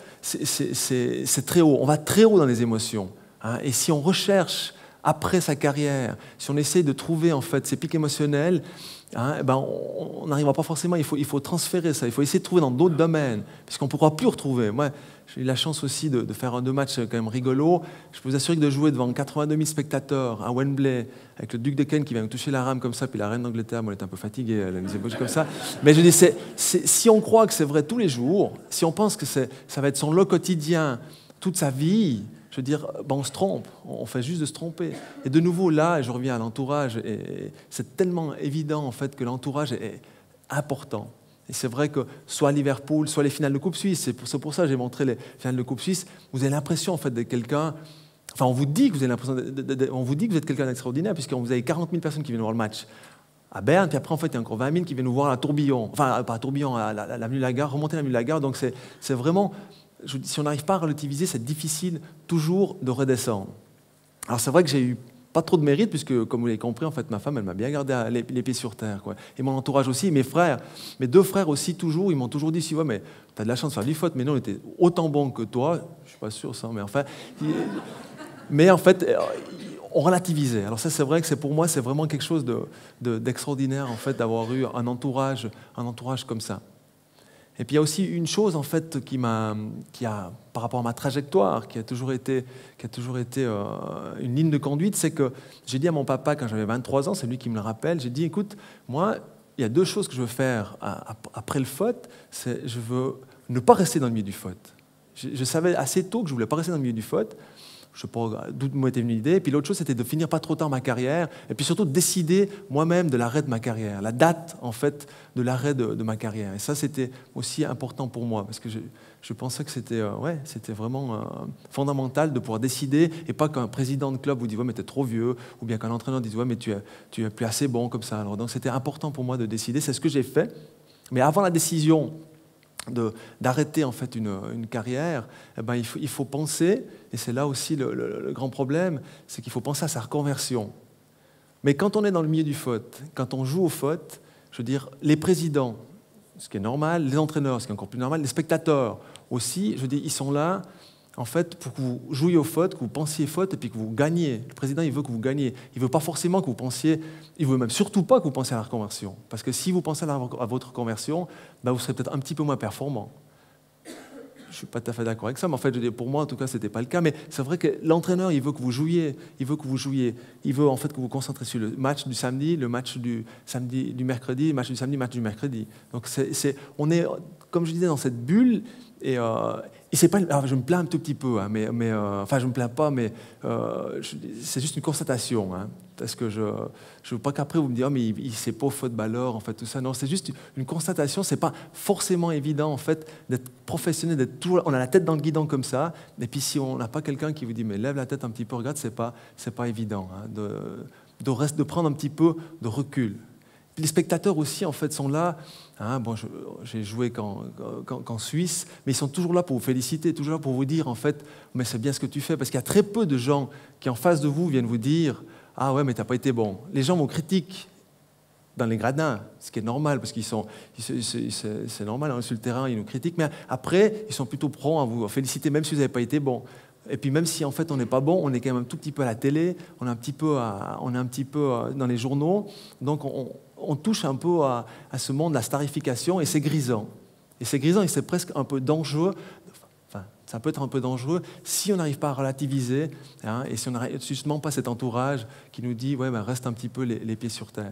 [SPEAKER 5] c'est très haut. On va très haut dans les émotions. Hein. Et si on recherche après sa carrière, si on essaie de trouver en fait ces pics émotionnels, hein, ben on n'arrivera pas forcément, il faut, il faut transférer ça, il faut essayer de trouver dans d'autres domaines, puisqu'on ne pourra plus retrouver. Moi, j'ai eu la chance aussi de, de faire un deux matchs quand même rigolos. Je peux vous assurer que de jouer devant quatre-vingt-deux mille spectateurs à Wembley, avec le duc de Kent qui vient me toucher la rame comme ça, puis la reine d'Angleterre, moi elle était un peu fatiguée, elle me disait bouger comme ça. Mais je dis, c'est, c'est, si on croit que c'est vrai tous les jours, si on pense que c'est, ça va être son lot quotidien, toute sa vie, je veux dire, ben on se trompe, on fait juste de se tromper. Et de nouveau, là, je reviens à l'entourage, et c'est tellement évident, en fait, que l'entourage est important. Et c'est vrai que soit à Liverpool, soit les finales de Coupe Suisse, c'est pour, pour ça que j'ai montré les finales de Coupe Suisse, vous avez l'impression, en fait, d'être quelqu'un... Enfin, on vous dit que vous avez l'impression... De, de, de, on vous dit que vous êtes quelqu'un d'extraordinaire, puisqu'on vous avez quarante mille personnes qui viennent voir le match à Berne, puis après, en fait, il y a encore vingt mille qui viennent nous voir à la Tourbillon. Enfin, pas à Tourbillon, à l'avenue Lagarde, remonter l'avenue Lagarde. Donc, c'est vraiment... Je, si on n'arrive pas à relativiser, c'est difficile toujours de redescendre. Alors c'est vrai que j'ai eu pas trop de mérite, puisque comme vous l'avez compris, en fait, ma femme, elle m'a bien gardé les, les pieds sur terre, quoi. Et mon entourage aussi, mes frères, mes deux frères aussi, toujours, ils m'ont toujours dit, si ouais, mais tu as de la chance de faire du foot, mais non, on était autant bons que toi. Je suis pas sûr ça, mais enfin, mais en fait, on relativisait. Alors ça, c'est vrai que c'est pour moi, c'est vraiment quelque chose de, de, d'extraordinaire, en fait, d'avoir eu un entourage, un entourage comme ça. Et puis il y a aussi une chose en fait qui m'a, qui a, par rapport à ma trajectoire, qui a toujours été, qui a toujours été euh, une ligne de conduite, c'est que j'ai dit à mon papa quand j'avais vingt-trois ans, c'est lui qui me le rappelle, j'ai dit, écoute, moi, il y a deux choses que je veux faire à, à, après le foot, c'est je veux ne pas rester dans le milieu du foot. Je, je savais assez tôt que je ne voulais pas rester dans le milieu du foot. Je ne sais pas d'où m'était venue l'idée. Et puis l'autre chose, c'était de finir pas trop tard ma carrière, et puis surtout de décider moi-même de l'arrêt de ma carrière, la date en fait de l'arrêt de, de ma carrière. Et ça, c'était aussi important pour moi, parce que je, je pensais que c'était euh, ouais, c'était vraiment euh, fondamental de pouvoir décider, et pas qu'un président de club vous dise ouais, mais t'es trop vieux, ou bien qu'un entraîneur dise ouais, mais tu es, tu es plus assez bon comme ça. Alors donc c'était important pour moi de décider. C'est ce que j'ai fait. Mais avant la décision d'arrêter en fait une, une carrière, eh ben, il, faut, il faut penser, et c'est là aussi le, le, le grand problème, c'est qu'il faut penser à sa reconversion. Mais quand on est dans le milieu du foot, quand on joue au foot, je veux dire, les présidents, ce qui est normal, les entraîneurs, ce qui est encore plus normal, les spectateurs aussi, je dis, ils sont là, en fait, pour que vous jouiez aux fautes, que vous pensiez faute et puis que vous gagniez. Le président, il veut que vous gagniez. Il ne veut pas forcément que vous pensiez, il ne veut même surtout pas que vous pensiez à la reconversion. Parce que si vous pensez à, la, à votre conversion, ben vous serez peut-être un petit peu moins performant. Je ne suis pas tout à fait d'accord avec ça, mais en fait, je dis, pour moi, en tout cas, ce n'était pas le cas. Mais c'est vrai que l'entraîneur, il veut que vous jouiez, il veut que vous jouiez, il veut en fait que vous vous concentrez sur le match du samedi, le match du samedi, du mercredi, le match du samedi, le match du mercredi. Donc, c'est, c'est, on est, comme je disais, dans cette bulle. Et, euh, et c'est pas, alors je me plains un tout petit peu, hein, mais, mais euh, enfin je me plains pas, mais euh, je, c'est juste une constatation, hein, parce que je je veux pas qu'après vous me disiez oh, mais il, il c'est pas footballeur en fait tout ça. Non, c'est juste une constatation. C'est pas forcément évident en fait d'être professionnel, d'être toujours, on a la tête dans le guidon comme ça. Et puis si on n'a pas quelqu'un qui vous dit mais lève la tête un petit peu, regarde, c'est pas c'est pas évident hein, de de, reste, de prendre un petit peu de recul. Puis les spectateurs aussi, en fait, sont là. Hein, bon, je, j'ai joué qu'en, qu'en, qu'en Suisse, mais ils sont toujours là pour vous féliciter, toujours là pour vous dire, en fait, mais c'est bien ce que tu fais. Parce qu'il y a très peu de gens qui, en face de vous, viennent vous dire « Ah ouais, mais t'as pas été bon ». Les gens vous critiquent dans les gradins, ce qui est normal, parce qu'ils sont, c'est, c'est, c'est, c'est normal, hein, sur le terrain, ils nous critiquent. Mais après, ils sont plutôt prompts à vous féliciter, même si vous n'avez pas été bon. Et puis même si en fait on n'est pas bon, on est quand même un tout petit peu à la télé, on est un petit peu, à, on est un petit peu dans les journaux, donc on, on touche un peu à, à ce monde de la starification et c'est grisant. Et c'est grisant et c'est presque un peu dangereux, enfin ça peut être un peu dangereux si on n'arrive pas à relativiser hein, et si on n'arrive justement pas cet entourage qui nous dit ouais ben reste un petit peu les, les pieds sur terre.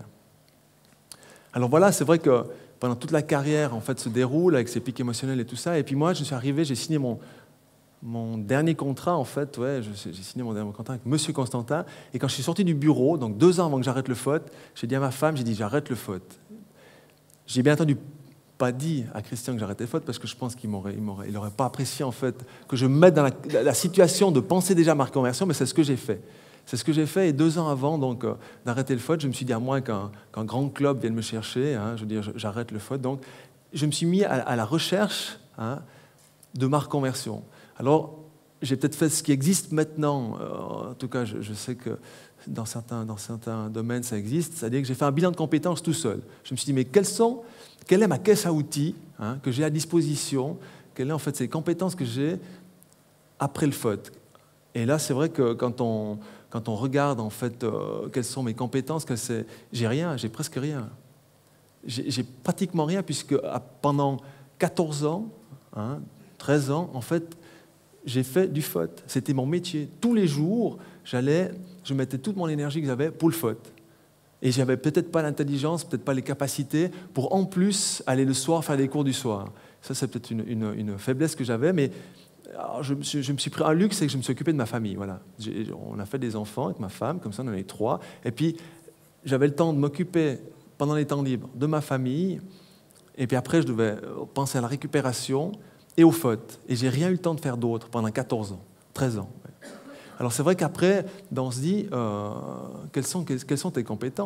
[SPEAKER 5] Alors voilà, c'est vrai que pendant toute la carrière en fait se déroule avec ses pics émotionnels et tout ça, et puis moi je suis arrivé, j'ai signé mon Mon dernier contrat, en fait, ouais, j'ai signé mon dernier contrat avec Monsieur Constantin. Et quand je suis sorti du bureau, donc deux ans avant que j'arrête le foot, j'ai dit à ma femme, j'ai dit j'arrête le foot. J'ai bien entendu pas dit à Christian que j'arrêtais le foot parce que je pense qu'il m'aurait, il m'aurait, il aurait pas apprécié en fait que je me mette dans la, la situation de penser déjà à ma reconversion, mais c'est ce que j'ai fait. C'est ce que j'ai fait. Et deux ans avant donc euh, d'arrêter le foot, je me suis dit à moins qu'un, qu'un grand club vienne me chercher, hein, je veux dire, j'arrête le foot. Donc, je me suis mis à, à la recherche hein, de ma reconversion. Alors, j'ai peut-être fait ce qui existe maintenant, euh, en tout cas, je, je sais que dans certains, dans certains domaines, ça existe, c'est-à-dire que j'ai fait un bilan de compétences tout seul. Je me suis dit, mais quelles sont, quelle est ma caisse à outils hein, que j'ai à disposition, quelles sont en fait ces compétences que j'ai après le foot. Et là, c'est vrai que quand on, quand on regarde en fait euh, quelles sont mes compétences, que c'est, j'ai rien, j'ai presque rien. J'ai, j'ai pratiquement rien, puisque pendant quatorze ans, hein, treize ans, en fait, j'ai fait du foot. C'était mon métier. Tous les jours, j'allais, je mettais toute mon énergie que j'avais pour le foot. Et j'avais peut-être pas l'intelligence, peut-être pas les capacités pour en plus aller le soir faire les cours du soir. Ça, c'est peut-être une, une, une faiblesse que j'avais, mais alors, je, me suis, je me suis pris un luxe, c'est que je me suis occupé de ma famille. Voilà. J'ai, on a fait des enfants avec ma femme, comme ça on en avait trois. Et puis, j'avais le temps de m'occuper pendant les temps libres de ma famille. Et puis après, je devais penser à la récupération et au foot. Et j'ai rien eu le temps de faire d'autre pendant quatorze ans, treize ans. Alors c'est vrai qu'après, ben, on se dit, euh, quelles sont, quelles, quelles sont tes compétences ?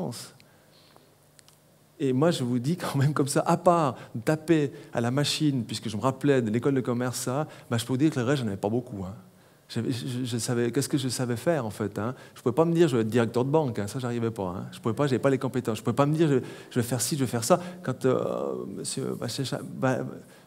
[SPEAKER 5] Et moi, je vous dis quand même comme ça, à part taper à la machine, puisque je me rappelais de l'école de commerce, ça, ben, je peux vous dire que le reste, je n'en avais pas beaucoup. Hein. Je, je, je savais, qu'est-ce que je savais faire, en fait hein. Je ne pouvais pas me dire, je vais être directeur de banque, hein, ça, je n'arrivais pas. Hein. Je ne pouvais pas, je n'avais pas les compétences. Je ne pouvais pas me dire, je, je vais faire ci, je vais faire ça. Quand euh, monsieur, ben, ben,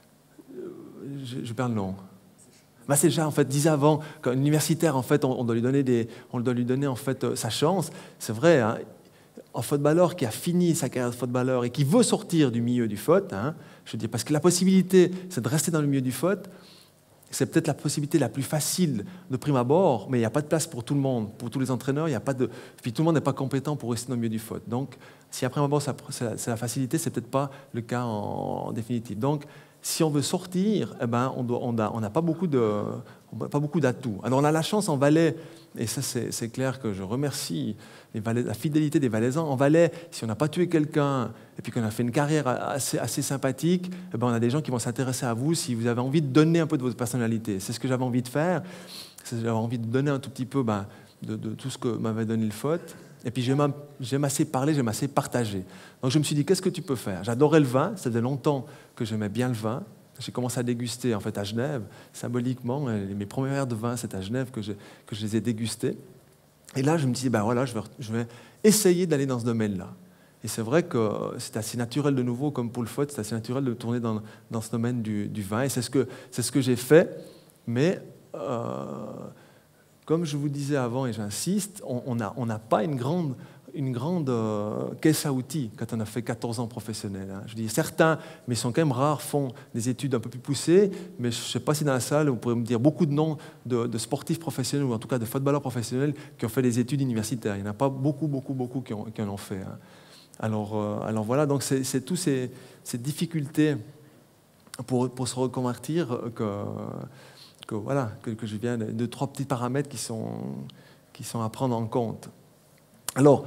[SPEAKER 5] je, je perds le nom. Ben, c'est déjà, en fait, disait avant, qu'un universitaire, en fait, on, on doit lui donner, des, on doit lui donner en fait, euh, sa chance. C'est vrai, hein, un footballeur qui a fini sa carrière de footballeur et qui veut sortir du milieu du foot, hein, je dis, parce que la possibilité, c'est de rester dans le milieu du foot, c'est peut-être la possibilité la plus facile de prime abord, mais il n'y a pas de place pour tout le monde, pour tous les entraîneurs, il y a pas de... Puis tout le monde n'est pas compétent pour rester dans le milieu du foot. Donc, si à prime abord, c'est la, c'est la facilité, c'est peut-être pas le cas en, en définitive. Donc, si on veut sortir, eh ben, on doit, on a, on n'a pas beaucoup de, pas beaucoup d'atouts. Alors, on a la chance en Valais, et ça, c'est, c'est clair que je remercie les Valais, la fidélité des Valaisans. En Valais, si on n'a pas tué quelqu'un et puis qu'on a fait une carrière assez, assez sympathique, eh ben, on a des gens qui vont s'intéresser à vous si vous avez envie de donner un peu de votre personnalité. C'est ce que j'avais envie de faire. J'avais envie de donner un tout petit peu ben, de, de tout ce que m'avait donné le foot. Et puis j'aime, j'aime assez parler, j'aime assez partager. Donc je me suis dit, qu'est-ce que tu peux faire ? J'adorais le vin, ça faisait longtemps que j'aimais bien le vin. J'ai commencé à déguster en fait à Genève, symboliquement. Mes premiers verres de vin, c'est à Genève que je, que je les ai dégustés. Et là, je me dis, ben voilà, je vais, je vais essayer d'aller dans ce domaine-là. Et c'est vrai que c'est assez naturel de nouveau, comme pour le foot, c'est assez naturel de tourner dans, dans ce domaine du, du vin. Et c'est ce que, c'est ce que j'ai fait. Mais euh, comme je vous disais avant, et j'insiste, on n'a on on pas une grande, une grande euh, caisse à outils quand on a fait quatorze ans professionnel. Hein. Je dis certains, mais ils sont quand même rares, font des études un peu plus poussées. Mais je ne sais pas si dans la salle, vous pourrez me dire beaucoup de noms de, de sportifs professionnels, ou en tout cas de footballeurs professionnels, qui ont fait des études universitaires. Il n'y en a pas beaucoup, beaucoup, beaucoup qui, ont, qui en ont fait. Hein. Alors, euh, alors voilà, donc c'est, c'est toutes ces, ces difficultés pour, pour se reconvertir que, que, voilà, que, que je viens de, de trois petits paramètres qui sont, qui sont à prendre en compte. Alors,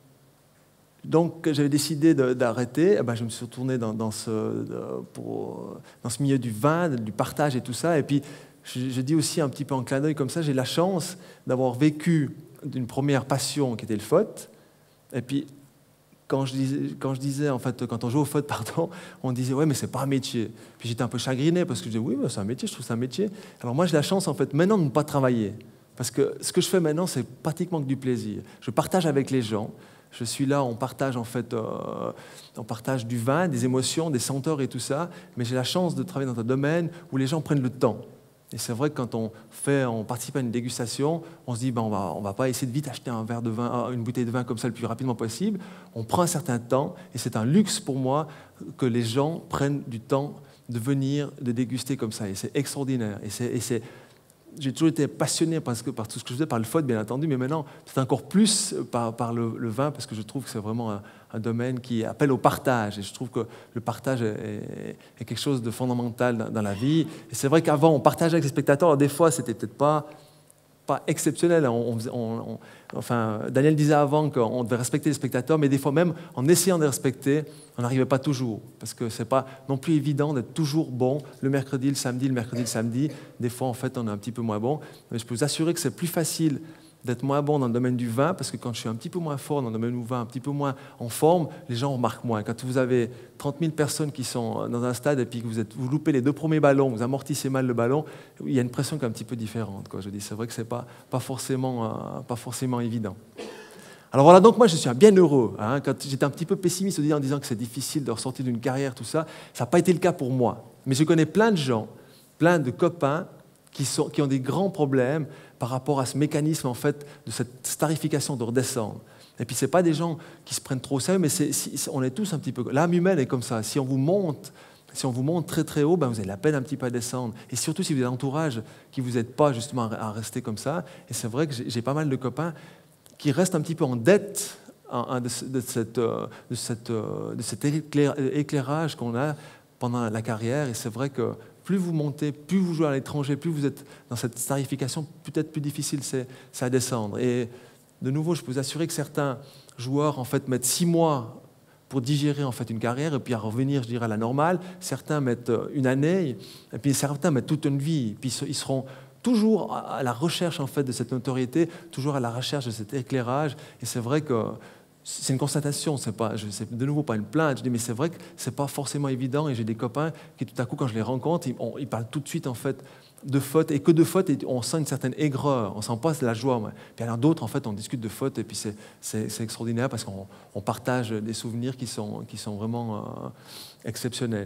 [SPEAKER 5] donc j'avais décidé de, d'arrêter, eh ben, je me suis retourné dans, dans, ce, de, pour, dans ce milieu du vin, du partage et tout ça, et puis je, je dis aussi un petit peu en clin d'œil comme ça, j'ai la chance d'avoir vécu d'une première passion qui était le foot, et puis Quand je, disais, quand je disais, en fait, quand on joue au foot, pardon, on disait, ouais, mais c'est pas un métier. Puis j'étais un peu chagriné parce que je disais, oui, mais c'est un métier, je trouve que c'est un métier. Alors moi, j'ai la chance, en fait, maintenant de ne pas travailler. Parce que ce que je fais maintenant, c'est pratiquement que du plaisir. Je partage avec les gens. Je suis là, on partage, en fait, euh, on partage du vin, des émotions, des senteurs et tout ça. Mais j'ai la chance de travailler dans un domaine où les gens prennent le temps. Et c'est vrai que quand on, fait, on participe à une dégustation, on se dit ben on va, on va pas essayer de vite acheter un verre de vin, une bouteille de vin comme ça le plus rapidement possible. On prend un certain temps et c'est un luxe pour moi que les gens prennent du temps de venir, de déguster comme ça. Et c'est extraordinaire. Et c'est, et c'est, j'ai toujours été passionné parce que, par tout ce que je faisais, par le foot bien entendu, mais maintenant c'est encore plus par, par le, le vin parce que je trouve que c'est vraiment un, un domaine qui appelle au partage. Et je trouve que le partage est, est, est quelque chose de fondamental dans, dans la vie. Et c'est vrai qu'avant, on partageait avec les spectateurs. Alors, des fois, c'était peut-être pas, pas exceptionnel. On, on, on, enfin, Daniel disait avant qu'on devait respecter les spectateurs, mais des fois même, en essayant de les respecter, on n'arrivait pas toujours. Parce que ce n'est pas non plus évident d'être toujours bon le mercredi, le samedi, le mercredi, le samedi. Des fois, en fait, on est un petit peu moins bon. Mais je peux vous assurer que c'est plus facile d'être moins bon dans le domaine du vin, parce que quand je suis un petit peu moins fort dans le domaine du vin, un petit peu moins en forme, les gens remarquent moins. Quand vous avez trente mille personnes qui sont dans un stade et puis que vous, êtes, vous loupez les deux premiers ballons, vous amortissez mal le ballon, il y a une pression qui est un petit peu différente. Quoi. Je dis, c'est vrai que ce n'est pas, pas, forcément, euh, pas forcément évident. Alors voilà, donc moi je suis bien heureux. Hein, quand j'étais un petit peu pessimiste en disant que c'est difficile de ressortir d'une carrière, tout ça, ça n'a pas été le cas pour moi. Mais je connais plein de gens, plein de copains qui, sont, qui ont des grands problèmes par rapport à ce mécanisme en fait, de cette starification de redescendre. Et puis ce n'est pas des gens qui se prennent trop au sérieux, mais c'est, si, on est tous un petit peu... L'âme humaine est comme ça. Si on vous monte, si on vous monte très très haut, ben vous avez la peine un petit peu à descendre. Et surtout si vous avez un entourage qui ne vous aide pas justement à rester comme ça. Et c'est vrai que j'ai, j'ai pas mal de copains qui restent un petit peu en dette de, de, cette, de, cette, de cet éclairage qu'on a pendant la carrière. Et c'est vrai que plus vous montez, plus vous jouez à l'étranger, plus vous êtes dans cette starification, peut-être plus difficile c'est, c'est à descendre. Et de nouveau, je peux vous assurer que certains joueurs en fait, mettent six mois pour digérer en fait, une carrière et puis à revenir, je dirais, à la normale. Certains mettent une année, et puis certains mettent toute une vie. Et puis ils seront toujours à la recherche en fait, de cette notoriété, toujours à la recherche de cet éclairage. Et c'est vrai que c'est une constatation, c'est pas, je, c'est de nouveau pas une plainte. Je dis, mais c'est vrai que c'est pas forcément évident. Et j'ai des copains qui, tout à coup, quand je les rencontre, ils, on, ils parlent tout de suite en fait de fautes et que de fautes. Et on sent une certaine aigreur, on sent pas la joie. Ouais. Puis alors d'autres, en fait, on discute de fautes et puis c'est, c'est, c'est extraordinaire parce qu'on on partage des souvenirs qui sont, qui sont vraiment euh, exceptionnels.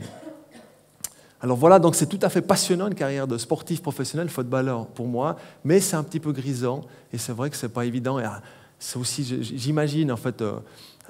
[SPEAKER 5] Alors voilà, donc c'est tout à fait passionnant une carrière de sportif professionnel, footballeur pour moi, mais c'est un petit peu grisant et c'est vrai que c'est pas évident. Et, c'est aussi, j'imagine, en fait, euh,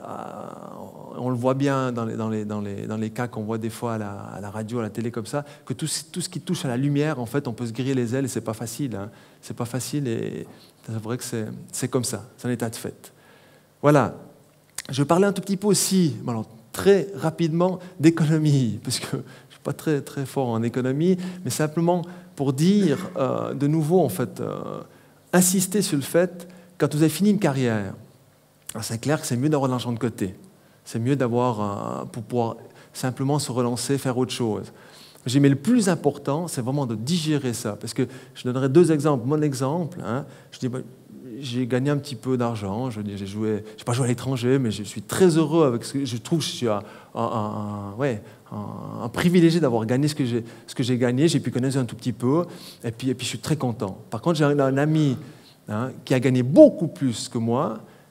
[SPEAKER 5] on le voit bien dans les, dans les, dans les, dans les cas qu'on voit des fois à la, à la radio, à la télé comme ça, que tout, tout ce qui touche à la lumière, en fait, on peut se griller les ailes et c'est pas facile. Hein. C'est pas facile et c'est vrai que c'est, c'est comme ça, c'est un état de fait. Voilà. Je vais parler un tout petit peu aussi, alors, très rapidement, d'économie, parce que je suis pas très, très fort en économie, mais simplement pour dire, euh, de nouveau, en fait, euh, insister sur le fait quand vous avez fini une carrière, c'est clair que c'est mieux d'avoir de l'argent de côté. C'est mieux d'avoir, euh, pour pouvoir simplement se relancer, faire autre chose. Mais le plus important, c'est vraiment de digérer ça. Parce que je donnerai deux exemples. Mon exemple, hein, je dis, bah, j'ai gagné un petit peu d'argent. Je n'ai pas joué à l'étranger, mais je suis très heureux avec ce que je trouve que je suis un, un, un, ouais, un, un privilégié d'avoir gagné ce que, j'ai, ce que j'ai gagné. J'ai pu connaître un tout petit peu. Et puis, et puis je suis très content. Par contre, j'ai un, un ami Hein, qui a gagné beaucoup plus que moi,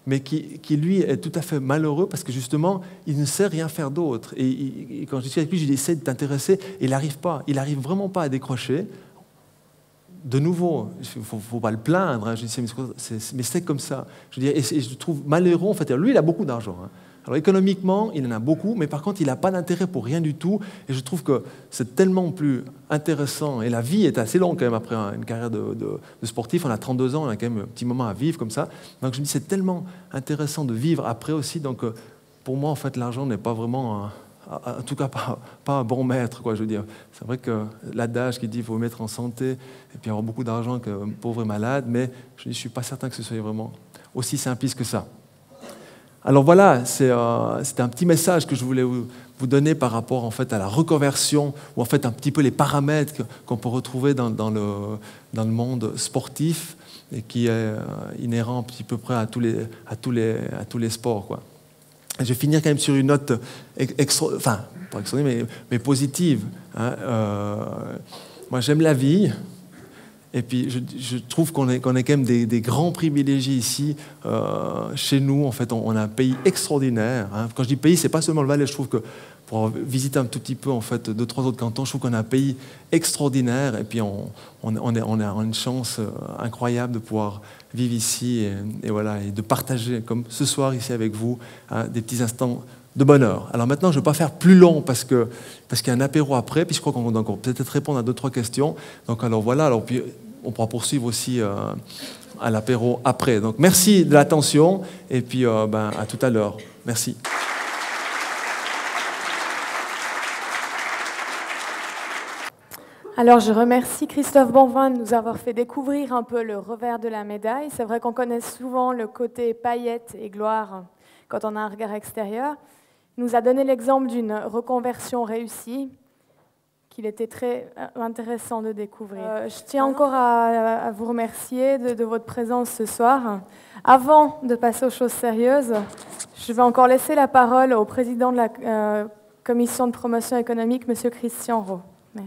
[SPEAKER 5] mais qui, qui, lui, est tout à fait malheureux parce que, justement, il ne sait rien faire d'autre. Et, et, et quand je suis avec lui, je lui dis, essaie de t'intéresser, et il n'arrive pas. Il n'arrive vraiment pas à décrocher. De nouveau, il ne faut, faut pas le plaindre, hein, je dis, mais c'est comme ça. Je, dis, et, et je le trouve malheureux, en fait. Lui, il a beaucoup d'argent. Hein. Alors, économiquement, il en a beaucoup, mais par contre, il n'a pas d'intérêt pour rien du tout. Et je trouve que c'est tellement plus intéressant. Et la vie est assez longue, quand même, après une carrière de, de, de sportif. On a trente-deux ans, on a quand même un petit moment à vivre comme ça. Donc, je me dis, c'est tellement intéressant de vivre après aussi. Donc, pour moi, en fait, l'argent n'est pas vraiment, un, en tout cas, pas, pas un bon maître, quoi, je veux dire. C'est vrai que l'adage qui dit qu'il faut mettre en santé et puis avoir beaucoup d'argent qu'un pauvre est malade, mais je ne suis pas certain que ce soit vraiment aussi simpliste que ça. Alors voilà, c'est euh, un petit message que je voulais vous, vous donner par rapport en fait, à la reconversion, ou en fait un petit peu les paramètres qu'on peut retrouver dans, dans, le, dans le monde sportif et qui est euh, inhérent un petit peu près à tous les, à tous les, à tous les sports, quoi. Et je vais finir quand même sur une note extra, enfin, pas extraordinaire, mais, mais positive. Hein. Euh, moi, j'aime la vie. Et puis, je, je trouve qu'on est, qu'on est quand même des, des grands privilégiés ici. Euh, chez nous, en fait, on, on a un pays extraordinaire. Hein. Quand je dis pays, c'est pas seulement le Valais. Je trouve que pour visiter un tout petit peu, en fait, deux, trois autres cantons, je trouve qu'on a un pays extraordinaire. Et puis, on, on, on, est, on a une chance incroyable de pouvoir vivre ici et, et, voilà, et de partager, comme ce soir ici avec vous, hein, des petits instants de bonheur. Alors maintenant, je ne vais pas faire plus long parce que parce qu'il y a un apéro après, puis je crois qu'on va peut-être répondre à deux, trois questions. Donc alors voilà, alors, puis on pourra poursuivre aussi euh, à l'apéro après. Donc merci de l'attention et puis euh, ben, à tout à l'heure. Merci.
[SPEAKER 1] Alors je remercie Christophe Bonvin de nous avoir fait découvrir un peu le revers de la médaille. C'est vrai qu'on connaît souvent le côté paillettes et gloire quand on a un regard extérieur. Il nous a donné l'exemple d'une reconversion réussie qu'il était très intéressant de découvrir. Euh, je tiens encore à, à vous remercier de, de votre présence ce soir. Avant de passer aux choses sérieuses, je vais encore laisser la parole au président de la euh, commission de promotion économique, M. Christian Roux. Merci.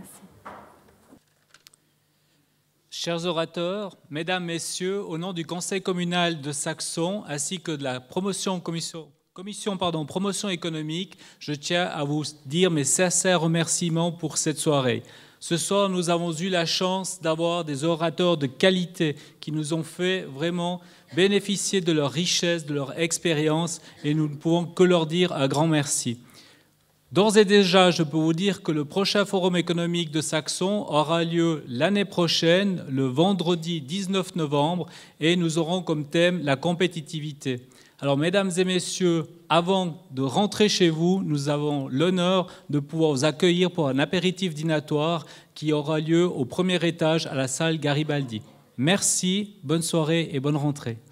[SPEAKER 8] Chers orateurs, Mesdames, Messieurs, au nom du Conseil communal de Saxon ainsi que de la promotion, commission, commission pardon, promotion économique, je tiens à vous dire mes sincères remerciements pour cette soirée. Ce soir, nous avons eu la chance d'avoir des orateurs de qualité qui nous ont fait vraiment bénéficier de leur richesse, de leur expérience, et nous ne pouvons que leur dire un grand merci. D'ores et déjà, je peux vous dire que le prochain Forum économique de Saxon aura lieu l'année prochaine, le vendredi dix-neuf novembre, et nous aurons comme thème la compétitivité. Alors, mesdames et messieurs, avant de rentrer chez vous, nous avons l'honneur de pouvoir vous accueillir pour un apéritif dînatoire qui aura lieu au premier étage à la salle Garibaldi. Merci, bonne soirée et bonne rentrée.